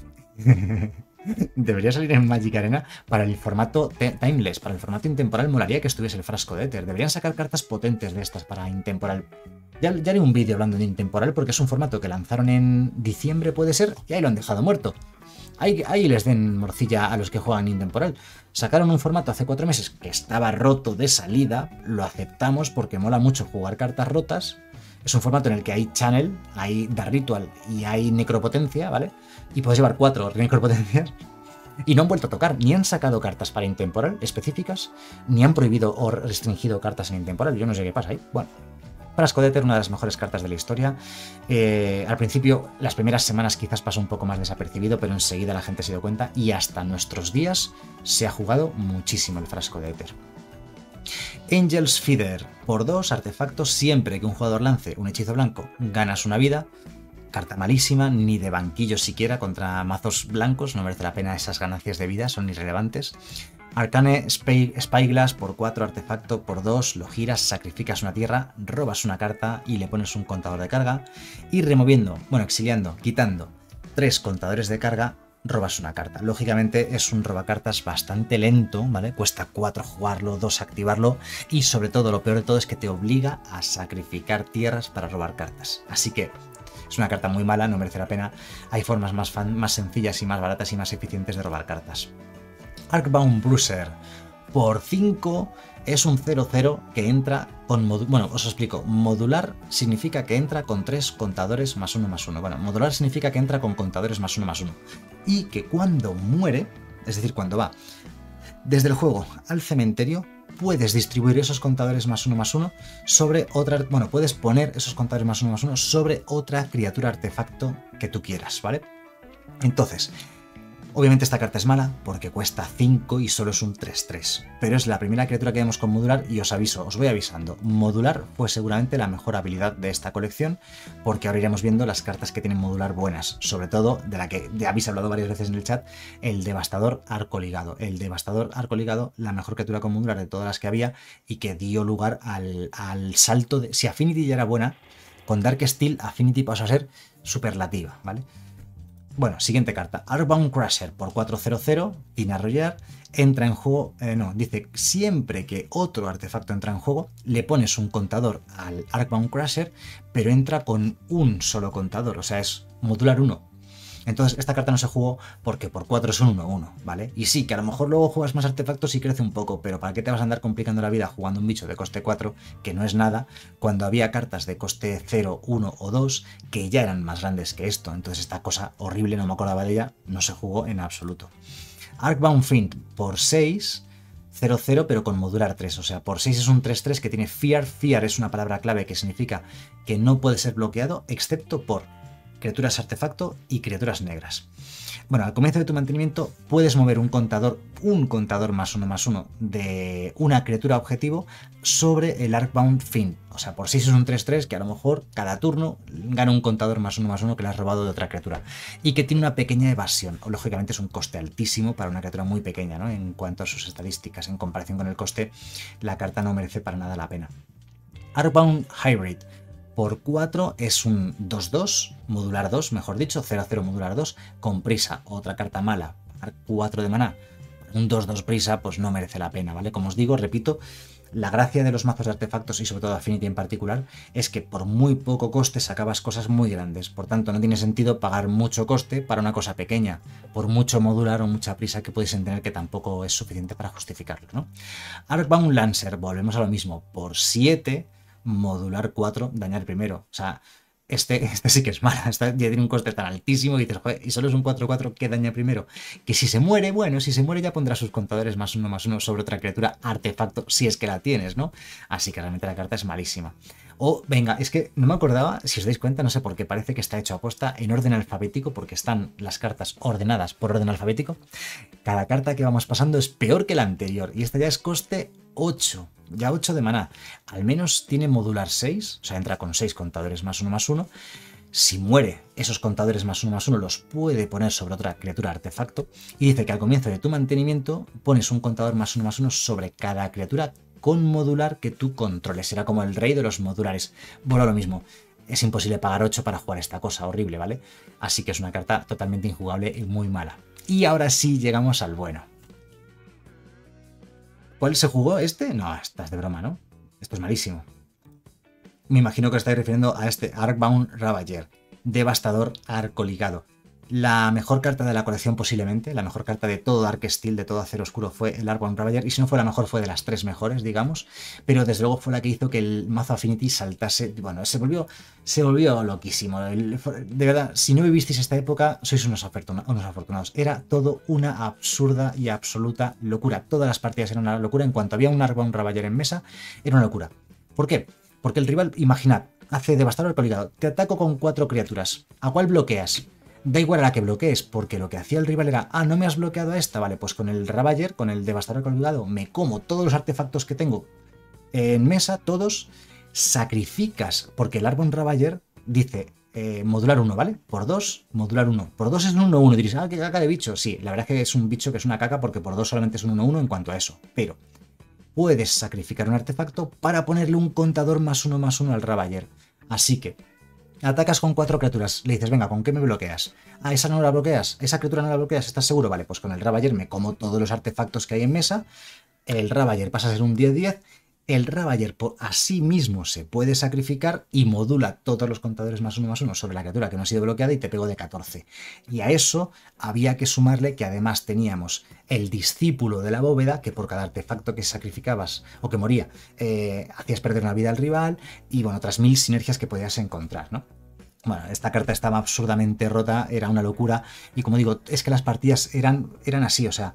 Debería salir en Magic Arena para el formato Timeless, para el formato intemporal. Molaría que estuviese el frasco de éter. Deberían sacar cartas potentes de estas para intemporal. Ya, ya haré un vídeo hablando de intemporal porque es un formato que lanzaron en diciembre, puede ser, y ahí lo han dejado muerto. Ahí, ahí les den morcilla a los que juegan intemporal. Sacaron un formato hace cuatro meses que estaba roto de salida, lo aceptamos porque mola mucho jugar cartas rotas. Es un formato en el que hay Channel, hay Dark Ritual y hay Necropotencia, ¿vale? Y puedes llevar cuatro Necropotencias. Y no han vuelto a tocar, ni han sacado cartas para intemporal específicas, ni han prohibido o restringido cartas en intemporal. Yo no sé qué pasa ahí. Bueno, frasco de éter, una de las mejores cartas de la historia. Eh, al principio, las primeras semanas quizás pasó un poco más desapercibido, pero enseguida la gente se dio cuenta y hasta nuestros días se ha jugado muchísimo el frasco de éter. Angel's Feeder, por dos artefactos, siempre que un jugador lance un hechizo blanco, ganas una vida. Carta malísima, ni de banquillo siquiera contra mazos blancos, no merece la pena esas ganancias de vida, son irrelevantes. Arcane Spy, Spyglass, por cuatro artefacto, por dos, lo giras, sacrificas una tierra, robas una carta y le pones un contador de carga. Y removiendo, bueno, exiliando, quitando tres contadores de carga, robas una carta. Lógicamente es un robacartas bastante lento, ¿vale? Cuesta cuatro jugarlo, dos activarlo y sobre todo lo peor de todo es que te obliga a sacrificar tierras para robar cartas. Así que es una carta muy mala, no merece la pena. Hay formas más, fan, más sencillas y más baratas y más eficientes de robar cartas. Arcbound Bruiser, por cinco es un cero cero que entra con... Bueno, os explico. Modular significa que entra con tres contadores más uno más uno. Bueno, modular significa que entra con contadores más uno más uno. Y que cuando muere, es decir, cuando va desde el juego al cementerio, puedes distribuir esos contadores más uno más uno sobre otra, bueno, puedes poner esos contadores más uno más uno sobre otra criatura artefacto que tú quieras, ¿vale? Entonces, obviamente esta carta es mala porque cuesta cinco y solo es un tres tres, pero es la primera criatura que vemos con modular y os aviso, os voy avisando, modular fue seguramente la mejor habilidad de esta colección porque ahora iremos viendo las cartas que tienen modular buenas, sobre todo de la que ya habéis hablado varias veces en el chat, el Devastador Arco Ligado. El Devastador Arco Ligado, la mejor criatura con modular de todas las que había y que dio lugar al, al salto de... Si Affinity ya era buena, con Dark Steel Affinity pasó a ser superlativa, ¿vale? Bueno, siguiente carta, Arcbound Crusher por cuatro cero cero, tiene arrollar, entra en juego, eh, no, dice, siempre que otro artefacto entra en juego, le pones un contador al Arcbound Crusher, pero entra con un solo contador, o sea, es modular uno. Entonces esta carta no se jugó porque por cuatro es un uno uno, ¿vale? Y sí, que a lo mejor luego juegas más artefactos y crece un poco, pero ¿para qué te vas a andar complicando la vida jugando un bicho de coste cuatro, que no es nada, cuando había cartas de coste cero, uno o dos que ya eran más grandes que esto? Entonces esta cosa horrible, no me acordaba de ella, no se jugó en absoluto. Arcbound Fiend por seis, cero cero, pero con modular tres, o sea, por seis es un tres tres que tiene Fear. Fear es una palabra clave que significa que no puede ser bloqueado excepto por criaturas artefacto y criaturas negras. Bueno, al comienzo de tu mantenimiento puedes mover un contador, un contador más uno más uno de una criatura objetivo sobre el Arcbound Fiend. O sea, por seis es un tres tres que a lo mejor cada turno gana un contador más uno más uno que le has robado de otra criatura. Y que tiene una pequeña evasión. O, lógicamente es un coste altísimo para una criatura muy pequeña, ¿no? En cuanto a sus estadísticas. En comparación con el coste, la carta no merece para nada la pena. Arcbound Hybrid. Por cuatro es un dos dos, modular dos, mejor dicho, cero cero modular dos, con prisa, otra carta mala, cuatro de maná, un dos dos prisa, pues no merece la pena, ¿vale? Como os digo, repito, la gracia de los mazos de artefactos y sobre todo Affinity en particular es que por muy poco coste sacabas cosas muy grandes, por tanto no tiene sentido pagar mucho coste para una cosa pequeña, por mucho modular o mucha prisa que puedes tener que tampoco es suficiente para justificarlo, ¿no? Arcbound Lancer, volvemos a lo mismo, por siete... modular cuatro, dañar primero. O sea, este, este sí que es mala. Este ya tiene un coste tan altísimo y dices, joder, y solo es un cuatro cuatro que daña primero. Que si se muere, bueno, si se muere ya pondrá sus contadores más uno más uno sobre otra criatura artefacto, si es que la tienes, ¿no? Así que realmente la carta es malísima. O, venga, es que no me acordaba, si os dais cuenta, no sé por qué parece que está hecho a posta en orden alfabético, porque están las cartas ordenadas por orden alfabético. Cada carta que vamos pasando es peor que la anterior, y esta ya es coste ocho, ya ocho de maná. Al menos tiene modular seis, o sea, entra con seis contadores más uno más uno. Si muere, esos contadores más uno más uno los puede poner sobre otra criatura artefacto, y dice que al comienzo de tu mantenimiento pones un contador más uno más uno sobre cada criatura con modular que tú controles. Será como el rey de los modulares. Bueno, lo mismo. Es imposible pagar ocho para jugar esta cosa horrible, ¿vale? Así que es una carta totalmente injugable y muy mala. Y ahora sí llegamos al bueno. ¿Cuál se jugó? ¿Este? No, estás de broma, ¿no? Esto es malísimo. Me imagino que os estáis refiriendo a este Arcbound Ravager. Devastador Arco Ligado. La mejor carta de la colección posiblemente, la mejor carta de todo Dark Steel, de todo Acero Oscuro fue el Arcbound Ravager, y si no fue la mejor fue de las tres mejores, digamos, pero desde luego fue la que hizo que el mazo Affinity saltase, bueno, se volvió, se volvió loquísimo. El, de verdad, si no vivisteis esta época, sois unos, unos afortunados. Era todo una absurda y absoluta locura. Todas las partidas eran una locura. En cuanto había un Arcbound Ravager en mesa, era una locura. ¿Por qué? Porque el rival, imaginad, hace Devastador Arco Ligado, te ataco con cuatro criaturas, ¿a cuál bloqueas? Da igual a la que bloquees, porque lo que hacía el rival era, ah, no me has bloqueado a esta, vale, pues con el Ravager, con el Devastador Colgado, me como todos los artefactos que tengo en mesa, todos, sacrificas, porque el Arcbound Ravager dice eh, modular uno, ¿vale? Por dos, modular uno. Por dos es un uno uno, diréis, ah, qué caca de bicho. Sí, la verdad es que es un bicho que es una caca porque por dos solamente es un uno uno en cuanto a eso, pero puedes sacrificar un artefacto para ponerle un contador más uno más uno al Ravager. Así que atacas con cuatro criaturas, le dices, venga, ¿con qué me bloqueas? Ah, esa no la bloqueas, esa criatura no la bloqueas, ¿estás seguro? Vale, pues con el Ravager me como todos los artefactos que hay en mesa, el Ravager pasa a ser un diez diez, el Ravager por a sí mismo se puede sacrificar y modula todos los contadores más uno más uno sobre la criatura que no ha sido bloqueada y te pego de catorce. Y a eso había que sumarle que además teníamos el discípulo de la bóveda, que por cada artefacto que sacrificabas o que moría, eh, hacías perder una vida al rival, y bueno, otras mil sinergias que podías encontrar, ¿no? Bueno, esta carta estaba absurdamente rota, era una locura, y como digo, es que las partidas eran, eran así, o sea,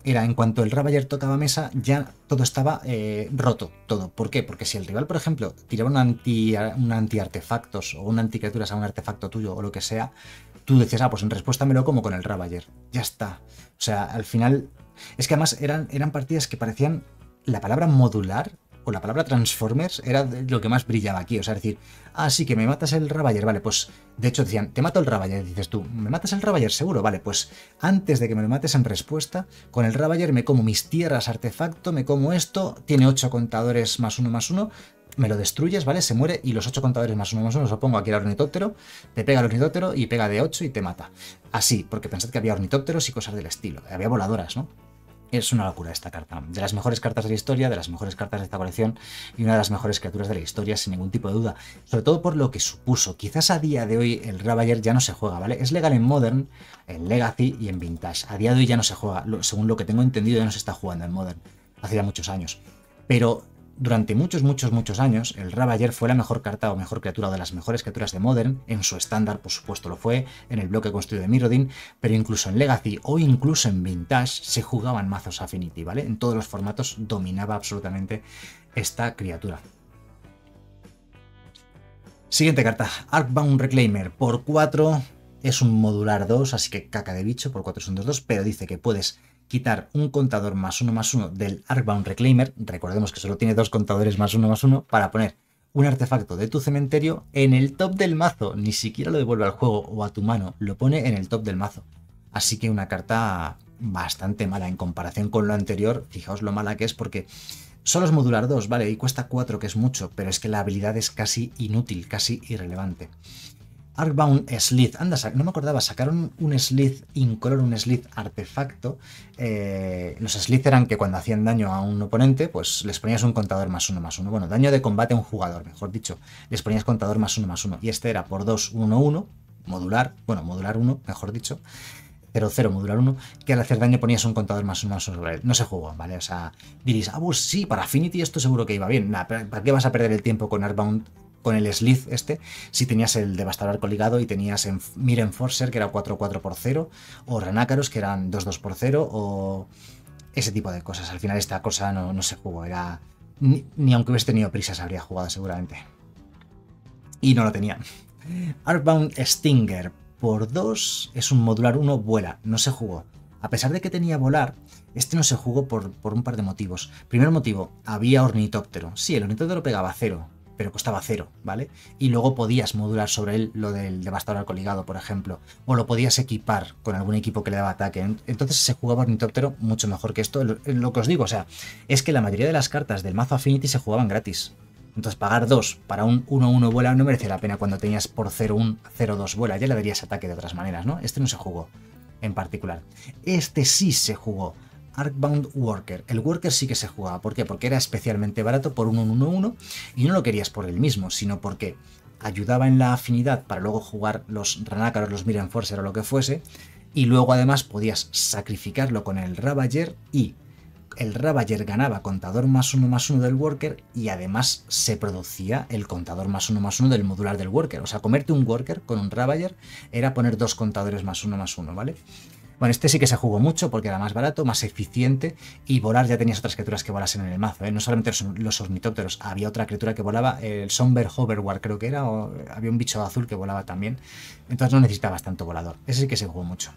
era en cuanto el Ravager tocaba mesa, ya todo estaba eh, roto, todo. ¿Por qué? Porque si el rival, por ejemplo, tiraba un anti, un anti artefactos o un anti criaturas a un artefacto tuyo o lo que sea, tú decías, ah, pues en respuesta me lo como con el Ravager. Ya está. O sea, al final... Es que además eran, eran partidas que parecían... La palabra modular o la palabra Transformers era lo que más brillaba aquí. O sea, decir, ah, sí, que me matas el Ravager, vale, pues... De hecho decían, te mato el Ravager, dices tú, ¿me matas el Ravager seguro? Vale, pues antes de que me lo mates en respuesta, con el Ravager me como mis tierras artefacto, me como esto, tiene ocho contadores más uno más uno... Me lo destruyes, ¿vale? Se muere y los ocho contadores más uno más uno los pongo aquí al ornitóptero, te pega el ornitóptero y pega de ocho y te mata. Así, porque pensad que había ornitópteros y cosas del estilo. Había voladoras, ¿no? Es una locura esta carta. De las mejores cartas de la historia, de las mejores cartas de esta colección y una de las mejores criaturas de la historia, sin ningún tipo de duda. Sobre todo por lo que supuso. Quizás a día de hoy el Ravager ya no se juega, ¿vale? Es legal en Modern, en Legacy y en Vintage. A día de hoy ya no se juega. Según lo que tengo entendido, ya no se está jugando en Modern. Hace ya muchos años. Pero... Durante muchos, muchos, muchos años, el Ravager fue la mejor carta o mejor criatura o de las mejores criaturas de Modern. En su estándar, por supuesto, lo fue, en el bloque construido de Mirrodin, pero incluso en Legacy o incluso en Vintage se jugaban mazos Affinity, ¿vale? En todos los formatos dominaba absolutamente esta criatura. Siguiente carta, Arcbound Reclaimer. Por cuatro es un modular dos, así que caca de bicho, por cuatro es un dos dos, pero dice que puedes quitar un contador más uno más uno del Arcbound Reclaimer, recordemos que solo tiene dos contadores más uno más uno, para poner un artefacto de tu cementerio en el top del mazo, ni siquiera lo devuelve al juego o a tu mano, lo pone en el top del mazo. Así que una carta bastante mala en comparación con lo anterior, fijaos lo mala que es porque solo es modular dos, vale, y cuesta cuatro, que es mucho, pero es que la habilidad es casi inútil, casi irrelevante. Arcbound Slith, anda, no me acordaba, sacaron un Slith incolor, un Slith artefacto. Eh, los Slith eran que cuando hacían daño a un oponente, pues les ponías un contador más uno más uno. Bueno, daño de combate a un jugador, mejor dicho, les ponías contador más uno más uno. Y este era por dos, uno, uno, modular, bueno, modular uno, mejor dicho, cero cero, modular uno, que al hacer daño ponías un contador más uno más uno sobre él. No se jugó, ¿vale? O sea, diréis, ah, pues sí, para Affinity esto seguro que iba bien. Nah, ¿para qué vas a perder el tiempo con Arcbound? Con el Slith este, si tenías el Devastador coligado y tenías en Mir Enforcer, que era cuatro cuatro por cero, o Ranácaros, que eran dos dos por cero, o ese tipo de cosas. Al final esta cosa no, no se jugó, era... Ni, ni aunque hubiese tenido prisa se habría jugado seguramente. Y no lo tenía. Arcbound Stinger, por dos, es un modular uno, vuela, no se jugó. A pesar de que tenía volar, este no se jugó por, por un par de motivos. Primer motivo, había ornitóptero. Sí, el ornitóptero pegaba cero, pero costaba cero, ¿vale? Y luego podías modular sobre él lo del Devastador coligado, por ejemplo, o lo podías equipar con algún equipo que le daba ataque. Entonces se jugaba ornitóptero mucho mejor que esto. Lo, lo que os digo, o sea, es que la mayoría de las cartas del mazo Affinity se jugaban gratis. Entonces pagar dos para un uno uno vuela no merece la pena cuando tenías por cero uno, cero dos vuela. Ya le darías ataque de otras maneras, ¿no? Este no se jugó en particular. Este sí se jugó. Arcbound Worker. El Worker sí que se jugaba. ¿Por qué? Porque era especialmente barato por un uno uno uno y no lo querías por el mismo, sino porque ayudaba en la afinidad para luego jugar los Ranácaros, los Mir Enforcer o lo que fuese, y luego además podías sacrificarlo con el Ravager y el Ravager ganaba contador más uno más uno del Worker y además se producía el contador más uno más uno del modular del Worker. O sea, comerte un Worker con un Ravager era poner dos contadores más uno más uno, ¿vale? Bueno, este sí que se jugó mucho porque era más barato, más eficiente y volar ya tenías otras criaturas que volasen en el mazo, ¿eh? No solamente los, los ornitópteros, había otra criatura que volaba, el Somber Hoverward creo que era, o había un bicho azul que volaba también, entonces no necesitabas tanto volador, ese sí que se jugó mucho.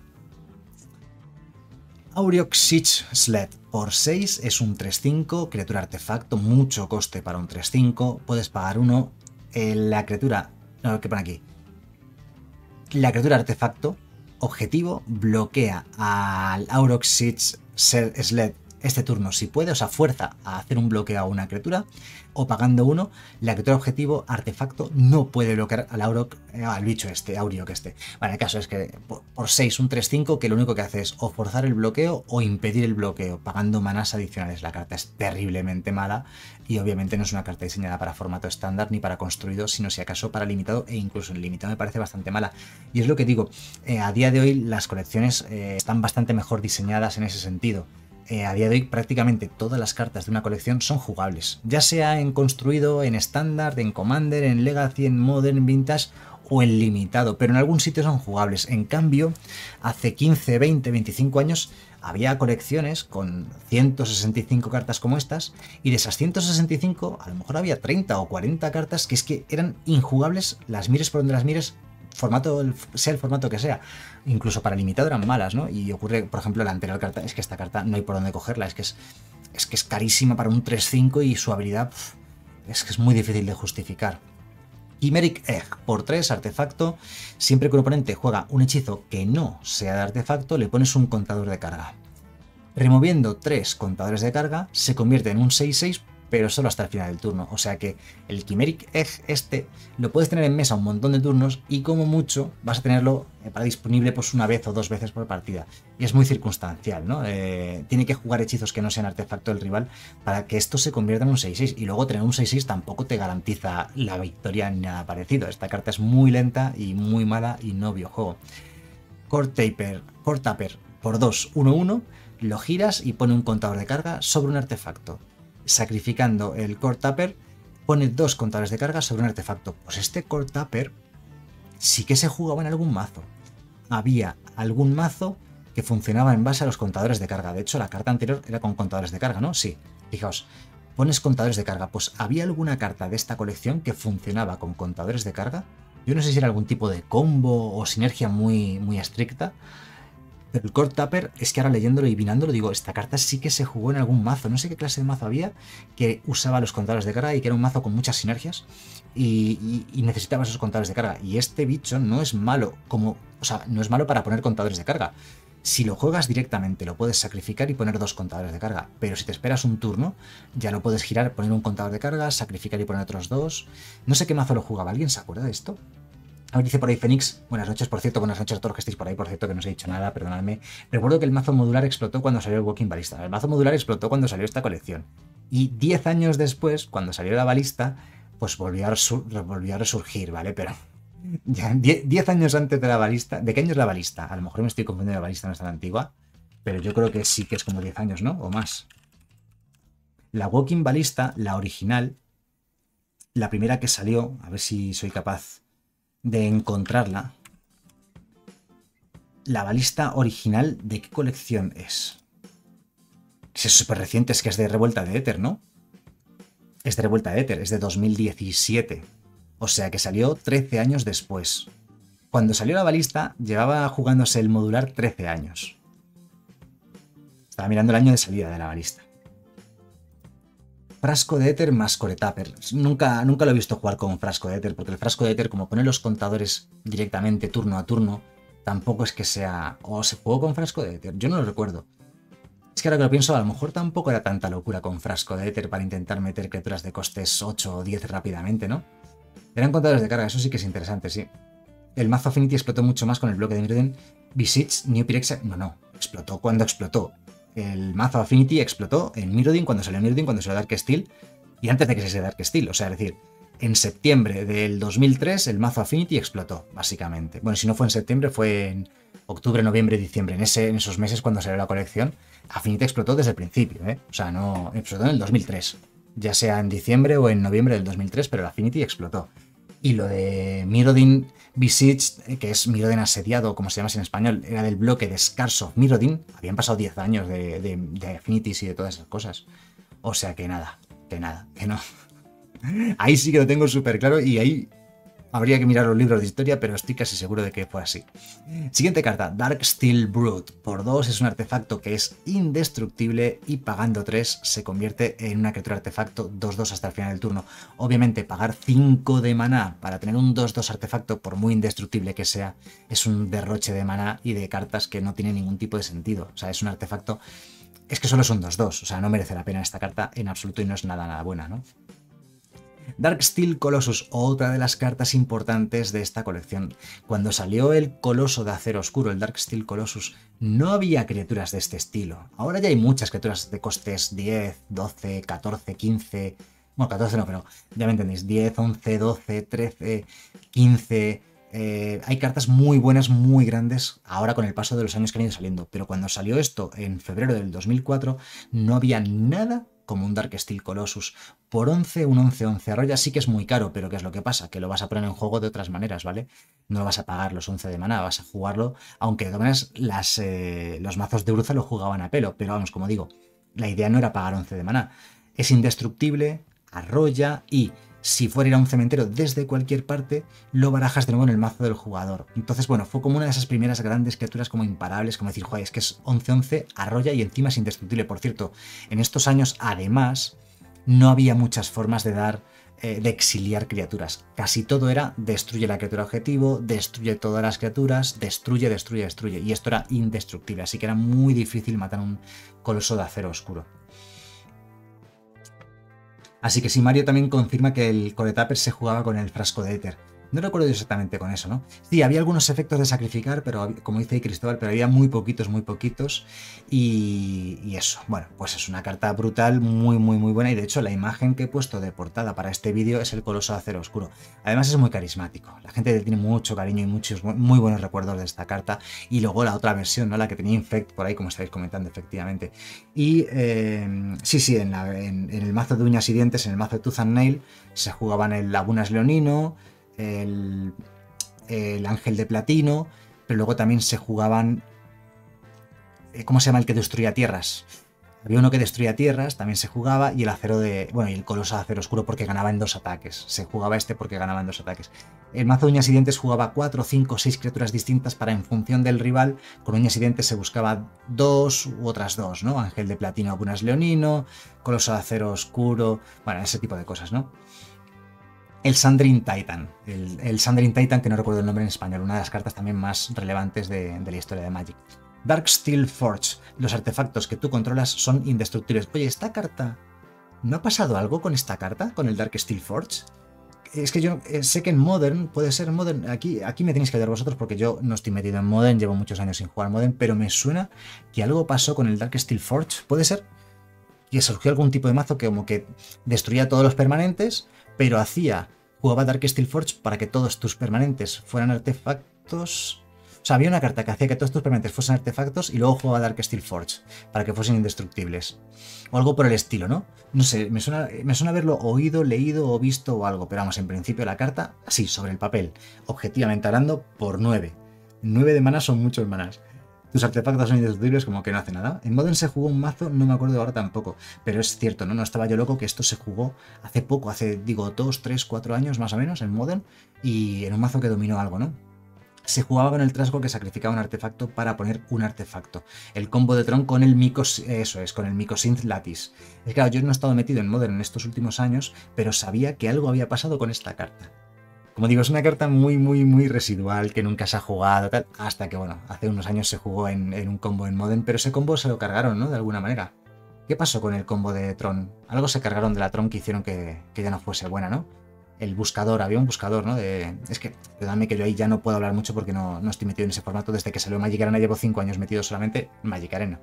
Auriok Siege Sled, por seis es un tres cinco, criatura artefacto, mucho coste para un tres cinco, puedes pagar uno, eh, la criatura, no, ¿qué pone aquí? La criatura artefacto objetivo bloquea al Auriok Siege Sled este turno si puede, o sea, fuerza a hacer un bloqueo a una criatura, o pagando uno, la criatura objetivo artefacto no puede bloquear al Auriok, al bicho este, Auriok este. Vale, el caso es que por seis, un tres cinco, que lo único que hace es o forzar el bloqueo o impedir el bloqueo, pagando manas adicionales. La carta es terriblemente mala y obviamente no es una carta diseñada para formato estándar ni para construido, sino si acaso para limitado, e incluso en limitado me parece bastante mala. Y es lo que digo, eh, a día de hoy las colecciones eh, están bastante mejor diseñadas en ese sentido. Eh, a día de hoy prácticamente todas las cartas de una colección son jugables, ya sea en construido, en estándar, en Commander, en Legacy, en Modern, en Vintage o en limitado, pero en algún sitio son jugables. En cambio, hace quince, veinte, veinticinco años había colecciones con ciento sesenta y cinco cartas como estas, y de esas ciento sesenta y cinco a lo mejor había treinta o cuarenta cartas que es que eran injugables, las mires por donde las mires, formato, sea el formato que sea. Incluso para limitado eran malas, ¿no? Y ocurre, por ejemplo, la anterior carta, es que esta carta no hay por dónde cogerla, es que es, es, que es carísima para un tres cinco y su habilidad pff, es que es muy difícil de justificar. Chimeric Egg, por tres, artefacto. Siempre que un oponente juega un hechizo que no sea de artefacto, le pones un contador de carga. Removiendo tres contadores de carga, se convierte en un seis seis, pero solo hasta el final del turno. O sea que el Chimeric Egg este lo puedes tener en mesa un montón de turnos y como mucho vas a tenerlo para disponible pues una vez o dos veces por partida. Y es muy circunstancial, ¿no? Eh, tiene que jugar hechizos que no sean artefacto del rival para que esto se convierta en un seis seis. Y luego tener un seis seis tampoco te garantiza la victoria ni nada parecido. Esta carta es muy lenta y muy mala y no biojuego. Core Taper, Core Tapper por dos, uno uno, lo giras y pone un contador de carga sobre un artefacto. Sacrificando el Core Tapper, pone dos contadores de carga sobre un artefacto. Pues este Core Tapper sí que se jugaba en algún mazo. Había algún mazo que funcionaba en base a los contadores de carga. De hecho, la carta anterior era con contadores de carga, ¿no? Sí. Fijaos, pones contadores de carga. Pues había alguna carta de esta colección que funcionaba con contadores de carga. Yo no sé si era algún tipo de combo o sinergia muy, muy estricta. Pero el Core Tapper es que ahora leyéndolo y vinándolo digo, esta carta sí que se jugó en algún mazo. No sé qué clase de mazo había que usaba los contadores de carga y que era un mazo con muchas sinergias y, y, y necesitaba esos contadores de carga. Y este bicho no es malo como, o sea, no es malo para poner contadores de carga. Si lo juegas directamente lo puedes sacrificar y poner dos contadores de carga. Pero si te esperas un turno, ya lo puedes girar, poner un contador de carga, sacrificar y poner otros dos. No sé qué mazo lo jugaba. ¿Alguien se acuerda de esto? A ver, dice por ahí Fénix, buenas noches, por cierto, buenas noches a todos los que estéis por ahí, por cierto, que no os he dicho nada, perdonadme. Recuerdo que el mazo modular explotó cuando salió el Walking Ballista. El mazo modular explotó cuando salió esta colección. Y diez años después, cuando salió la balista, pues volvió a, volvió a resurgir, ¿vale? Pero ya diez años antes de la balista, ¿de qué año es la balista? A lo mejor me estoy confundiendo, la balista no es tan antigua, pero yo creo que sí que es como diez años, ¿no? O más. La Walking Ballista, la original, la primera que salió, a ver si soy capaz de encontrarla. La balista original, ¿de qué colección es? Es súper reciente, es que es de Revuelta de Éter, ¿no? Es de Revuelta de Éter, es de dos mil diecisiete. O sea que salió trece años después. Cuando salió la balista, llevaba jugándose el modular trece años. Estaba mirando el año de salida de la balista. Frasco de éter más Core Tapper. Nunca, nunca lo he visto jugar con frasco de éter, porque el frasco de éter, como pone los contadores directamente turno a turno, tampoco es que sea... ¿O se jugó con frasco de éter? Yo no lo recuerdo. Es que ahora que lo pienso, a lo mejor tampoco era tanta locura con frasco de éter para intentar meter criaturas de costes ocho o diez rápidamente, ¿no? Eran contadores de carga, eso sí que es interesante, sí. El mazo Affinity explotó mucho más con el bloque de Mirrodin. Visits, New Pyrexia... No, no. Explotó cuando explotó. El mazo Affinity explotó en Mirrodin cuando salió Mirrodin, cuando salió Dark Steel, y antes de que se sea Dark Steel. O sea, es decir, en septiembre del dos mil tres el mazo Affinity explotó, básicamente. Bueno, si no fue en septiembre, fue en octubre, noviembre, diciembre. En, ese, en esos meses cuando salió la colección, Affinity explotó desde el principio, ¿eh? O sea, no explotó en el dos mil tres. Ya sea en diciembre o en noviembre del dos mil tres, pero el Affinity explotó. Y lo de Mirrodin Besieged, que es Mirrodin asediado, como se llama en español, era del bloque de Scars of Mirrodin. Habían pasado diez años de, de, de Affinities y de todas esas cosas. O sea que nada, que nada, que no. Ahí sí que lo tengo súper claro y ahí habría que mirar los libros de historia, pero estoy casi seguro de que fue así. Siguiente carta, Dark Steel Brute. Por dos es un artefacto que es indestructible y pagando tres se convierte en una criatura artefacto dos dos hasta el final del turno. Obviamente pagar cinco de maná para tener un dos dos artefacto, por muy indestructible que sea, es un derroche de maná y de cartas que no tiene ningún tipo de sentido. O sea, es un artefacto... Es que solo es un dos dos, o sea, no merece la pena esta carta en absoluto y no es nada, nada buena, ¿no? Darksteel Colossus, otra de las cartas importantes de esta colección. Cuando salió el Coloso de Acero Oscuro, el Darksteel Colossus, no había criaturas de este estilo. Ahora ya hay muchas criaturas de costes diez, doce, catorce, quince... Bueno, catorce no, pero ya me entendéis. diez, once, doce, trece, quince... Eh, hay cartas muy buenas, muy grandes, ahora con el paso de los años que han ido saliendo. Pero cuando salió esto en febrero del dos mil cuatro, no había nada como un Darksteel Colossus. Por once, un once once arroya sí que es muy caro, pero ¿qué es lo que pasa? Que lo vas a poner en juego de otras maneras, ¿vale? No lo vas a pagar los once de maná, vas a jugarlo, aunque de todas maneras las, eh, los mazos de Urza lo jugaban a pelo, pero vamos, como digo, la idea no era pagar once de maná. Es indestructible, arrolla y si fuera a ir a un cementerio desde cualquier parte, lo barajas de nuevo en el mazo del jugador. Entonces, bueno, fue como una de esas primeras grandes criaturas como imparables, como decir, joder, es que es once once, arrolla y encima es indestructible. Por cierto, en estos años, además, no había muchas formas de dar, eh, de exiliar criaturas. Casi todo era destruye la criatura objetivo, destruye todas las criaturas, destruye, destruye, destruye. Y esto era indestructible, así que era muy difícil matar un coloso de acero oscuro. Así que sí, Mario también confirma que el Core Tapper se jugaba con el frasco de éter. No recuerdo exactamente con eso, ¿no? Sí, había algunos efectos de sacrificar, pero como dice Cristóbal, pero había muy poquitos, muy poquitos. Y, y eso, bueno, pues es una carta brutal, muy, muy, muy buena. Y de hecho, la imagen que he puesto de portada para este vídeo es el Coloso de Acero Oscuro. Además, es muy carismático. La gente le tiene mucho cariño y muchos muy buenos recuerdos de esta carta. Y luego la otra versión, ¿no? La que tenía Infect por ahí, como estáis comentando, efectivamente. Y eh, sí, sí, en, la, en, en el mazo de uñas y dientes, en el mazo de Tooth and Nail, se jugaban el Lagunas Leonino, El, el ángel de platino, pero luego también se jugaban, ¿cómo se llama el que destruía tierras? Había uno que destruía tierras, también se jugaba, y el acero de, bueno, y el coloso de acero oscuro porque ganaba en dos ataques. Se jugaba este porque ganaba en dos ataques. El mazo de uñas y dientes jugaba cuatro, cinco, seis criaturas distintas para, en función del rival, con uñas y dientes se buscaba dos u otras dos, ¿no? Ángel de platino, algunas leonino, coloso de acero oscuro, bueno, ese tipo de cosas, ¿no? El Sundering Titan, el, el Sundering Titan, que no recuerdo el nombre en español, una de las cartas también más relevantes de, de la historia de Magic. Darksteel Forge, los artefactos que tú controlas son indestructibles. Oye, ¿esta carta? ¿No ha pasado algo con esta carta, con el Darksteel Forge? Es que yo sé que en Modern, puede ser Modern, aquí, aquí me tenéis que ayudar vosotros porque yo no estoy metido en Modern, llevo muchos años sin jugar Modern, pero me suena que algo pasó con el Darksteel Forge, ¿puede ser? Que surgió algún tipo de mazo que como que destruía todos los permanentes, pero hacía, jugaba Darksteel Forge para que todos tus permanentes fueran artefactos. O sea, había una carta que hacía que todos tus permanentes fuesen artefactos y luego jugaba Darksteel Forge para que fuesen indestructibles. O algo por el estilo, ¿no? No sé, me suena, me suena haberlo oído, leído o visto o algo, pero vamos, en principio la carta, así, sobre el papel, objetivamente hablando, por nueve. nueve de maná son muchos manás. Tus artefactos son indestructibles, como que no hace nada. En Modern se jugó un mazo, no me acuerdo ahora tampoco, pero es cierto, ¿no? No estaba yo loco que esto se jugó hace poco, hace, digo, dos, tres, cuatro años más o menos en Modern, y en un mazo que dominó algo, ¿no? Se jugaba con el trasgo que sacrificaba un artefacto para poner un artefacto. El combo de Tron con el Micos, eso es, con el Mycosynth Lattice. Es claro, yo no he estado metido en Modern en estos últimos años, pero sabía que algo había pasado con esta carta. Como digo, es una carta muy, muy, muy residual, que nunca se ha jugado, tal, hasta que, bueno, hace unos años se jugó en, en un combo en Modern, pero ese combo se lo cargaron, ¿no? De alguna manera. ¿Qué pasó con el combo de Tron? Algo se cargaron de la Tron que hicieron que, que ya no fuese buena, ¿no? El buscador, había un buscador, ¿no? De, es que, perdóname que yo ahí ya no puedo hablar mucho porque no, no estoy metido en ese formato. Desde que salió Magic Arena llevo cinco años metido solamente en Magic Arena.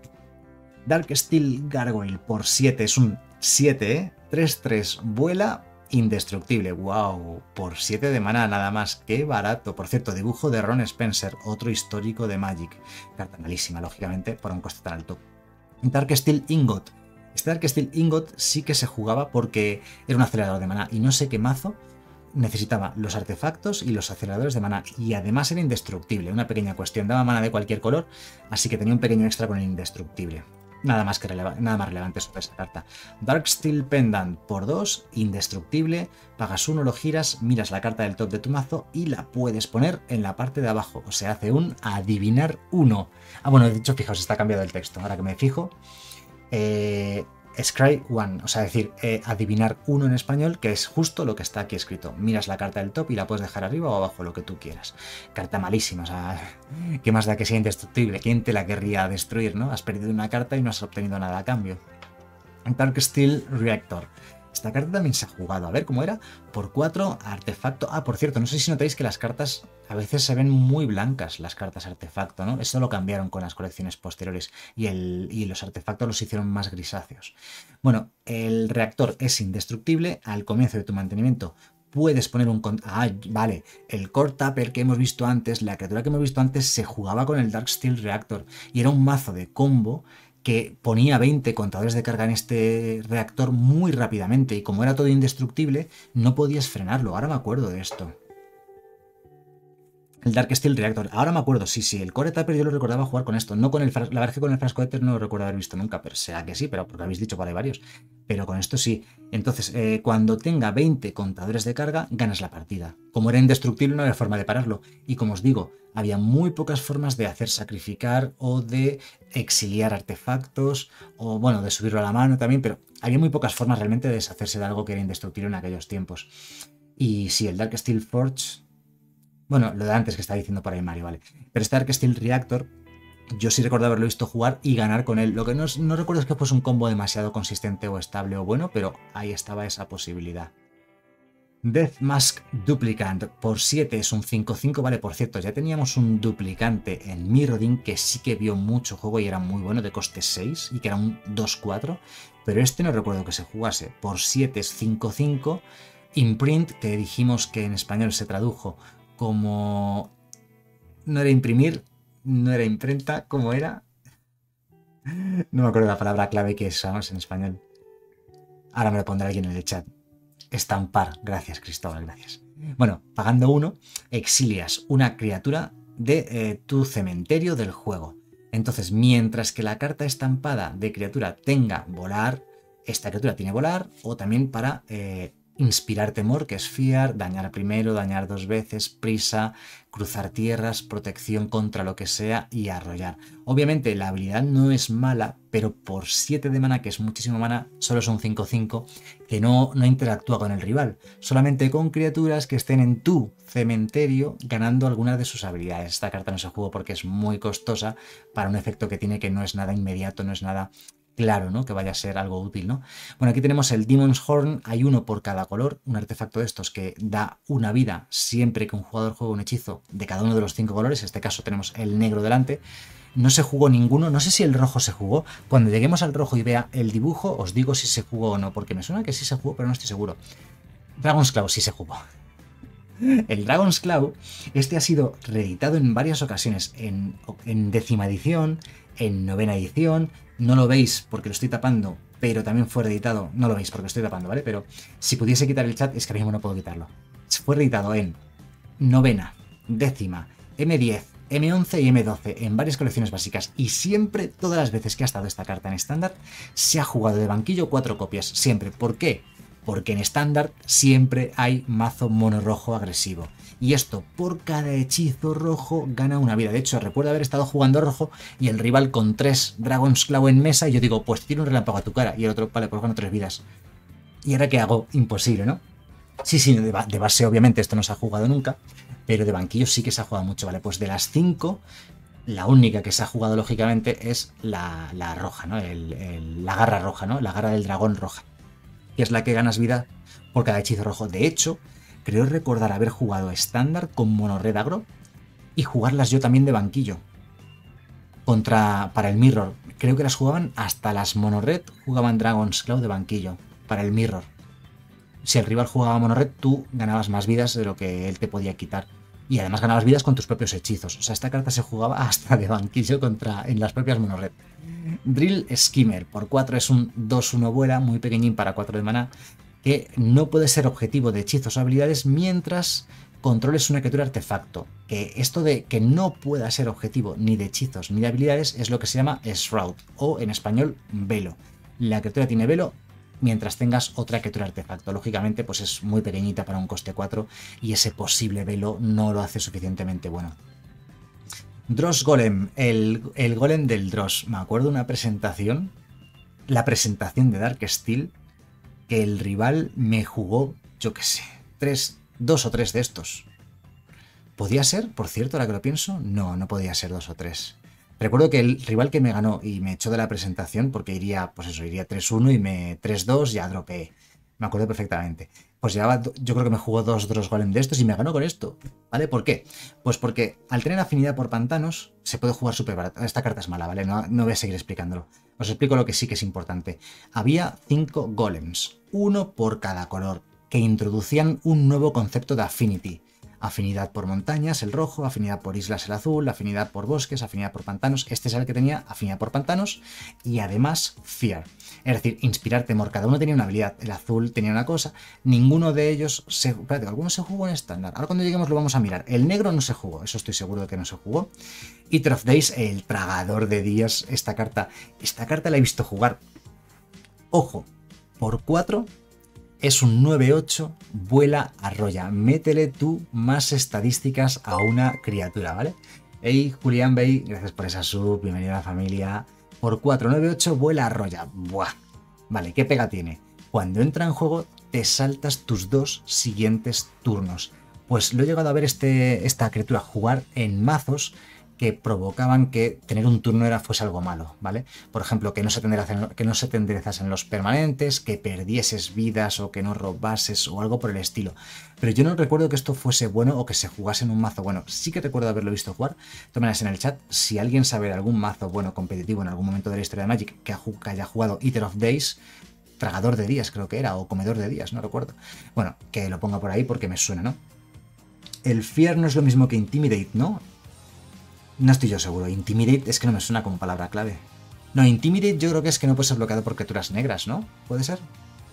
Darksteel Gargoyle por siete, es un siete, ¿eh? tres tres, vuela, indestructible. Wow, por siete de mana nada más, qué barato. Por cierto, dibujo de Ron Spencer, otro histórico de Magic. Carta malísima, lógicamente, por un coste tan alto. Darksteel Ingot. Este Darksteel Ingot sí que se jugaba porque era un acelerador de maná y no sé qué mazo necesitaba los artefactos y los aceleradores de maná, y además era indestructible, una pequeña cuestión, daba maná de cualquier color, así que tenía un pequeño extra con el indestructible. Nada más, que releva nada más relevante sobre esa carta. Darksteel Pendant por dos, indestructible, pagas uno, lo giras, miras la carta del top de tu mazo y la puedes poner en la parte de abajo, o sea, hace un adivinar uno. Ah, bueno, de hecho, fijaos, está cambiado el texto, ahora que me fijo. Eh, Scry one, o sea, decir, eh, adivinar uno en español, que es justo lo que está aquí escrito. Miras la carta del top y la puedes dejar arriba o abajo, lo que tú quieras. Carta malísima, o sea, ¿qué más da que sea indestructible? ¿Quién te la querría destruir, no? Has perdido una carta y no has obtenido nada a cambio. Darksteel Reactor. Esta carta también se ha jugado, a ver cómo era, por cuatro, artefacto. Ah, por cierto, no sé si notáis que las cartas a veces se ven muy blancas, las cartas artefacto, ¿no? Eso lo cambiaron con las colecciones posteriores y, el, y los artefactos los hicieron más grisáceos. Bueno, el reactor es indestructible, al comienzo de tu mantenimiento puedes poner un... Ah, vale, el Core Tapper que hemos visto antes, la criatura que hemos visto antes, se jugaba con el Darksteel Reactor y era un mazo de combo que ponía veinte contadores de carga en este reactor muy rápidamente y como era todo indestructible, no podías frenarlo. Ahora me acuerdo de esto. El Dark Steel Reactor. Ahora me acuerdo, sí, sí. El Core Tapper yo lo recordaba jugar con esto. No con el la verdad es que con el frasco Ether no lo recuerdo haber visto nunca, pero sea que sí, pero porque habéis dicho por ahí varios. Pero con esto sí. Entonces, eh, cuando tenga veinte contadores de carga, ganas la partida. Como era indestructible, no había forma de pararlo. Y como os digo, había muy pocas formas de hacer sacrificar o de exiliar artefactos, o bueno, de subirlo a la mano también, pero había muy pocas formas realmente de deshacerse de algo que era indestructible en aquellos tiempos. Y sí, el Dark Steel Forge. Bueno, lo de antes que estaba diciendo por ahí Mario, vale. Pero este Dark Steel Reactor, yo sí recuerdo haberlo visto jugar y ganar con él. Lo que no, no recuerdo es que fuese un combo demasiado consistente o estable o bueno, pero ahí estaba esa posibilidad. Death Mask Duplicant por siete es un cinco cinco, vale, por cierto, ya teníamos un duplicante en Mirrodin que sí que vio mucho juego y era muy bueno, de coste seis y que era un dos cuatro, pero este no recuerdo que se jugase. Por siete es cinco cinco, Imprint, que dijimos que en español se tradujo como... no era imprimir, no era imprenta, ¿cómo era? No me acuerdo la palabra clave que usamos en español. Ahora me lo pondrá alguien en el chat. Estampar, gracias Cristóbal, gracias. Bueno, pagando uno, exilias una criatura de eh, tu cementerio del juego. Entonces, mientras que la carta estampada de criatura tenga volar, esta criatura tiene volar, o también para... Eh, inspirar temor, que es fear, dañar primero, dañar dos veces, prisa, cruzar tierras, protección contra lo que sea y arrollar. Obviamente la habilidad no es mala, pero por siete de mana, que es muchísimo mana, solo son cinco cinco, que no, no interactúa con el rival, solamente con criaturas que estén en tu cementerio ganando alguna de sus habilidades. Esta carta no se jugó porque es muy costosa para un efecto que tiene que no es nada inmediato, no es nada... claro, ¿no? Que vaya a ser algo útil, ¿no? Bueno, aquí tenemos el Demon's Horn, hay uno por cada color, un artefacto de estos que da una vida siempre que un jugador juegue un hechizo de cada uno de los cinco colores, en este caso tenemos el negro delante. No se jugó ninguno, no sé si el rojo se jugó. Cuando lleguemos al rojo y vea el dibujo, os digo si se jugó o no, porque me suena que sí se jugó, pero no estoy seguro. Dragon's Claw sí se jugó. El Dragon's Claw, este ha sido reeditado en varias ocasiones, en, en décima edición, en novena edición. No lo veis porque lo estoy tapando, pero también fue reeditado. No lo veis porque lo estoy tapando, ¿vale? Pero si pudiese quitar el chat, es que ahora mismo no puedo quitarlo. Fue reeditado en novena, décima, eme diez, eme once y eme doce en varias colecciones básicas. Y siempre, todas las veces que ha estado esta carta en estándar, se ha jugado de banquillo cuatro copias. Siempre. ¿Por qué? Porque en estándar siempre hay mazo mono rojo agresivo. Y esto, por cada hechizo rojo, gana una vida. De hecho, recuerdo haber estado jugando rojo y el rival con tres Dragon's Claw en mesa y yo digo, pues tiene un relámpago a tu cara. Y el otro, vale, pues gano tres vidas. ¿Y ahora qué hago? Imposible, ¿no? Sí, sí, de, de base obviamente esto no se ha jugado nunca, pero de banquillo sí que se ha jugado mucho, ¿vale? Pues de las cinco, la única que se ha jugado lógicamente es la, la roja, ¿no? El, el, la garra roja, ¿no? La garra del dragón roja, que es la que ganas vida por cada hechizo rojo. De hecho, creo recordar haber jugado estándar con mono red agro y jugarlas yo también de banquillo. Contra, para el mirror. Creo que las jugaban hasta las mono red, jugaban Dragon's Claw de banquillo. Para el mirror. Si el rival jugaba mono red, tú ganabas más vidas de lo que él te podía quitar. Y además ganabas vidas con tus propios hechizos. O sea, esta carta se jugaba hasta de banquillo contra, en las propias mono red. Drill Skimmer. Por cuatro es un dos uno vuela, muy pequeñín para cuatro de maná, que no puede ser objetivo de hechizos o habilidades mientras controles una criatura artefacto. Que esto de que no pueda ser objetivo ni de hechizos ni de habilidades es lo que se llama Shroud, o en español, velo. La criatura tiene velo mientras tengas otra criatura artefacto. Lógicamente, pues es muy pequeñita para un coste cuatro y ese posible velo no lo hace suficientemente bueno. Dross Golem, el, el golem del Dross. Me acuerdo de una presentación, la presentación de Dark Steel, que el rival me jugó, yo qué sé, tres, dos o tres de estos. ¿Podía ser, por cierto, ahora que lo pienso? No, no podía ser dos o tres. Recuerdo que el rival que me ganó y me echó de la presentación, porque iría, pues eso, iría tres uno y me tres dos ya dropeé. Me acuerdo perfectamente. Pues llevaba, yo creo que me jugó dos Dross Golem de estos y me ganó con esto. ¿Vale? ¿Por qué? Pues porque al tener afinidad por pantanos, se puede jugar súper barato. Esta carta es mala, ¿vale? No, no voy a seguir explicándolo. Os explico lo que sí que es importante. Había cinco golems, uno por cada color, que introducían un nuevo concepto de affinity. Afinidad por montañas, el rojo, afinidad por islas, el azul, afinidad por bosques, afinidad por pantanos. Este es el que tenía afinidad por pantanos y además Fear. Es decir, inspirar temor. Cada uno tenía una habilidad. El azul tenía una cosa. Ninguno de ellos se... Espérate, ¿alguno se jugó en estándar? Ahora cuando lleguemos lo vamos a mirar. El negro no se jugó, eso estoy seguro de que no se jugó. Eater of Days, el tragador de días. Esta carta, esta carta la he visto jugar. Ojo, por cuatro... Es un nueve ocho, vuela, arrolla. Métele tú más estadísticas a una criatura, ¿vale? Hey, Julián Bey, gracias por esa sub, bienvenido a la familia. Por cuatro, nueve ocho, vuela, arrolla. Buah. Vale, ¿qué pega tiene? Cuando entra en juego, te saltas tus dos siguientes turnos. Pues lo he llegado a ver este, esta criatura jugar en mazos que provocaban que tener un turno era fuese algo malo, ¿vale? Por ejemplo, que no se te enderezasen, que no se te enderezasen los permanentes, que perdieses vidas o que no robases o algo por el estilo. Pero yo no recuerdo que esto fuese bueno o que se jugase en un mazo bueno. Sí que recuerdo haberlo visto jugar. De todas maneras, en el chat, si alguien sabe de algún mazo bueno competitivo en algún momento de la historia de Magic que, que haya jugado Eater of Days, tragador de días creo que era, o comedor de días, no recuerdo. Bueno, que lo ponga por ahí porque me suena, ¿no? El Fear no es lo mismo que Intimidate, ¿no? No estoy yo seguro. Intimidate es que no me suena como palabra clave. No, Intimidate yo creo que es que no puede ser bloqueado por criaturas negras, ¿no? ¿Puede ser?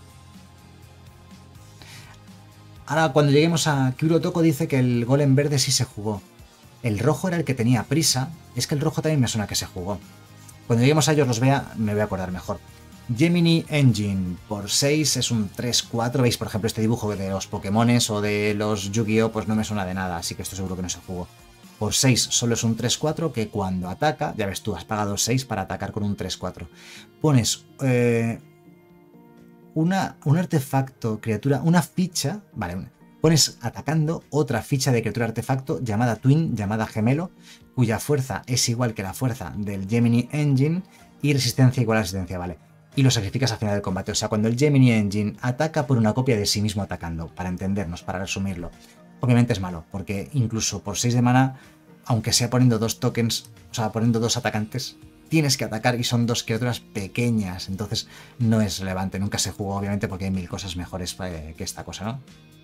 Ahora, cuando lleguemos a Kyuro Toko dice que el golem verde sí se jugó. El rojo era el que tenía prisa. Es que el rojo también me suena que se jugó. Cuando lleguemos a ellos los vea, me voy a acordar mejor. Gemini Engine por seis es un tres cuatro. ¿Veis, por ejemplo, este dibujo de los Pokémones o de los Yu-Gi-Oh? Pues no me suena de nada, así que estoy seguro que no se jugó. Por seis solo es un tres cuatro que cuando ataca, ya ves tú, has pagado seis para atacar con un tres cuatro. Pones eh, una, un artefacto, criatura, una ficha, vale, pones atacando otra ficha de criatura artefacto llamada Twin, llamada Gemelo, cuya fuerza es igual que la fuerza del Gemini Engine y resistencia igual a resistencia, vale. Y lo sacrificas al final del combate. O sea, cuando el Gemini Engine ataca por una copia de sí mismo atacando, para entendernos, para resumirlo. Obviamente es malo, porque incluso por seis de mana, aunque sea poniendo dos tokens, o sea, poniendo dos atacantes, tienes que atacar y son dos criaturas pequeñas, entonces no es relevante. Nunca se jugó, obviamente, porque hay mil cosas mejores que esta cosa, ¿no?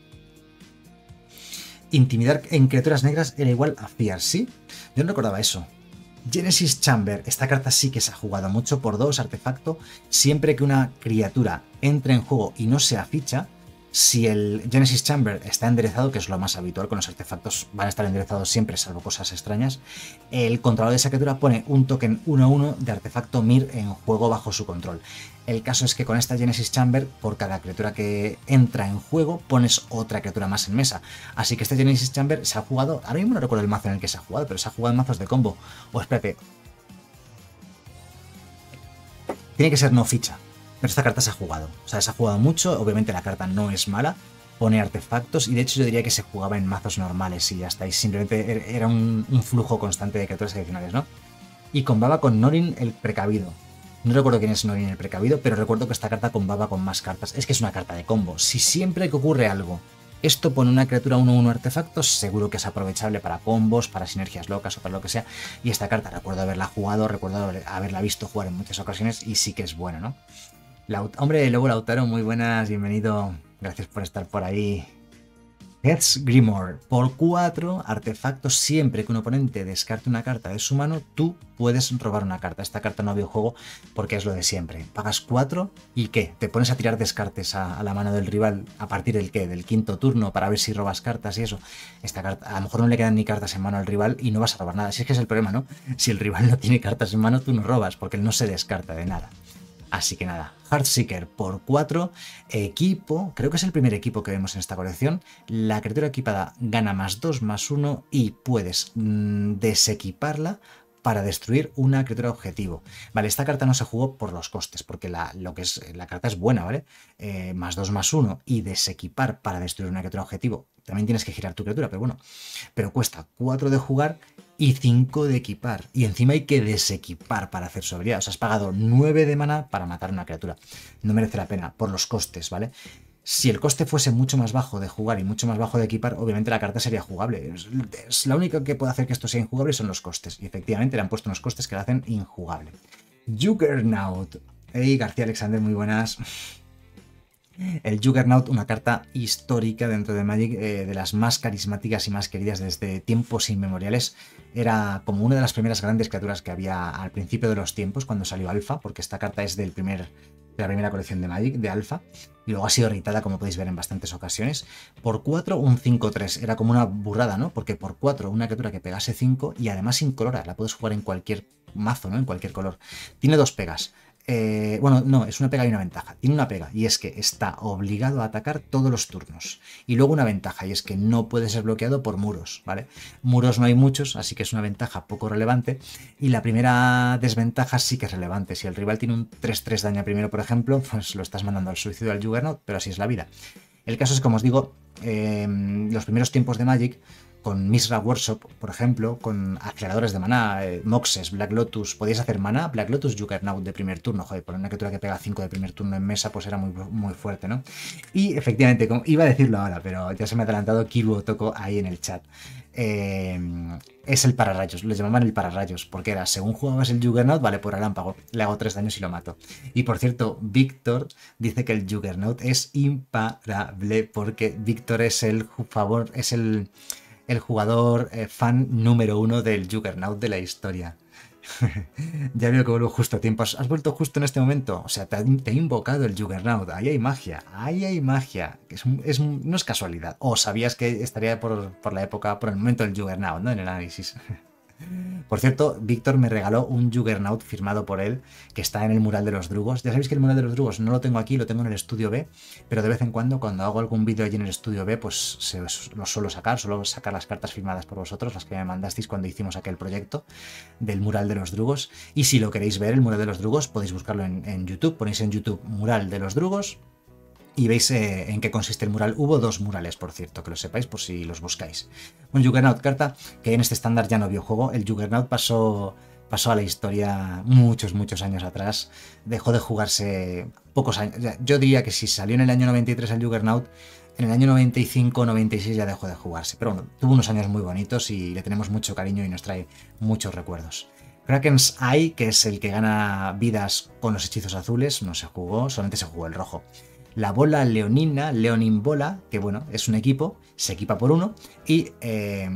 Intimidar en criaturas negras era igual a Fear, ¿sí? Yo no recordaba eso. Genesis Chamber, esta carta sí que se ha jugado mucho por dos, artefacto. Siempre que una criatura entre en juego y no sea ficha, si el Genesis Chamber está enderezado, que es lo más habitual, con los artefactos van a estar enderezados siempre, salvo cosas extrañas, el controlador de esa criatura pone un token uno uno de artefacto Mir en juego bajo su control. El caso es que con esta Genesis Chamber, por cada criatura que entra en juego, pones otra criatura más en mesa. Así que este Genesis Chamber se ha jugado, ahora mismo no recuerdo el mazo en el que se ha jugado, pero se ha jugado en mazos de combo. O espérate, tiene que ser no ficha. Pero esta carta se ha jugado, o sea, se ha jugado mucho, obviamente la carta no es mala, pone artefactos y de hecho yo diría que se jugaba en mazos normales y ya está, y simplemente era un, un flujo constante de criaturas adicionales, ¿no? Y combaba con Norin el Precavido. No recuerdo quién es Norin el Precavido, pero recuerdo que esta carta combaba con más cartas. Es que es una carta de combo. Si siempre que ocurre algo, esto pone una criatura uno uno artefactos, seguro que es aprovechable para combos, para sinergias locas o para lo que sea. Y esta carta recuerdo haberla jugado, recuerdo haberla visto jugar en muchas ocasiones y sí que es buena, ¿no? Laut Hombre, Lobo Lautaro, muy buenas, bienvenido, gracias por estar por ahí. Heath's Grimoire, por cuatro artefactos, siempre que un oponente descarte una carta de su mano, tú puedes robar una carta. Esta carta no había juego porque es lo de siempre. Pagas cuatro y ¿qué? Te pones a tirar descartes a, a la mano del rival a partir del ¿qué? Del quinto turno para ver si robas cartas y eso. Esta carta, a lo mejor no le quedan ni cartas en mano al rival y no vas a robar nada. Si es que es el problema, ¿no? Si el rival no tiene cartas en mano, tú no robas porque él no se descarta de nada. Así que nada, Heartseeker por cuatro, equipo, creo que es el primer equipo que vemos en esta colección. La criatura equipada gana más dos, más uno y puedes mmm, desequiparla para destruir una criatura objetivo. Vale, esta carta no se jugó por los costes, porque la, lo que es, la carta es buena, ¿vale? Eh, más dos, más uno y desequipar para destruir una criatura objetivo. También tienes que girar tu criatura, pero bueno. Pero cuesta cuatro de jugar y cinco de equipar. Y encima hay que desequipar para hacer su habilidad. O sea, has pagado nueve de mana para matar una criatura. No merece la pena por los costes, ¿vale? Si el coste fuese mucho más bajo de jugar y mucho más bajo de equipar, obviamente la carta sería jugable. Es, es la única que puede hacer que esto sea injugable son los costes. Y efectivamente le han puesto unos costes que la hacen injugable. Juggernaut. Hey, García Alexander, muy buenas. El Juggernaut, una carta histórica dentro de Magic, eh, de las más carismáticas y más queridas desde tiempos inmemoriales. Era como una de las primeras grandes criaturas que había al principio de los tiempos, cuando salió Alpha, porque esta carta es del primer, de la primera colección de Magic, de Alpha, y luego ha sido editada, como podéis ver, en bastantes ocasiones. Por cuatro, un cinco tres. Era como una burrada, ¿no? Porque por cuatro, una criatura que pegase cinco y además incolora. La puedes jugar en cualquier mazo, ¿no? En cualquier color. Tiene dos pegas. Eh, bueno, no, es una pega y una ventaja. Tiene una pega y es que está obligado a atacar todos los turnos. Y luego una ventaja y es que no puede ser bloqueado por muros, ¿vale? Muros no hay muchos, así que es una ventaja poco relevante. Y la primera desventaja sí que es relevante. Si el rival tiene un tres tres daño primero, por ejemplo, pues lo estás mandando al suicidio al Juggernaut, pero así es la vida. El caso es que, como os digo, eh, los primeros tiempos de Magic, con Mishra Workshop, por ejemplo, con aceleradores de maná, eh, Moxes, Black Lotus, podíais hacer maná, Black Lotus, Juggernaut de primer turno. Joder, por una criatura que pega cinco de primer turno en mesa, pues era muy, muy fuerte, ¿no? Y efectivamente, como, iba a decirlo ahora, pero ya se me ha adelantado Kiru Otoko ahí en el chat. Eh, es el pararrayos, lo llamaban el pararrayos, porque era, según jugabas el Juggernaut, vale, por relámpago, le hago tres daños y lo mato. Y por cierto, Víctor dice que el Juggernaut es imparable, porque Víctor es el favor, es el... el jugador eh, fan número uno del Juggernaut de la historia. Ya veo que vuelvo justo a tiempo. ¿Has vuelto justo en este momento? O sea, te, te he invocado el Juggernaut. Ahí hay magia. Ahí hay magia. Es, es, no es casualidad. O sabías que estaría por, por la época, por el momento del Juggernaut, ¿no? En el análisis. Por cierto, Víctor me regaló un Juggernaut firmado por él, que está en el mural de los Drugos. Ya sabéis que el mural de los Drugos no lo tengo aquí, lo tengo en el estudio B, pero de vez en cuando, cuando hago algún vídeo allí en el estudio B, pues se, lo suelo sacar, suelo sacar las cartas firmadas por vosotros, las que me mandasteis cuando hicimos aquel proyecto del mural de los Drugos. Y si lo queréis ver, el mural de los Drugos, podéis buscarlo en, en YouTube, ponéis en YouTube mural de los Drugos y veis eh, en qué consiste el mural. Hubo dos murales, por cierto, que lo sepáis por si los buscáis. Un Juggernaut, carta que en este estándar ya no vio juego. El Juggernaut pasó, pasó a la historia muchos, muchos años atrás. Dejó de jugarse pocos años. Yo diría que si salió en el año noventa y tres el Juggernaut, en el año noventa y cinco noventa y seis ya dejó de jugarse. Pero bueno, tuvo unos años muy bonitos y le tenemos mucho cariño y nos trae muchos recuerdos. Kraken's Eye, que es el que gana vidas con los hechizos azules, no se jugó, solamente se jugó el rojo. La bola leonina, Leonin Bola, que bueno, es un equipo, se equipa por uno, y eh,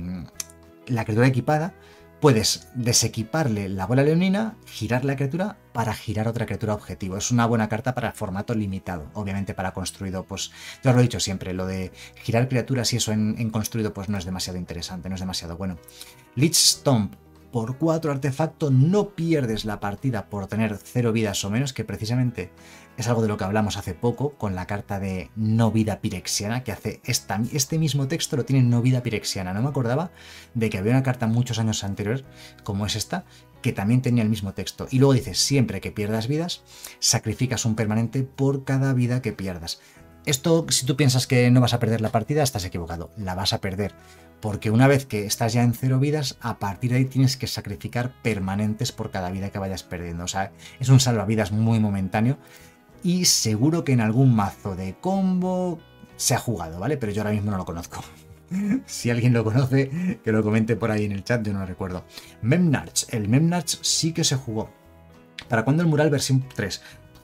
la criatura equipada, puedes desequiparle la bola leonina, girar la criatura para girar otra criatura objetivo. Es una buena carta para formato limitado, obviamente para construido, pues ya os lo he dicho siempre, lo de girar criaturas y eso en, en construido pues no es demasiado interesante, no es demasiado bueno. Lich Stomp. Por cuatro artefactos no pierdes la partida por tener cero vidas o menos, que precisamente es algo de lo que hablamos hace poco con la carta de no vida pirexiana, que hace esta, este mismo texto lo tiene no vida pirexiana. No me acordaba de que había una carta muchos años anterior, como es esta, que también tenía el mismo texto. Y luego dice, siempre que pierdas vidas, sacrificas un permanente por cada vida que pierdas. Esto, si tú piensas que no vas a perder la partida, estás equivocado, la vas a perder. Porque una vez que estás ya en cero vidas, a partir de ahí tienes que sacrificar permanentes por cada vida que vayas perdiendo. O sea, es un salvavidas muy momentáneo y seguro que en algún mazo de combo se ha jugado, ¿vale? Pero yo ahora mismo no lo conozco. Si alguien lo conoce, que lo comente por ahí en el chat, yo no lo recuerdo. Memnarch, el Memnarch sí que se jugó. ¿Para cuándo el mural versión tres?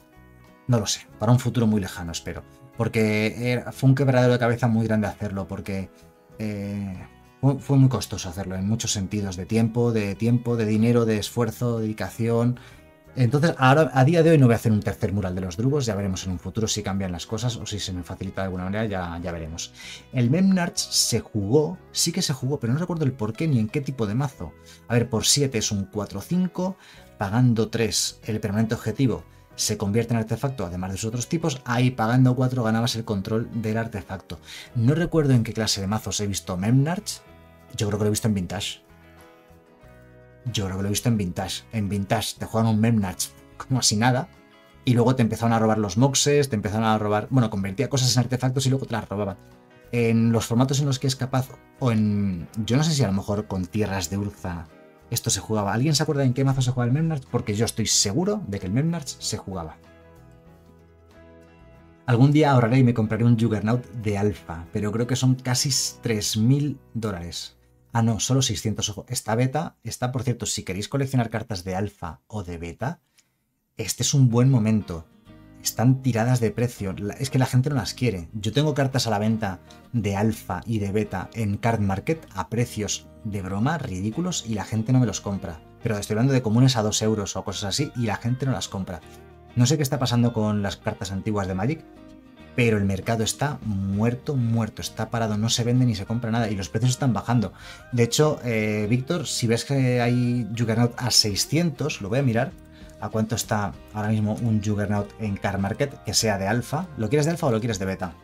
No lo sé, para un futuro muy lejano, espero. Porque era, fue un quebradero de cabeza muy grande hacerlo, porque... Eh, fue, fue muy costoso hacerlo en muchos sentidos, de tiempo, de tiempo, de dinero, de esfuerzo, de dedicación. Entonces, ahora, a día de hoy no voy a hacer un tercer mural de los Drugos, ya veremos en un futuro si cambian las cosas o si se me facilita de alguna manera, ya, ya veremos. El Memnarch se jugó, sí que se jugó, pero no recuerdo el por qué ni en qué tipo de mazo. A ver, por siete es un cuatro cinco, pagando tres el permanente objetivo se convierte en artefacto, además de sus otros tipos, ahí pagando cuatro ganabas el control del artefacto. No recuerdo en qué clase de mazos he visto Memnarch, yo creo que lo he visto en Vintage. Yo creo que lo he visto en Vintage. En Vintage te juegan un Memnarch como así nada, y luego te empezaron a robar los Moxes, te empezaron a robar, bueno, convertía cosas en artefactos y luego te las robaban. En los formatos en los que es capaz, o en, yo no sé si a lo mejor con Tierras de Urza esto se jugaba. ¿Alguien se acuerda en qué mazo se jugaba el Memnarch? Porque yo estoy seguro de que el Memnarch se jugaba. Algún día ahorraré y me compraré un Juggernaut de alfa, pero creo que son casi tres mil dólares. Ah, no, solo seiscientos. Ojo, esta beta está, por cierto, si queréis coleccionar cartas de alfa o de beta, este es un buen momento. están tiradas de precio. Es que la gente no las quiere. Yo tengo cartas a la venta de alfa y de beta en Card Market a precios de broma ridículos y la gente no me los compra. Pero estoy hablando de comunes a dos euros o cosas así y la gente no las compra. No sé qué está pasando con las cartas antiguas de Magic, pero el mercado está muerto, muerto, está parado, no se vende ni se compra nada y los precios están bajando. De hecho, eh, Víctor, si ves que hay Juggernaut a seiscientos, lo voy a mirar. ¿A cuánto está ahora mismo un Juggernaut en Card Market que sea de alfa? ¿Lo quieres de alfa o lo quieres de beta?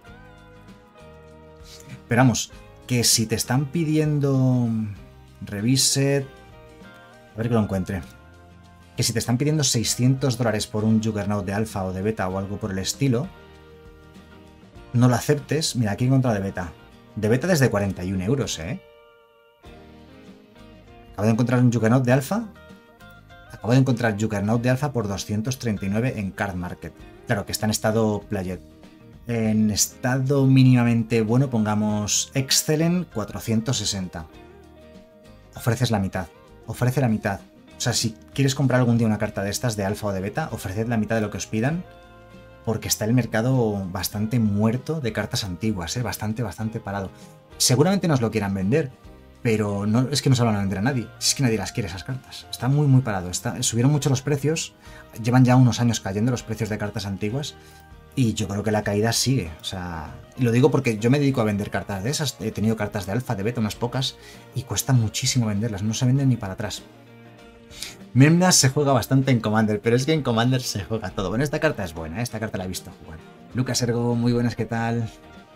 Pero vamos, que si te están pidiendo Reviset, a ver que lo encuentre, que si te están pidiendo seiscientos dólares por un Juggernaut de alfa o de beta o algo por el estilo, no lo aceptes. Mira, aquí he encontrado de beta. De beta desde cuarenta y un euros, ¿eh? Acabo de encontrar un Juggernaut de alfa. Acabo de encontrar Juggernaut de alfa por doscientos treinta y nueve en Card Market. Claro, que está en estado Playet. En estado mínimamente bueno, pongamos Excellent cuatrocientos sesenta. Ofreces la mitad. Ofrece la mitad. O sea, si quieres comprar algún día una carta de estas, de alfa o de beta, ofreced la mitad de lo que os pidan, porque está el mercado bastante muerto de cartas antiguas, ¿eh? Bastante, bastante parado. Seguramente nos lo quieran vender, pero no es que no se lo van a vender a nadie. Es que nadie las quiere esas cartas. Está muy, muy parado. Está, subieron mucho los precios. Llevan ya unos años cayendo los precios de cartas antiguas. Y yo creo que la caída sigue. O sea, y lo digo porque yo me dedico a vender cartas de esas. He tenido cartas de alfa, de beta, unas pocas. Y cuesta muchísimo venderlas. No se venden ni para atrás. Memnas se juega bastante en Commander, pero es que en Commander se juega todo. Bueno, esta carta es buena, ¿eh? Esta carta la he visto jugar. Lucas Ergo, muy buenas, ¿qué tal?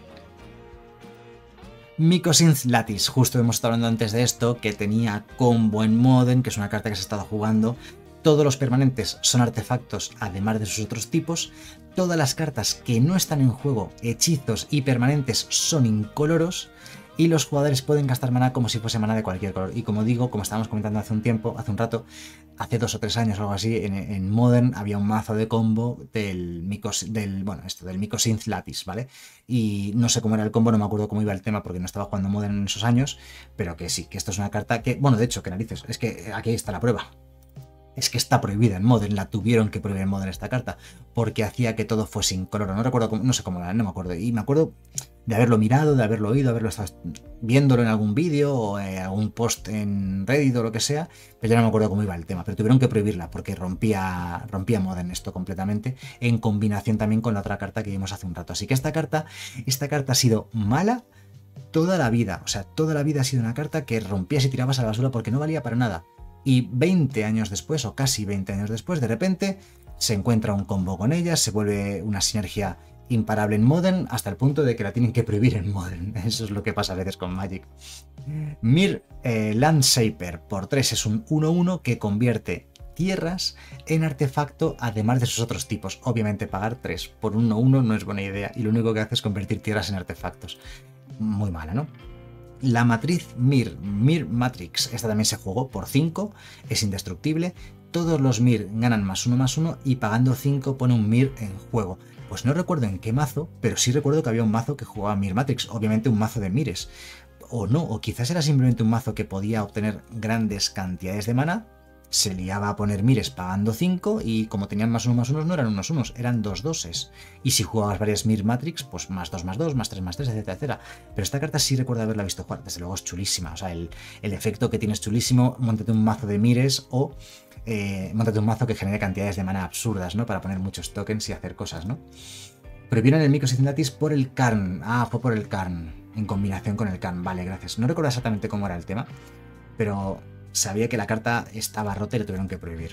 Mycosynth Lattice, justo hemos estado hablando antes de esto, que tenía combo en Modern, que es una carta que se ha estado jugando. Todos los permanentes son artefactos, además de sus otros tipos. Todas las cartas que no están en juego, hechizos y permanentes, son incoloros. Y los jugadores pueden gastar maná como si fuese maná de cualquier color. Y como digo, como estábamos comentando hace un tiempo, hace un rato, hace dos o tres años o algo así, en, en Modern había un mazo de combo del Mycos, del, bueno, esto, del Mycosynth Lattice, ¿vale? Y no sé cómo era el combo, no me acuerdo cómo iba el tema porque no estaba jugando Modern en esos años, pero que sí, que esto es una carta que, bueno, de hecho, que narices, es que aquí está la prueba. Es que está prohibida en Modern, la tuvieron que prohibir en Modern esta carta, porque hacía que todo fuese incoloro. No recuerdo, cómo, no sé cómo era, no me acuerdo. Y me acuerdo de haberlo mirado, de haberlo oído, haberlo estado viéndolo en algún vídeo o en algún post en Reddit o lo que sea, pero ya no me acuerdo cómo iba el tema. Pero tuvieron que prohibirla porque rompía, rompía Modern esto completamente, en combinación también con la otra carta que vimos hace un rato. Así que esta carta, esta carta ha sido mala toda la vida. O sea, toda la vida ha sido una carta que rompías y tirabas a la basura porque no valía para nada. Y veinte años después, o casi veinte años después, de repente se encuentra un combo con ella, se vuelve una sinergia imparable en Modern, hasta el punto de que la tienen que prohibir en Modern. Eso es lo que pasa a veces con Magic. Mir eh, Landshaper por tres es un uno uno que convierte tierras en artefacto, además de sus otros tipos. Obviamente pagar tres por un uno uno no es buena idea, y lo único que hace es convertir tierras en artefactos. Muy mala, ¿no? La matriz Mir, Mir Matrix, esta también se jugó por cinco, es indestructible. Todos los Mir ganan más uno más uno y pagando cinco pone un Mir en juego. Pues no recuerdo en qué mazo, pero sí recuerdo que había un mazo que jugaba Mir Matrix, obviamente un mazo de Mires. O no, o quizás era simplemente un mazo que podía obtener grandes cantidades de mana, se liaba a poner Mires pagando cinco y como tenían más uno más unos no eran unos unos, eran dos doses. Y si jugabas varias Mir Matrix, pues más dos más dos, más tres más tres, etcétera, etcétera. Pero esta carta sí recuerdo haberla visto jugar, desde luego es chulísima. O sea, el, el efecto que tiene es chulísimo. Móntate un mazo de Mires o eh, móntate un mazo que genere cantidades de mana absurdas, ¿no? Para poner muchos tokens y hacer cosas, ¿no? Prohibieron el Mycosynth Lattice por el Karn. Ah, fue por el Karn, en combinación con el Karn. Vale, gracias. No recuerdo exactamente cómo era el tema, pero sabía que la carta estaba rota y la tuvieron que prohibir.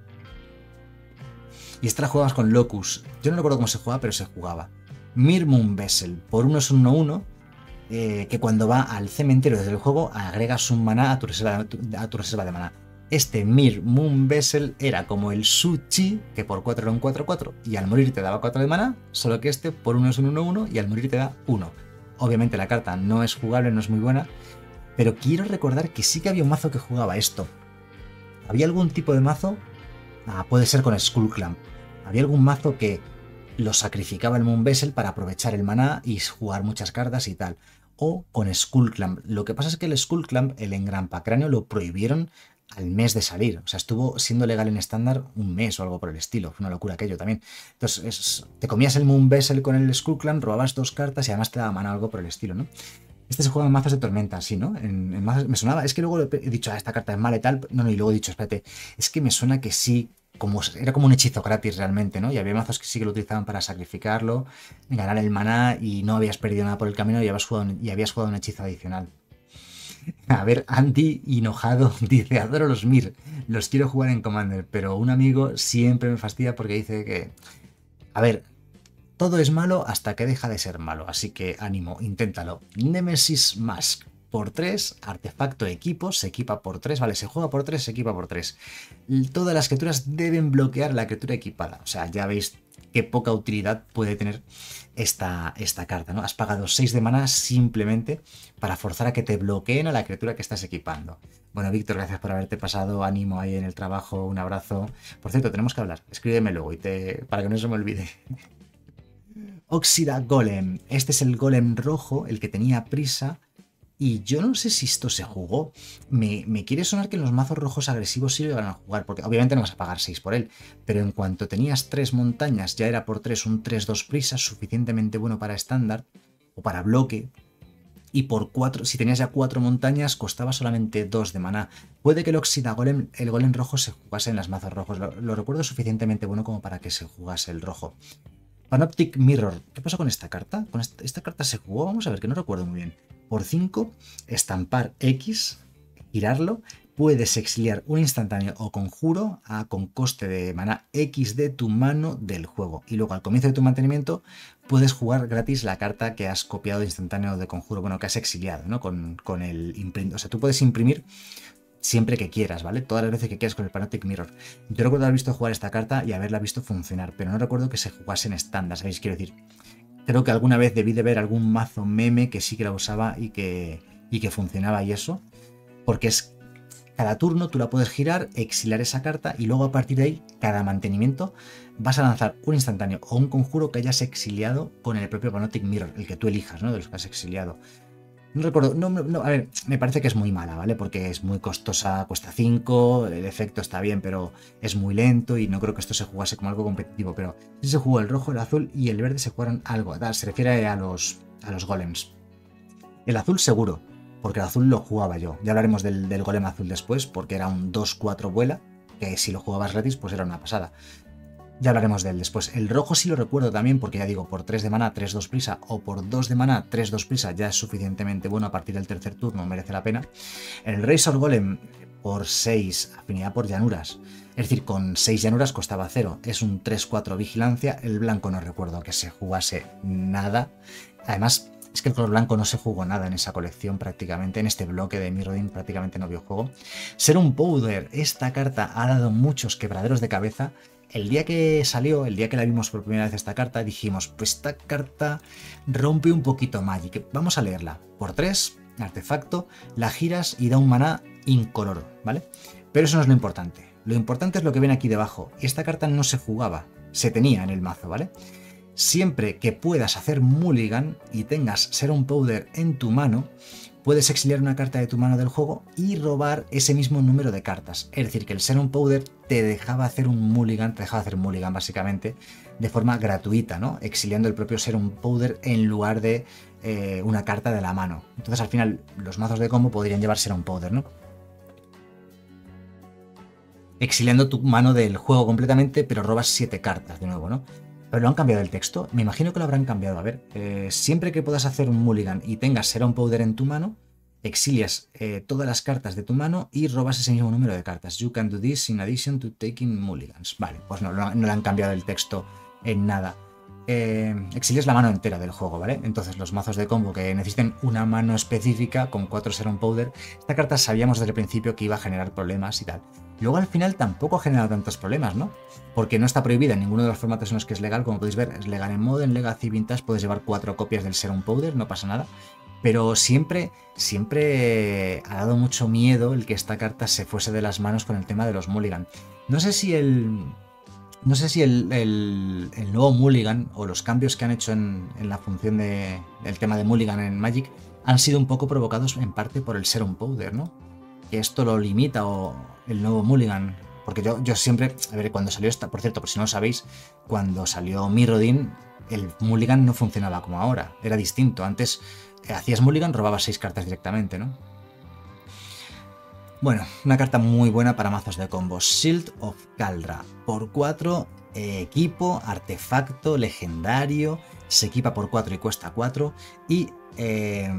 Y esta la jugabas con Locus. Yo no recuerdo cómo se jugaba, pero se jugaba. Mir Moon Vessel. Por uno es un uno uno. Eh, que cuando va al cementerio desde el juego agregas un maná a tu reserva, a tu reserva de maná. Este Mir Moon Vessel era como el Su-Chi, que por cuatro era un cuatro cuatro y al morir te daba cuatro de maná, solo que este por uno es un uno uno y al morir te da uno. Obviamente la carta no es jugable, no es muy buena, pero quiero recordar que sí que había un mazo que jugaba esto. ¿Había algún tipo de mazo? Ah, puede ser con Skullclamp. Había algún mazo que lo sacrificaba el Moon Vessel para aprovechar el maná y jugar muchas cartas y tal. O con Skullclamp. Lo que pasa es que el Skullclamp, el engrampa cráneo, lo prohibieron al mes de salir. O sea, estuvo siendo legal en estándar un mes o algo por el estilo. Fue una locura aquello también. Entonces, es, te comías el Moon Vessel con el Skull Clan, robabas dos cartas y además te daba mana o algo por el estilo, ¿no? Este se juega en mazos de tormenta, sí, ¿no? En, en mazos, me sonaba, es que luego he dicho, ah, esta carta es mala y tal. No, no, y luego he dicho, espérate, es que me suena que sí, como, era como un hechizo gratis realmente, ¿no? Y había mazos que sí que lo utilizaban para sacrificarlo, ganar el maná y no habías perdido nada por el camino y habías jugado, y habías jugado un hechizo adicional. A ver, Andy enojado dice, adoro los Mir, los quiero jugar en Commander, pero un amigo siempre me fastidia porque dice que... A ver, todo es malo hasta que deja de ser malo, así que ánimo, inténtalo. Nemesis Mask por tres, artefacto equipo, se equipa por tres, vale, se juega por tres, se equipa por tres. Todas las criaturas deben bloquear la criatura equipada, o sea, ya veis qué poca utilidad puede tener esta, esta carta, ¿no? Has pagado seis de mana simplemente para forzar a que te bloqueen a la criatura que estás equipando. Bueno, Víctor, gracias por haberte pasado, ánimo ahí en el trabajo, un abrazo. Por cierto, tenemos que hablar, escríbeme luego y te... para que no se me olvide. Oxida Golem. Este es el golem rojo, el que tenía prisa. Y yo no sé si esto se jugó. Me, me quiere sonar que en los mazos rojos agresivos sí lo iban a jugar, porque obviamente no vas a pagar seis por él. Pero en cuanto tenías tres montañas, ya era por tres un tres dos prisa, suficientemente bueno para estándar o para bloque. Y por cuatro, si tenías ya cuatro montañas, costaba solamente dos de maná. Puede que el Oxida Golem, el golem rojo, se jugase en las mazos rojos. Lo, lo recuerdo suficientemente bueno como para que se jugase el rojo. Panoptic Mirror. ¿Qué pasó con esta carta? Con esta, esta carta se jugó, vamos a ver, que no recuerdo muy bien. Por cinco, estampar X, girarlo, puedes exiliar un instantáneo o conjuro a, con coste de mana X de tu mano del juego. Y luego al comienzo de tu mantenimiento puedes jugar gratis la carta que has copiado de instantáneo o de conjuro, bueno, que has exiliado, ¿no? Con, con el imprint. O sea, tú puedes imprimir siempre que quieras, ¿vale? Todas las veces que quieras con el Panoptic Mirror. Yo recuerdo haber visto jugar esta carta y haberla visto funcionar, pero no recuerdo que se jugase en estándar, ¿sabéis? Quiero decir, creo que alguna vez debí de ver algún mazo meme que sí que la usaba y que, y que funcionaba y eso, porque es cada turno tú la puedes girar, exiliar esa carta y luego a partir de ahí, cada mantenimiento, vas a lanzar un instantáneo o un conjuro que hayas exiliado con el propio Panoptic Mirror, el que tú elijas, ¿no? De los que has exiliado. No recuerdo, no, no, a ver, me parece que es muy mala, ¿vale? Porque es muy costosa, cuesta cinco, el efecto está bien, pero es muy lento y no creo que esto se jugase como algo competitivo, pero sí se jugó el rojo, el azul y el verde se jugaron algo, se refiere a los, a los golems. El azul seguro, porque el azul lo jugaba yo, ya hablaremos del, del golem azul después, porque era un dos cuatro vuela, que si lo jugabas gratis pues era una pasada. Ya hablaremos de él después. El rojo sí lo recuerdo también porque ya digo, por tres de mana, tres dos prisa o por dos de mana, tres dos prisa ya es suficientemente bueno a partir del tercer turno, merece la pena. El Razor Golem por seis, afinidad por llanuras. Es decir, con seis llanuras costaba cero. Es un tres cuatro vigilancia. El blanco no recuerdo que se jugase nada. Además, es que el color blanco no se jugó nada en esa colección prácticamente. En este bloque de Mirrodin prácticamente no vio juego. Serum Powder. Esta carta ha dado muchos quebraderos de cabeza. El día que salió, el día que la vimos por primera vez esta carta, dijimos, pues esta carta rompe un poquito Magic. Vamos a leerla. Por tres, artefacto, la giras y da un maná incoloro, ¿vale? Pero eso no es lo importante. Lo importante es lo que ven aquí debajo. Esta carta no se jugaba, se tenía en el mazo, ¿vale? Siempre que puedas hacer mulligan y tengas Serum Powder en tu mano, puedes exiliar una carta de tu mano del juego y robar ese mismo número de cartas. Es decir, que el Serum Powder te dejaba hacer un mulligan, te dejaba hacer mulligan básicamente, de forma gratuita, ¿no? Exiliando el propio Serum Powder en lugar de eh, una carta de la mano. Entonces al final los mazos de combo podrían llevar Serum Powder, ¿no? Exiliando tu mano del juego completamente, pero robas siete cartas de nuevo, ¿no? Pero lo han cambiado el texto, me imagino que lo habrán cambiado. A ver, eh, siempre que puedas hacer un mulligan y tengas Serum Powder en tu mano, exilias eh, todas las cartas de tu mano y robas ese mismo número de cartas. You can do this in addition to taking mulligans. Vale, pues no, no, no le han cambiado el texto en nada. Eh, exilias la mano entera del juego, ¿vale? Entonces los mazos de combo que necesiten una mano específica con cuatro Serum Powder, esta carta sabíamos desde el principio que iba a generar problemas y tal. Luego al final tampoco ha generado tantos problemas, ¿no? Porque no está prohibida en ninguno de los formatos en los que es legal, como podéis ver, es legal en Modern, Legacy, Vintage, puedes llevar cuatro copias del Serum Powder, no pasa nada. Pero siempre, siempre ha dado mucho miedo el que esta carta se fuese de las manos con el tema de los mulligan. No sé si el... No sé si el, el, el nuevo mulligan o los cambios que han hecho en, en la función de, del tema de mulligan en Magic han sido un poco provocados en parte por el Serum Powder, ¿no? Que esto lo limita o el nuevo Mulligan. Porque yo, yo siempre, a ver, cuando salió esta, por cierto, por si no lo sabéis, cuando salió Mirrodin, el Mulligan no funcionaba como ahora, era distinto. Antes eh, hacías Mulligan, robabas seis cartas directamente, ¿no? Bueno, una carta muy buena para mazos de combos. Shield of Kaldra. Por cuatro, eh, equipo, artefacto, legendario. Se equipa por cuatro y cuesta cuatro. Y eh,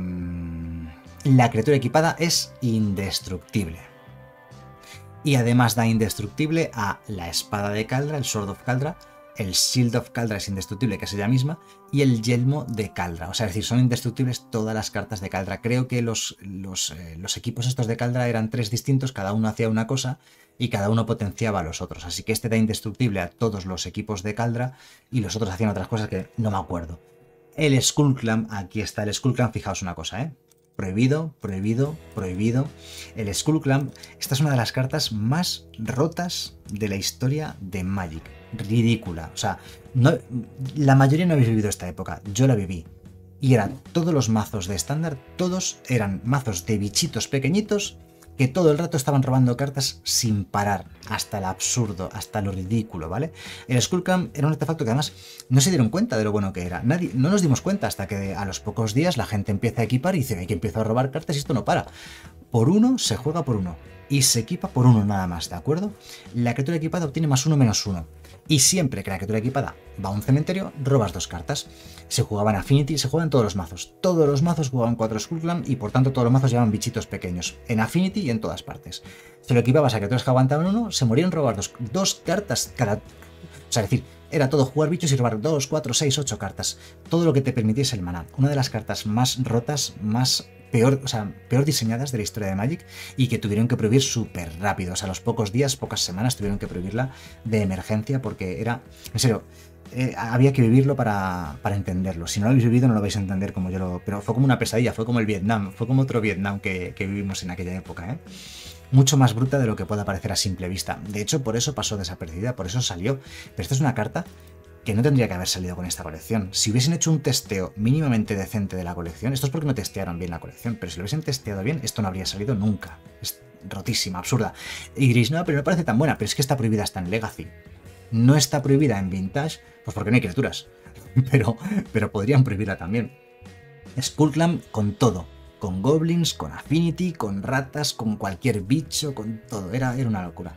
la criatura equipada es indestructible. Y además da indestructible a la espada de Kaldra, el Sword of Kaldra. El Shield of Kaldra es indestructible, que es ella misma, y el yelmo de Kaldra. O sea, es decir, son indestructibles todas las cartas de Kaldra. Creo que los, los, eh, los equipos estos de Kaldra eran tres distintos, cada uno hacía una cosa y cada uno potenciaba a los otros. Así que este da indestructible a todos los equipos de Kaldra y los otros hacían otras cosas que no me acuerdo. El Skullclamp, aquí está el Skullclamp, fijaos una cosa, ¿eh? Prohibido, prohibido, prohibido. El Skullclamp, esta es una de las cartas más rotas de la historia de Magic. Ridícula. O sea, no, la mayoría no habéis vivido esta época. Yo la viví. Y eran todos los mazos de estándar, todos eran mazos de bichitos pequeñitos que todo el rato estaban robando cartas sin parar, hasta el absurdo, hasta lo ridículo, ¿vale? El Skullclamp era un artefacto que además no se dieron cuenta de lo bueno que era. Nadie, no nos dimos cuenta hasta que a los pocos días la gente empieza a equipar y dice que empieza a robar cartas y esto no para. Por uno se juega por uno y se equipa por uno nada más, ¿de acuerdo? La criatura equipada obtiene más uno menos uno. Y siempre que la criatura equipada va a un cementerio, robas dos cartas. Se jugaba en Affinity, se juegan todos los mazos. Todos los mazos jugaban cuatro Skullclamp y por tanto todos los mazos llevaban bichitos pequeños. En Affinity y en todas partes. Si lo equipabas a criaturas que aguantaban uno, se morían robar dos, dos cartas cada... O sea, es decir, era todo jugar bichos y robar dos, cuatro, seis, ocho cartas. Todo lo que te permitiese el maná. Una de las cartas más rotas, más... Peor, o sea, peor diseñadas de la historia de Magic y que tuvieron que prohibir súper rápido. O sea, a los pocos días, pocas semanas tuvieron que prohibirla de emergencia porque era, en serio, eh, había que vivirlo para, para entenderlo. Si no lo habéis vivido no lo vais a entender como yo lo... Pero fue como una pesadilla, fue como el Vietnam, fue como otro Vietnam que, que vivimos en aquella época, ¿eh? Mucho más bruta de lo que pueda parecer a simple vista. De hecho, por eso pasó desapercibida, por eso salió. Pero esta es una carta que no tendría que haber salido con esta colección. Si hubiesen hecho un testeo mínimamente decente de la colección, esto es porque no testearon bien la colección, pero si lo hubiesen testeado bien, esto no habría salido nunca. Es rotísima, absurda. Y diréis, no, pero no parece tan buena, pero es que está prohibida hasta en Legacy. No está prohibida en Vintage, pues porque no hay criaturas. Pero, pero podrían prohibirla también. Skullclamp con todo. Con goblins, con Affinity, con ratas, con cualquier bicho, con todo. Era, era una locura.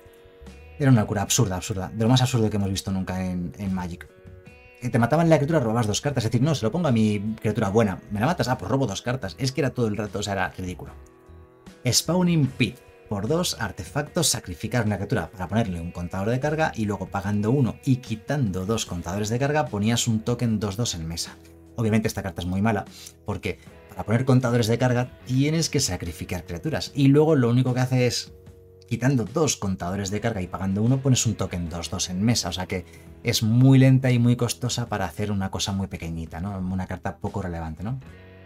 Era una locura absurda, absurda. De lo más absurdo que hemos visto nunca en, en Magic. Que te mataban la criatura, robabas dos cartas. Es decir, no, se lo pongo a mi criatura buena. ¿Me la matas? Ah, pues robo dos cartas. Es que era todo el rato, o sea, era ridículo. Spawning Pit. Por dos artefactos, sacrificar una criatura para ponerle un contador de carga y luego pagando uno y quitando dos contadores de carga ponías un token dos dos en mesa. Obviamente esta carta es muy mala porque para poner contadores de carga tienes que sacrificar criaturas y luego lo único que hace es, quitando dos contadores de carga y pagando uno, pones un token dos dos en mesa. O sea que es muy lenta y muy costosa para hacer una cosa muy pequeñita, ¿no? Una carta poco relevante, ¿no?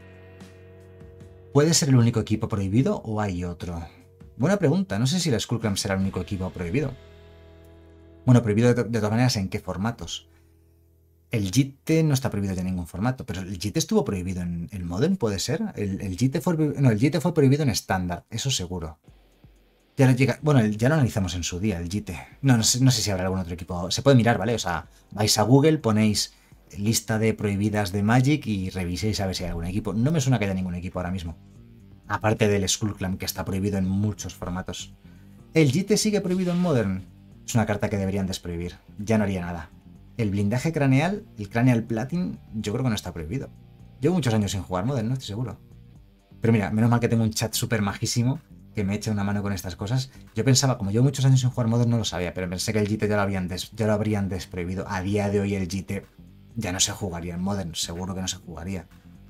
¿Puede ser el único equipo prohibido o hay otro? Buena pregunta. No sé si el Skullclamp será el único equipo prohibido. Bueno, prohibido de, de todas maneras, ¿en qué formatos? El G T no está prohibido de ningún formato, pero el G T estuvo prohibido en el Modern, ¿puede ser? El, el, G T fue, no, el G T fue prohibido en estándar, eso seguro. Ya lo, llega, bueno, ya lo analizamos en su día, el G T. No, no sé, no sé si habrá algún otro equipo. Se puede mirar, ¿vale? O sea, vais a Google, ponéis lista de prohibidas de Magic y reviséis a ver si hay algún equipo. No me suena que haya ningún equipo ahora mismo. Aparte del Skullclamp, que está prohibido en muchos formatos. ¿El G T sigue prohibido en Modern? Es una carta que deberían desprohibir. Ya no haría nada. El blindaje craneal, el Cranial Plating, yo creo que no está prohibido. Llevo muchos años sin jugar Modern, no estoy seguro. Pero mira, menos mal que tengo un chat súper majísimo que me echa una mano con estas cosas. Yo pensaba, como llevo muchos años sin jugar Modern, no lo sabía, pero pensé que el G T ya lo, habían des, ya lo habrían desprohibido. A día de hoy el G T ya no se jugaría en Modern, seguro que no se jugaría.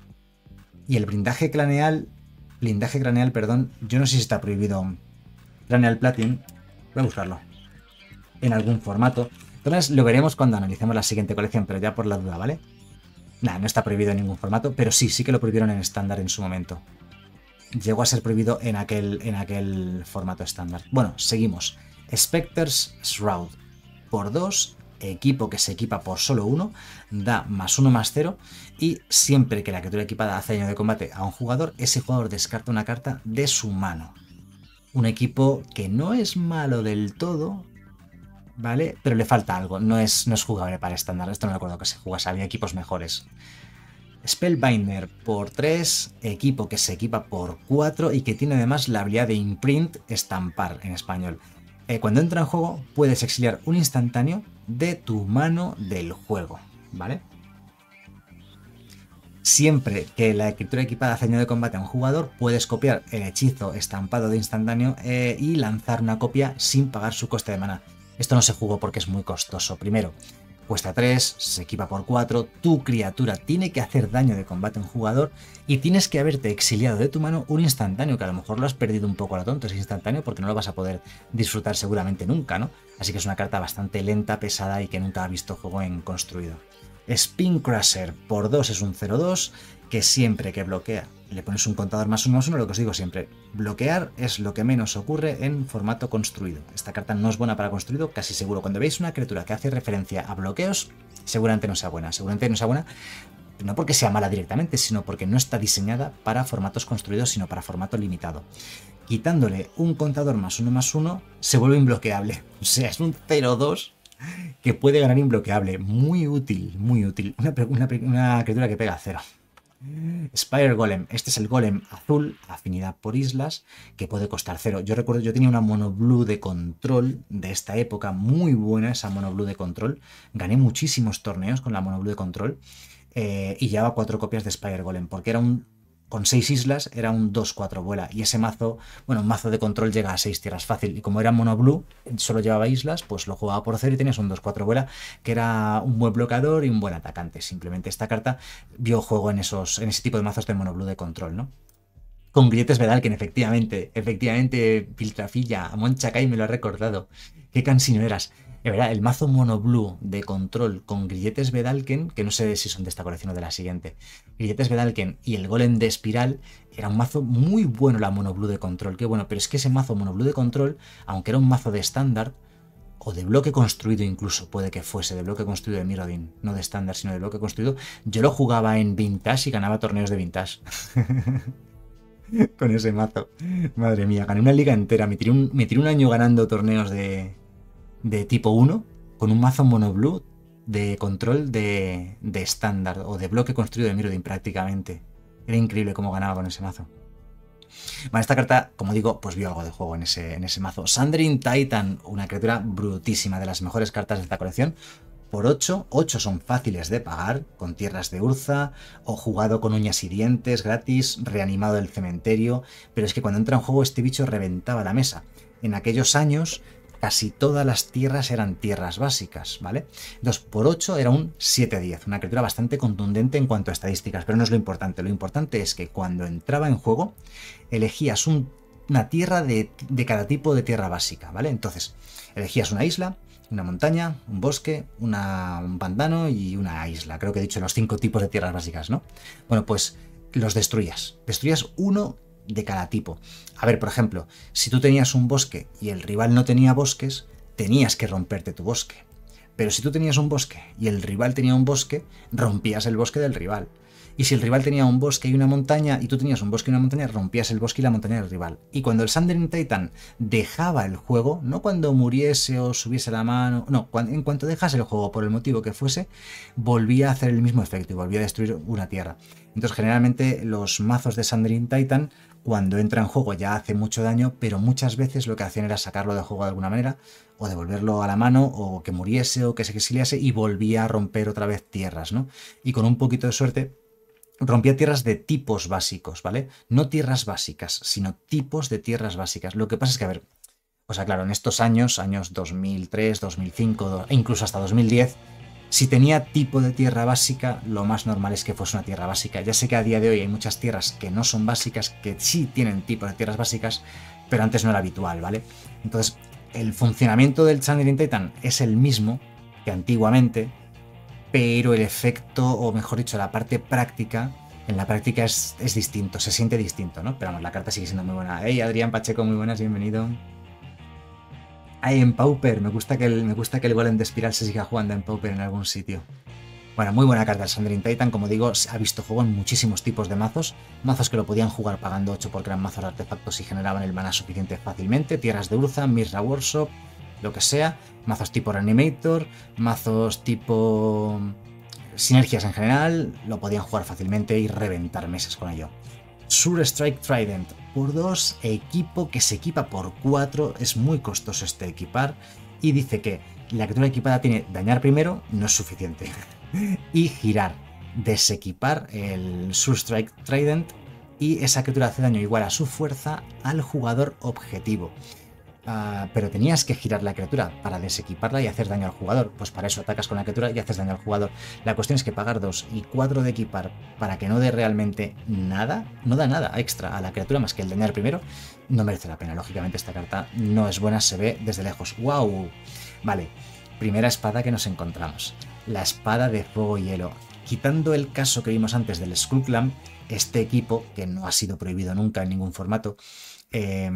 Y el blindaje craneal, blindaje craneal, perdón, yo no sé si está prohibido Cranial Plating. Voy a buscarlo en algún formato. Entonces lo veremos cuando analicemos la siguiente colección, pero ya por la duda, ¿vale? Nada, no está prohibido en ningún formato, pero sí, sí que lo prohibieron en estándar en su momento. Llegó a ser prohibido en aquel, en aquel formato estándar. Bueno, seguimos. Spectre's Shroud. Por dos, equipo que se equipa por solo uno, da más uno más cero, y siempre que la criatura equipada hace daño de combate a un jugador, ese jugador descarta una carta de su mano. un equipo que no es malo del todo, ¿vale? Pero le falta algo, no es, no es jugable para estándar. Esto no me acuerdo que se jugase, había equipos mejores. Spellbinder por tres, equipo que se equipa por cuatro y que tiene además la habilidad de imprint, estampar en español. Eh, cuando entra en juego puedes exiliar un instantáneo de tu mano del juego, ¿vale? Siempre que la escritura equipada hace daño de combate a un jugador, puedes copiar el hechizo estampado de instantáneo eh, y lanzar una copia sin pagar su coste de mana. Esto no se jugó porque es muy costoso. Primero, cuesta tres, se equipa por cuatro, tu criatura tiene que hacer daño de combate a un jugador y tienes que haberte exiliado de tu mano un instantáneo, que a lo mejor lo has perdido un poco a lo tonto ese instantáneo porque no lo vas a poder disfrutar seguramente nunca, ¿no? Así que es una carta bastante lenta, pesada y que nunca ha visto juego en construido. Spincrusher por dos es un cero dos que siempre que bloquea le pones un contador más uno más uno, lo que os digo siempre, bloquear es lo que menos ocurre en formato construido. Esta carta no es buena para construido, casi seguro. Cuando veis una criatura que hace referencia a bloqueos, seguramente no sea buena. Seguramente no sea buena, no porque sea mala directamente, sino porque no está diseñada para formatos construidos, sino para formato limitado. Quitándole un contador más uno más uno, se vuelve imbloqueable. O sea, es un cero dos que puede ganar imbloqueable. Muy útil, muy útil. Una, una, una criatura que pega cero. Spire Golem, este es el golem azul, afinidad por islas, que puede costar cero. Yo recuerdo, yo tenía una mono blue de control de esta época, muy buena esa mono blue de control. Gané muchísimos torneos con la mono blue de control eh, y llevaba cuatro copias de Spire Golem, porque era un... con seis islas era un dos cuatro vuela y ese mazo, bueno, un mazo de control llega a seis tierras fácil y como era mono blue, solo llevaba islas, pues lo jugaba por cero y tenías un dos cuatro vuela que era un buen bloqueador y un buen atacante. Simplemente esta carta vio juego en, esos, en ese tipo de mazos de mono blue de control, ¿no? Con Grilletes Vedalken, efectivamente, efectivamente, Piltrafilla, Amon Chakai me lo ha recordado. Qué cansino eras. Es verdad, el mazo mono blue de control con Grilletes Vedalken, que no sé si son de esta colección o de la siguiente, Grilletes Vedalken y el golem de espiral, era un mazo muy bueno la mono blue de control, qué bueno, pero es que ese mazo mono blue de control, aunque era un mazo de estándar, o de bloque construido incluso, puede que fuese de bloque construido de Mirrodin, no de estándar, sino de bloque construido, yo lo jugaba en Vintage y ganaba torneos de Vintage. Con ese mazo. Madre mía, gané una liga entera, me tiré un, me tiré un año ganando torneos de... de tipo uno con un mazo mono blue de control de estándar o de bloque construido de Mirrodin prácticamente. Era increíble cómo ganaba con ese mazo. Bueno, esta carta, como digo, pues vio algo de juego en ese, en ese mazo. Sundering Titan, una criatura brutísima, de las mejores cartas de esta colección. Por ocho, ocho son fáciles de pagar, con tierras de Urza, o jugado con uñas y dientes, gratis, reanimado del cementerio, pero es que cuando entra en juego este bicho reventaba la mesa. En aquellos años casi todas las tierras eran tierras básicas, ¿vale? Entonces, por ocho era un siete diez, una criatura bastante contundente en cuanto a estadísticas, pero no es lo importante. Lo importante es que cuando entraba en juego, elegías un, una tierra de, de cada tipo de tierra básica, ¿vale? Entonces, elegías una isla, una montaña, un bosque, una, un pantano y una isla. Creo que he dicho los cinco tipos de tierras básicas, ¿no? Bueno, pues los destruías. Destruías uno de cada tipo. A ver, por ejemplo, si tú tenías un bosque y el rival no tenía bosques, tenías que romperte tu bosque. Pero si tú tenías un bosque y el rival tenía un bosque, rompías el bosque del rival. Y si el rival tenía un bosque y una montaña y tú tenías un bosque y una montaña, rompías el bosque y la montaña del rival. Y cuando el Sundering Titan dejaba el juego, no cuando muriese o subiese la mano, no, cuando, en cuanto dejase el juego por el motivo que fuese, volvía a hacer el mismo efecto y volvía a destruir una tierra. Entonces generalmente los mazos de Sundering Titan, cuando entra en juego ya hace mucho daño, pero muchas veces lo que hacían era sacarlo de juego de alguna manera, o devolverlo a la mano, o que muriese, o que se exiliase, y volvía a romper otra vez tierras, ¿no? Y con un poquito de suerte rompía tierras de tipos básicos, ¿vale? No tierras básicas, sino tipos de tierras básicas. Lo que pasa es que, a ver, o sea, claro, en estos años, años dos mil tres, dos mil cinco, e incluso hasta dos mil diez, si tenía tipo de tierra básica, lo más normal es que fuese una tierra básica. Ya sé que a día de hoy hay muchas tierras que no son básicas, que sí tienen tipo de tierras básicas, pero antes no era habitual, ¿vale? Entonces, el funcionamiento del Sundering Titan es el mismo que antiguamente, pero el efecto, o mejor dicho, la parte práctica, en la práctica es, es distinto, se siente distinto, ¿no? Pero vamos, la carta sigue siendo muy buena. Hey, Adrián Pacheco, muy buenas, bienvenido. Ay, en Pauper, me gusta que el, me gusta que el golem de espiral se siga jugando en Pauper en algún sitio. Bueno, muy buena carta el Sundering Titan, como digo, ha visto juego en muchísimos tipos de mazos, mazos que lo podían jugar pagando ocho porque eran mazos de artefactos y generaban el mana suficiente fácilmente, tierras de Urza, Mirra Workshop, lo que sea, mazos tipo Reanimator, mazos tipo sinergias en general, lo podían jugar fácilmente y reventar mesas con ello. Sure Strike Trident, por dos, equipo que se equipa por cuatro, es muy costoso este equipar, y dice que la criatura equipada tiene dañar primero, no es suficiente, y girar, desequipar el Sure Strike Trident, y esa criatura hace daño igual a su fuerza al jugador objetivo. Uh, pero tenías que girar la criatura para desequiparla y hacer daño al jugador. Pues para eso atacas con la criatura y haces daño al jugador. La cuestión es que pagar dos y cuatro de equipar para que no dé realmente nada, no da nada extra a la criatura más que el dañar primero, no merece la pena. Lógicamente esta carta no es buena, se ve desde lejos. ¡Wow! Vale, primera espada que nos encontramos. La espada de fuego y hielo. Quitando el caso que vimos antes del Skullclamp, este equipo, que no ha sido prohibido nunca en ningún formato, eh...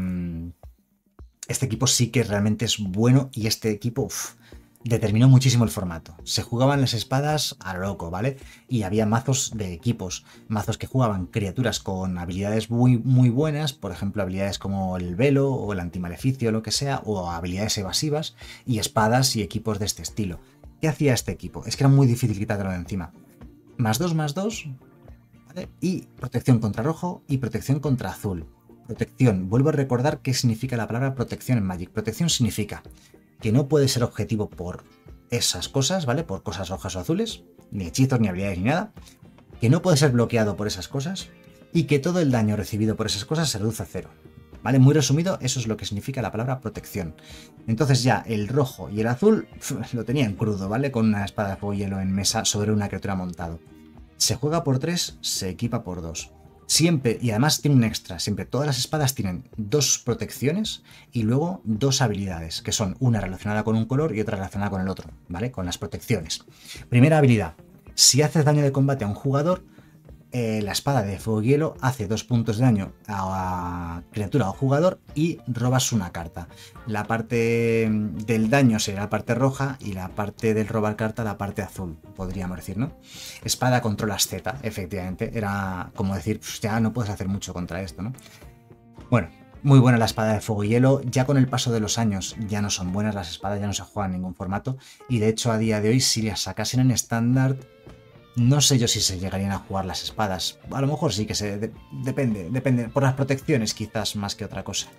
este equipo sí que realmente es bueno y este equipo uf, determinó muchísimo el formato. Se jugaban las espadas a lo loco, ¿vale? Y había mazos de equipos, mazos que jugaban criaturas con habilidades muy, muy buenas, por ejemplo, habilidades como el velo o el antimaleficio, lo que sea, o habilidades evasivas, y espadas y equipos de este estilo. ¿Qué hacía este equipo? Es que era muy difícil quitártelo de encima. Más dos, más dos, ¿vale? Y protección contra rojo y protección contra azul. Protección. Vuelvo a recordar qué significa la palabra protección en Magic. Protección significa que no puede ser objetivo por esas cosas, ¿vale? Por cosas rojas o azules, ni hechizos, ni habilidades, ni nada. Que no puede ser bloqueado por esas cosas y que todo el daño recibido por esas cosas se reduce a cero. ¿Vale? Muy resumido, eso es lo que significa la palabra protección. Entonces ya el rojo y el azul pf, lo tenían crudo, ¿vale? Con una espada de fuego y hielo en mesa sobre una criatura montado. Se juega por tres, se equipa por dos. Siempre, y además tiene un extra, siempre todas las espadas tienen dos protecciones y luego dos habilidades, que son una relacionada con un color y otra relacionada con el otro, ¿vale? Con las protecciones. Primera habilidad, si haces daño de combate a un jugador, eh, la espada de fuego y hielo hace dos puntos de daño a criatura o jugador y robas una carta. La parte del daño será la parte roja y la parte del robar carta la parte azul, podríamos decir, ¿no? Espada controlas Z, efectivamente. Era como decir, pues ya no puedes hacer mucho contra esto, ¿no? Bueno, muy buena la espada de fuego y hielo. Ya con el paso de los años ya no son buenas las espadas, ya no se juegan en ningún formato. Y de hecho a día de hoy si las sacasen en estándar, no sé yo si se llegarían a jugar las espadas. A lo mejor sí que se... De, depende, depende. Por las protecciones quizás más que otra cosa.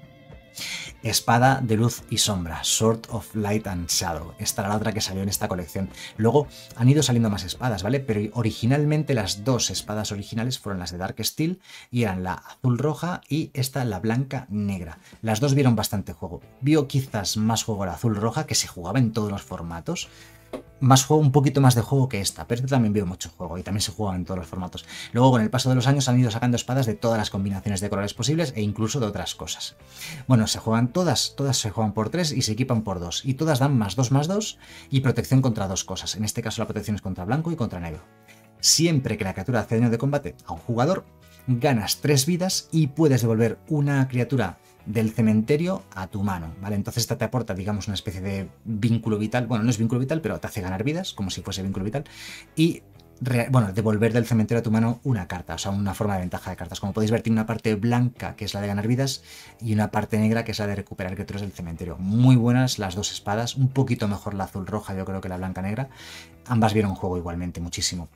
Espada de luz y sombra, Sword of Light and Shadow. Esta era la otra que salió en esta colección. Luego han ido saliendo más espadas, ¿vale? Pero originalmente las dos espadas originales fueron las de Dark Steel y eran la azul roja y esta la blanca negra. Las dos vieron bastante juego. Vio quizás más juego la azul roja, que se jugaba en todos los formatos. Más juego, un poquito más de juego que esta, pero este también veo mucho juego y también se juega en todos los formatos. Luego con el paso de los años han ido sacando espadas de todas las combinaciones de colores posibles e incluso de otras cosas. Bueno, se juegan todas, todas se juegan por tres y se equipan por dos. Y todas dan más dos más dos y protección contra dos cosas. En este caso la protección es contra blanco y contra negro. Siempre que la criatura hace daño de combate a un jugador, ganas tres vidas y puedes devolver una criatura del cementerio a tu mano, ¿vale? Entonces esta te aporta, digamos, una especie de vínculo vital. Bueno, no es vínculo vital, pero te hace ganar vidas, como si fuese vínculo vital. Y, bueno, devolver del cementerio a tu mano una carta, o sea, una forma de ventaja de cartas. Como podéis ver, tiene una parte blanca, que es la de ganar vidas, y una parte negra, que es la de recuperar criaturas del cementerio. Muy buenas las dos espadas, un poquito mejor la azul roja, yo creo, que la blanca negra. Ambas vieron juego igualmente, muchísimo.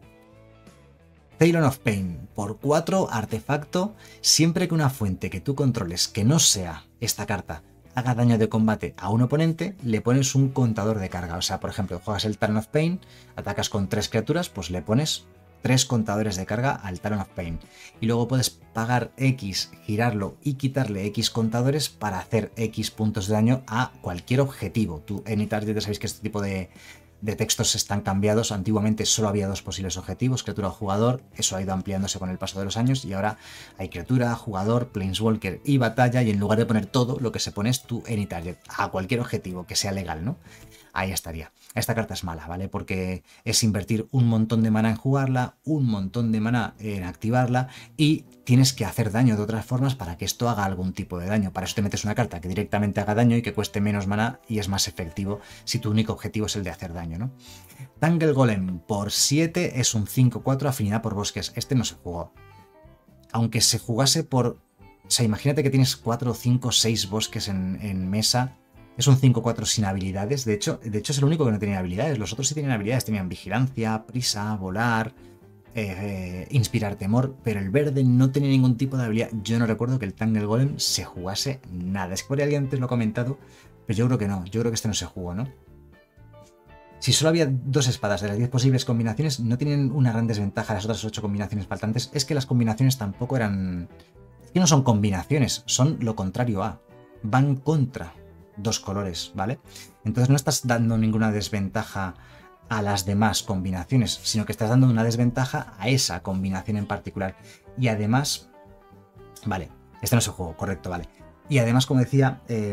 Talon of Pain, por cuatro, artefacto. Siempre que una fuente que tú controles que no sea esta carta haga daño de combate a un oponente, le pones un contador de carga. O sea, por ejemplo, juegas el Talon of Pain, atacas con tres criaturas, pues le pones tres contadores de carga al Talon of Pain. Y luego puedes pagar X, girarlo y quitarle X contadores para hacer X puntos de daño a cualquier objetivo. Tú en Target ya sabéis que este tipo de... de textos están cambiados. Antiguamente solo había dos posibles objetivos, criatura o jugador. Eso ha ido ampliándose con el paso de los años y ahora hay criatura, jugador, planeswalker y batalla, y en lugar de poner todo, lo que se pone es tu any target, a cualquier objetivo que sea legal, ¿no? Ahí estaría. Esta carta es mala, ¿vale? Porque es invertir un montón de mana en jugarla, un montón de mana en activarla y tienes que hacer daño de otras formas para que esto haga algún tipo de daño. Para eso te metes una carta que directamente haga daño y que cueste menos mana y es más efectivo si tu único objetivo es el de hacer daño. tamaño, ¿no? Tangle Golem por siete es un cinco cuatro afinidad por bosques. Este no se jugó. Aunque se jugase por... O sea, imagínate que tienes cuatro, cinco, seis bosques en, en mesa. Es un cinco cuatro sin habilidades. De hecho, de hecho, es el único que no tenía habilidades. Los otros sí tenían habilidades. Tenían vigilancia, prisa, volar, eh, eh, inspirar temor. Pero el verde no tenía ningún tipo de habilidad. Yo no recuerdo que el Tangle Golem se jugase nada. Es que por ahí alguien antes lo ha comentado, pero yo creo que no. Yo creo que este no se jugó, ¿no? Si solo había dos espadas de las diez posibles combinaciones, no tienen una gran desventaja las otras ocho combinaciones faltantes. Es que las combinaciones tampoco eran... Es que no son combinaciones, son lo contrario a. Van contra dos colores, ¿vale? Entonces no estás dando ninguna desventaja a las demás combinaciones, sino que estás dando una desventaja a esa combinación en particular. Y además... Vale, este no es el juego, correcto, vale. Y además, como decía... Eh...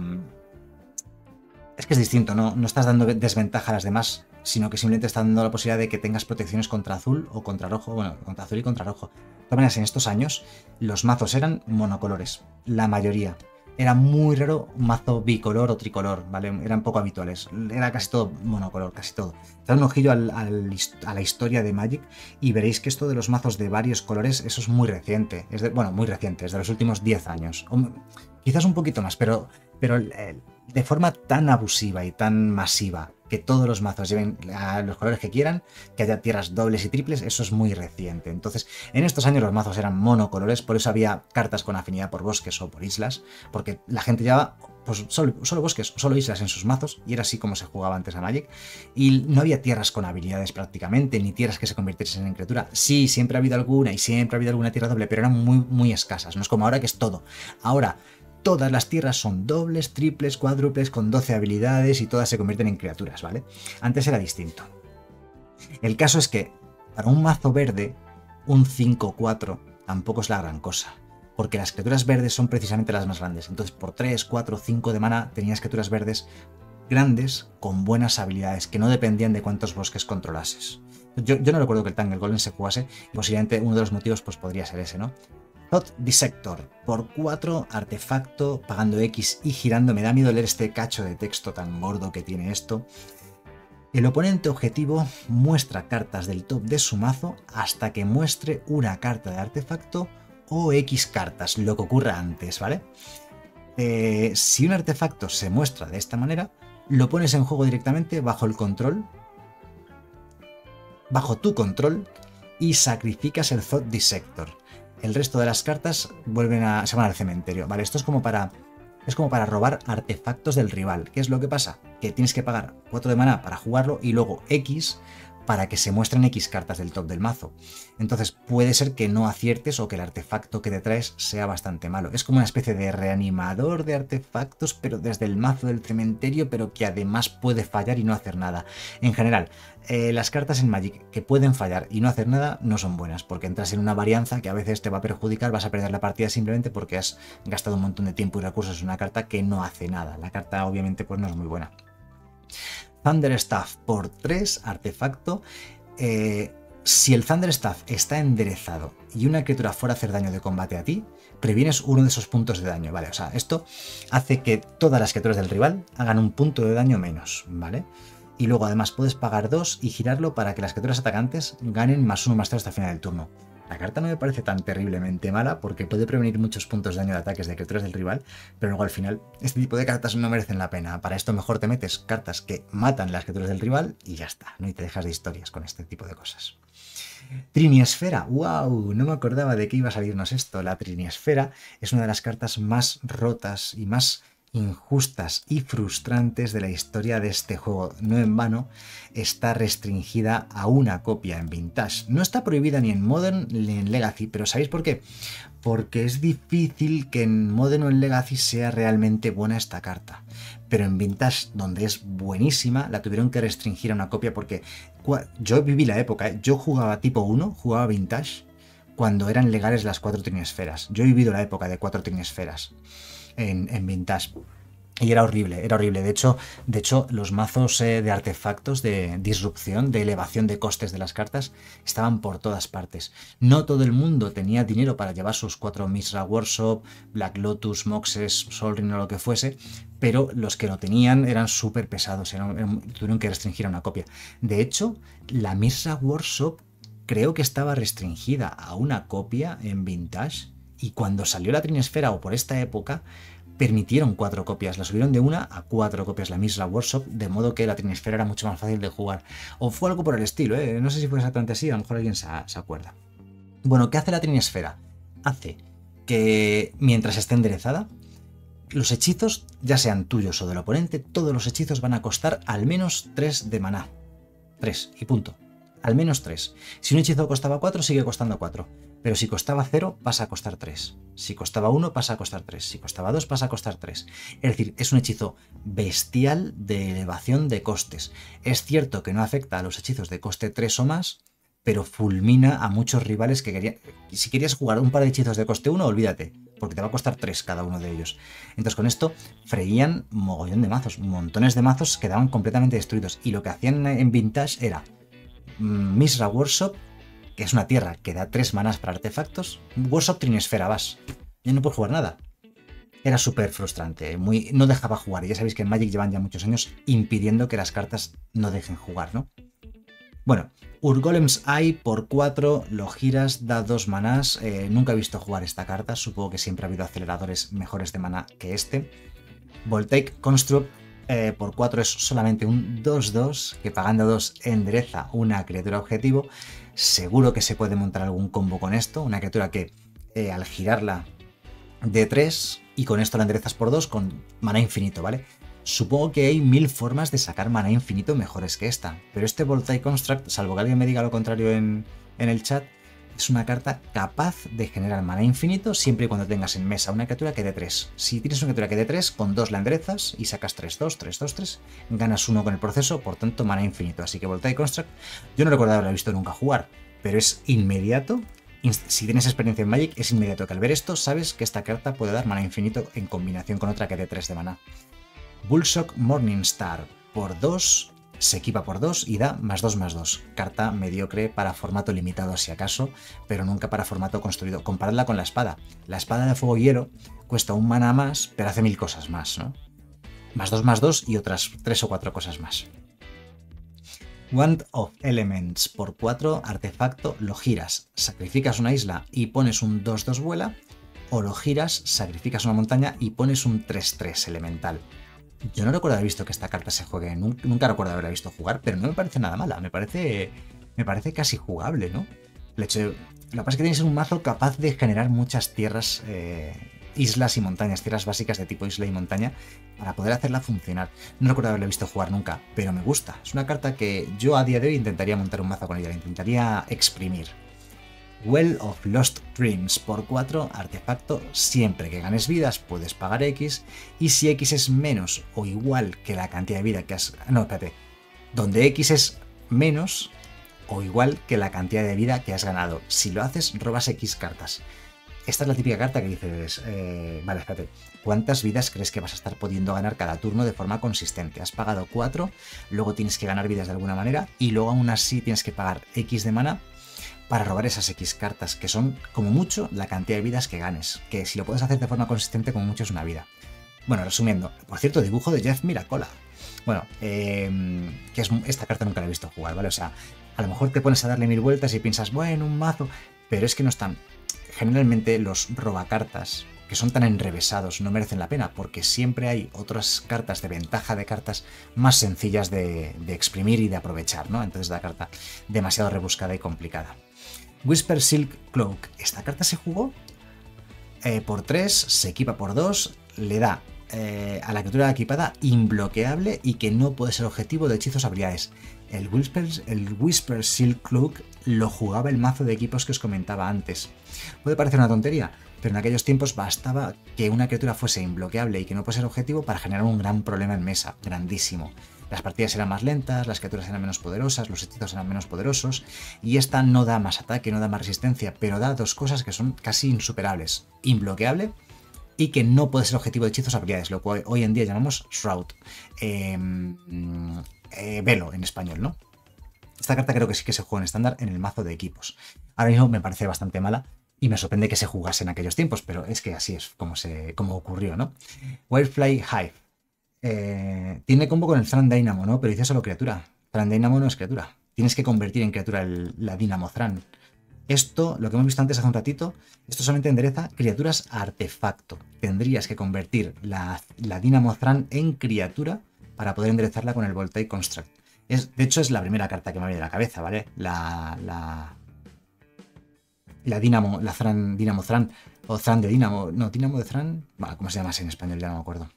Es que es distinto, ¿no? No estás dando desventaja a las demás, sino que simplemente estás dando la posibilidad de que tengas protecciones contra azul o contra rojo, bueno, contra azul y contra rojo. De todas maneras, en estos años, los mazos eran monocolores, la mayoría. Era muy raro un mazo bicolor o tricolor, ¿vale? Eran poco habituales. Era casi todo monocolor, casi todo. Dad un ojillo al, al, a la historia de Magic y veréis que esto de los mazos de varios colores, eso es muy reciente. Es de, bueno, muy reciente, es de los últimos diez años. O, quizás un poquito más, pero... pero eh, de forma tan abusiva y tan masiva que todos los mazos lleven a los colores que quieran, que haya tierras dobles y triples, eso es muy reciente. Entonces, en estos años los mazos eran monocolores, por eso había cartas con afinidad por bosques o por islas, porque la gente llevaba pues, solo, solo bosques o solo islas en sus mazos, y era así como se jugaba antes a Magic, y no había tierras con habilidades prácticamente, ni tierras que se convirtiesen en criatura. Sí, siempre ha habido alguna, y siempre ha habido alguna tierra doble, pero eran muy, muy escasas, no es como ahora que es todo. Ahora, todas las tierras son dobles, triples, cuádruples, con doce habilidades y todas se convierten en criaturas, ¿vale? Antes era distinto. El caso es que para un mazo verde, un cinco cuatro tampoco es la gran cosa, porque las criaturas verdes son precisamente las más grandes. Entonces por tres, cuatro, cinco de mana tenías criaturas verdes grandes con buenas habilidades, que no dependían de cuántos bosques controlases. Yo, yo no recuerdo que el Tangle Golem se jugase, y posiblemente uno de los motivos pues podría ser ese, ¿no? Thought Dissector, por cuatro, artefacto, pagando X y girando. Me da miedo leer este cacho de texto tan gordo que tiene esto. El oponente objetivo muestra cartas del top de su mazo hasta que muestre una carta de artefacto o X cartas, lo que ocurra antes, ¿vale? Eh, si un artefacto se muestra de esta manera, lo pones en juego directamente bajo el control, bajo tu control, y sacrificas el Thought Dissector. El resto de las cartas vuelven a, se van al cementerio. Vale, esto es como para es como para robar artefactos del rival. ¿Qué es lo que pasa? Que tienes que pagar cuatro de maná para jugarlo y luego X para que se muestren X cartas del top del mazo. Entonces puede ser que no aciertes o que el artefacto que te traes sea bastante malo. Es como una especie de reanimador de artefactos, pero desde el mazo del cementerio, pero que además puede fallar y no hacer nada. En general, eh, las cartas en Magic que pueden fallar y no hacer nada no son buenas, porque entras en una varianza que a veces te va a perjudicar, vas a perder la partida simplemente porque has gastado un montón de tiempo y recursos en una carta que no hace nada. La carta obviamente pues no es muy buena. Thunderstaff por tres, artefacto. Eh, si el Thunderstaff está enderezado y una criatura fuera a hacer daño de combate a ti, previenes uno de esos puntos de daño, ¿vale? O sea, esto hace que todas las criaturas del rival hagan un punto de daño menos, ¿vale? Y luego además puedes pagar dos y girarlo para que las criaturas atacantes ganen más uno más tres hasta el final del turno. La carta no me parece tan terriblemente mala porque puede prevenir muchos puntos de daño de ataques de criaturas del rival, pero luego al final este tipo de cartas no merecen la pena. Para esto mejor te metes cartas que matan las criaturas del rival y ya está, ¿no? Y te dejas de historias con este tipo de cosas. Triniesfera, wow, no me acordaba de que iba a salirnos esto. La Triniesfera es una de las cartas más rotas y más injustas y frustrantes de la historia de este juego. No en vano está restringida a una copia en Vintage. No está prohibida ni en Modern ni en Legacy, pero ¿sabéis por qué? Porque es difícil que en Modern o en Legacy sea realmente buena esta carta. Pero en Vintage, donde es buenísima, la tuvieron que restringir a una copia porque yo viví la época, ¿eh? Yo jugaba tipo uno, jugaba Vintage, cuando eran legales las cuatro Triniesferas. Yo he vivido la época de cuatro Triniesferas en, en Vintage. Y era horrible, era horrible. De hecho, de hecho los mazos eh, de artefactos, de disrupción, de elevación de costes de las cartas, estaban por todas partes. No todo el mundo tenía dinero para llevar sus cuatro Mizra Workshop, Black Lotus, Moxes, Sol Ring o lo que fuese, pero los que lo tenían eran súper pesados, eran, eran, tuvieron que restringir a una copia. De hecho, la Mizra Workshop creo que estaba restringida a una copia en Vintage, y cuando salió la Trinesfera o por esta época, permitieron cuatro copias, la subieron de una a cuatro copias la Mizra Workshop, de modo que la Trinesfera era mucho más fácil de jugar. O fue algo por el estilo, ¿eh? No sé si fue exactamente así, a lo mejor alguien se, se acuerda. Bueno, ¿qué hace la Trinesfera? Hace que mientras esté enderezada, los hechizos, ya sean tuyos o del oponente, todos los hechizos van a costar al menos tres de maná. tres y punto. Al menos tres. Si un hechizo costaba cuatro, sigue costando cuatro. Pero si costaba cero, pasa a costar tres. Si costaba uno, pasa a costar tres. Si costaba dos, pasa a costar tres. Es decir, es un hechizo bestial de elevación de costes. Es cierto que no afecta a los hechizos de coste tres o más, pero fulmina a muchos rivales que querían... Si querías jugar un par de hechizos de coste uno, olvídate, porque te va a costar tres cada uno de ellos. Entonces con esto freían mogollón de mazos. Montones de mazos quedaban completamente destruidos. Y lo que hacían en Vintage era Mizra Workshop, que es una tierra que da tres manas para artefactos. Workshop Trinesfera, vas. Ya no puedes jugar nada. Era súper frustrante, muy, no dejaba jugar. Y ya sabéis que en Magic llevan ya muchos años impidiendo que las cartas no dejen jugar, ¿no? Bueno, Urgolem's Eye por cuatro, lo giras, da dos manás. Eh, nunca he visto jugar esta carta, supongo que siempre ha habido aceleradores mejores de maná que este. Voltaic Construct eh, por cuatro es solamente un dos dos, que pagando dos endereza una criatura objetivo. Seguro que se puede montar algún combo con esto, una criatura que eh, al girarla de tres y con esto la enderezas por dos con maná infinito, ¿vale? Supongo que hay mil formas de sacar maná infinito mejores que esta, pero este Voltaic Construct, salvo que alguien me diga lo contrario en, en el chat, es una carta capaz de generar maná infinito siempre y cuando tengas en mesa una criatura que dé tres. Si tienes una criatura que dé tres, con dos la enderezas y sacas tres dos, tres dos, tres, ganas uno con el proceso, por tanto maná infinito. Así que Voltaic Construct, yo no recuerdo haberla visto nunca jugar, pero es inmediato. Si tienes experiencia en Magic, es inmediato que al ver esto sabes que esta carta puede dar maná infinito en combinación con otra que dé tres de maná. Bullshock Morningstar por dos, se equipa por dos y da más dos más dos. Carta mediocre para formato limitado si acaso, pero nunca para formato construido. Comparadla con la espada. La espada de fuego y hielo cuesta un mana más, pero hace mil cosas más, ¿no? Más dos más dos y otras tres o cuatro cosas más. Wand of Elements por cuatro, artefacto, lo giras, sacrificas una isla y pones un dos dos vuela, o lo giras, sacrificas una montaña y pones un tres tres elemental. Yo no recuerdo haber visto que esta carta se juegue, nunca, nunca recuerdo haberla visto jugar, pero no me parece nada mala, me parece, me parece casi jugable, ¿no? El hecho de, lo que pasa es que tiene que ser un mazo capaz de generar muchas tierras, eh, islas y montañas, tierras básicas de tipo isla y montaña, para poder hacerla funcionar. No recuerdo haberla visto jugar nunca, pero me gusta. Es una carta que yo a día de hoy intentaría montar un mazo con ella, la intentaría exprimir. Well of Lost Dreams por cuatro, artefacto, siempre que ganes vidas puedes pagar X, y si X es menos o igual que la cantidad de vida que has... No, espérate. Donde X es menos o igual que la cantidad de vida que has ganado. Si lo haces, robas X cartas. Esta es la típica carta que dices, eh, vale, espérate, ¿cuántas vidas crees que vas a estar pudiendo ganar cada turno de forma consistente? Has pagado cuatro, luego tienes que ganar vidas de alguna manera, y luego aún así tienes que pagar X de mana para robar esas X cartas, que son como mucho la cantidad de vidas que ganes, que si lo puedes hacer de forma consistente como mucho es una vida. Bueno, resumiendo, por cierto, dibujo de Jeff Miracola. Bueno, eh, que es, esta carta nunca la he visto jugar, ¿vale? O sea, a lo mejor te pones a darle mil vueltas y piensas, bueno, un mazo, pero es que no están... Generalmente los robacartas, que son tan enrevesados, no merecen la pena, porque siempre hay otras cartas de ventaja de cartas más sencillas de, de exprimir y de aprovechar, ¿no? Entonces la carta demasiado rebuscada y complicada. Whisper Silk Cloak. Esta carta se jugó eh, por tres, se equipa por dos, le da eh, a la criatura equipada imbloqueable y que no puede ser objetivo de hechizos o habilidades. El Whisper, el Whisper Silk Cloak lo jugaba el mazo de equipos que os comentaba antes. Puede parecer una tontería, pero en aquellos tiempos bastaba que una criatura fuese imbloqueable y que no puede ser objetivo para generar un gran problema en mesa, grandísimo. Las partidas eran más lentas, las criaturas eran menos poderosas, los hechizos eran menos poderosos, y esta no da más ataque, no da más resistencia, pero da dos cosas que son casi insuperables: imbloqueable y que no puede ser objetivo de hechizos o habilidades, lo cual hoy en día llamamos Shroud. Eh, eh, velo en español, ¿no? Esta carta creo que sí que se juega en estándar en el mazo de equipos. Ahora mismo me parece bastante mala y me sorprende que se jugase en aquellos tiempos, pero es que así es como, se, como ocurrió, ¿no? Wirefly Hive. Eh, tiene combo con el Thran Dynamo, ¿no? Pero dice solo criatura. Thran Dynamo no es criatura. Tienes que convertir en criatura el, la Dynamo Thran. Esto, lo que hemos visto antes hace un ratito, esto solamente endereza criaturas a artefacto. Tendrías que convertir la, la Dynamo Thran en criatura para poder enderezarla con el Voltaic Construct. Es, de hecho, es la primera carta que me viene a la cabeza, ¿vale? La... la La Dynamo, la Thran, Dynamo Thran, o Thran de Dynamo, no, Dynamo de Thran, bueno, ¿cómo se llama así en español? Ya no me acuerdo.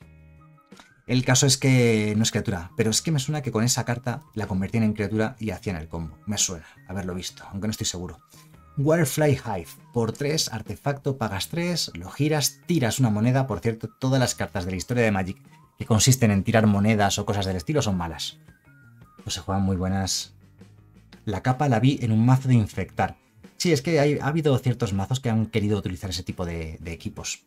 El caso es que no es criatura, pero es que me suena que con esa carta la convertían en criatura y hacían el combo. Me suena haberlo visto, aunque no estoy seguro. Wirefly Hive, por tres, artefacto, pagas tres, lo giras, tiras una moneda. Por cierto, todas las cartas de la historia de Magic que consisten en tirar monedas o cosas del estilo son malas. Pues se juegan muy buenas. La capa la vi en un mazo de infectar. Sí, es que hay, ha habido ciertos mazos que han querido utilizar ese tipo de, de equipos.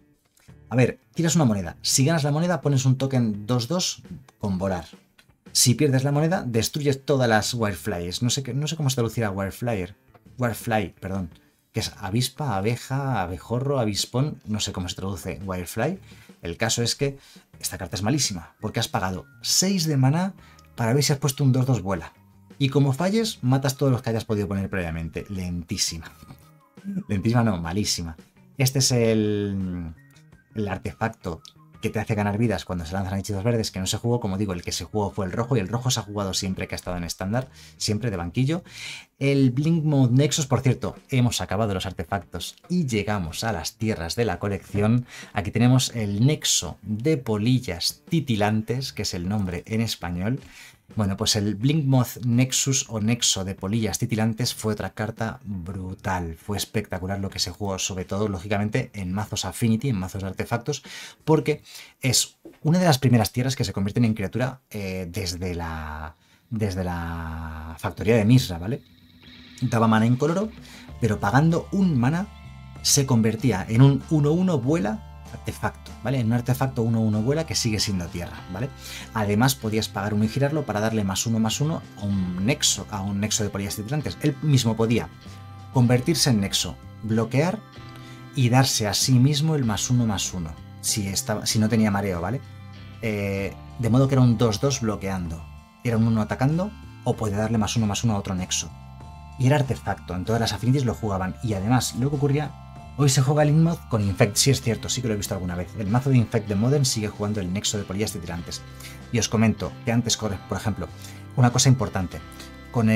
A ver, tiras una moneda. Si ganas la moneda, pones un token dos dos con volar. Si pierdes la moneda, destruyes todas las Wireflies. No sé, qué, no sé cómo se traducirá Wireflyer. Wirefly, perdón. Que es avispa, abeja, abejorro, avispón. No sé cómo se traduce Wirefly. El caso es que esta carta es malísima, porque has pagado seis de maná para ver si has puesto un dos dos vuela. Y como falles, matas todos los que hayas podido poner previamente. Lentísima. Lentísima no, malísima. Este es el, el artefacto que te hace ganar vidas cuando se lanzan hechizos verdes, que no se jugó. Como digo, el que se jugó fue el rojo, y el rojo se ha jugado siempre que ha estado en estándar, siempre de banquillo. El Blink Mode Nexus, por cierto, hemos acabado los artefactos y llegamos a las tierras de la colección. Aquí tenemos el Nexo de Polillas Titilantes, que es el nombre en español. Bueno, pues el Blinkmoth Nexus o Nexo de Polillas Titilantes fue otra carta brutal. Fue espectacular lo que se jugó, sobre todo, lógicamente, en mazos Affinity, en mazos de artefactos, porque es una de las primeras tierras que se convierten en criatura eh, desde, la, desde la factoría de Misra, ¿vale? Daba mana incoloro, pero pagando un mana se convertía en un uno uno vuela artefacto, ¿vale? En un artefacto uno uno vuela que sigue siendo tierra, ¿vale? Además podías pagar uno y girarlo para darle más uno más uno a un nexo, a un nexo de polillas titilantes. Él mismo podía convertirse en nexo, bloquear y darse a sí mismo el más uno más uno, si, estaba, si no tenía mareo, ¿vale? Eh, de modo que era un dos dos bloqueando, era un uno atacando, o puede darle más uno más uno a otro nexo. Y era artefacto, en todas las affinities lo jugaban, y además lo que ocurría... Hoy se juega el Inmoth con Infect, sí es cierto, sí que lo he visto alguna vez. El mazo de Infect de Modern sigue jugando el Nexo de Polillas Titilantes. Y os comento que antes, por ejemplo, una cosa importante. Con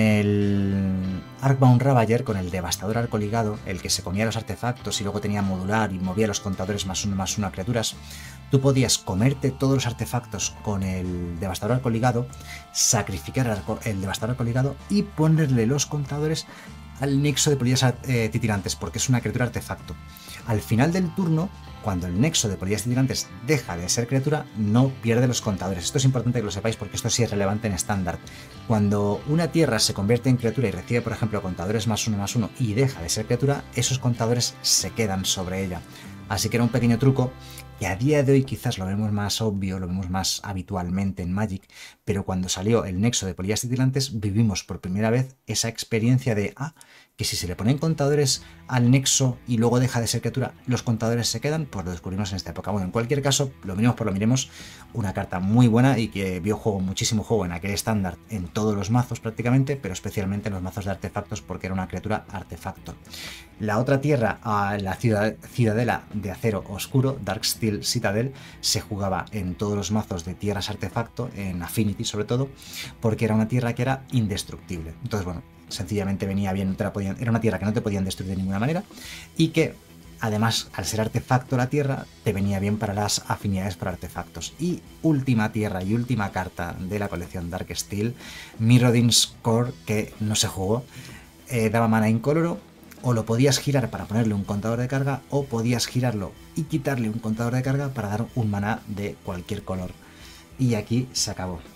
el Arcbound Ravager, con el Devastador Arco Ligado, el que se comía los artefactos y luego tenía modular y movía los contadores más uno más uno a criaturas, tú podías comerte todos los artefactos con el Devastador Arco Ligado, sacrificar el, arco, el Devastador Arco Ligado y ponerle los contadores al Nexo de Polillas eh, Titilantes, porque es una criatura artefacto. Al final del turno, cuando el Nexo de Polillas Titilantes deja de ser criatura, no pierde los contadores. Esto es importante que lo sepáis porque esto sí es relevante en estándar. Cuando una tierra se convierte en criatura y recibe, por ejemplo, contadores más uno más uno y deja de ser criatura, esos contadores se quedan sobre ella. Así que era un pequeño truco que a día de hoy quizás lo vemos más obvio, lo vemos más habitualmente en Magic, pero cuando salió el Nexo de Polillas Titilantes vivimos por primera vez esa experiencia de, ah, que si se le ponen contadores al Nexo y luego deja de ser criatura, los contadores se quedan, pues lo descubrimos en esta época. Bueno, en cualquier caso, lo miremos por lo miremos, una carta muy buena y que vio juego, muchísimo juego en aquel estándar, en todos los mazos prácticamente, pero especialmente en los mazos de artefactos porque era una criatura artefacto. La otra tierra, la ciudad, Ciudadela de Acero Oscuro, Darksteel Citadel, se jugaba en todos los mazos de tierras artefacto, en Affinity sobre todo, porque era una tierra que era indestructible. Entonces, bueno, sencillamente venía bien, no te la podían, era una tierra que no te podían destruir de ninguna manera y que además, al ser artefacto la tierra, te venía bien para las afinidades para artefactos. Y última tierra y última carta de la colección Darksteel, Mirrodin's Core, que no se jugó, eh, daba mana incoloro, o lo podías girar para ponerle un contador de carga, o podías girarlo y quitarle un contador de carga para dar un maná de cualquier color. Y aquí se acabó.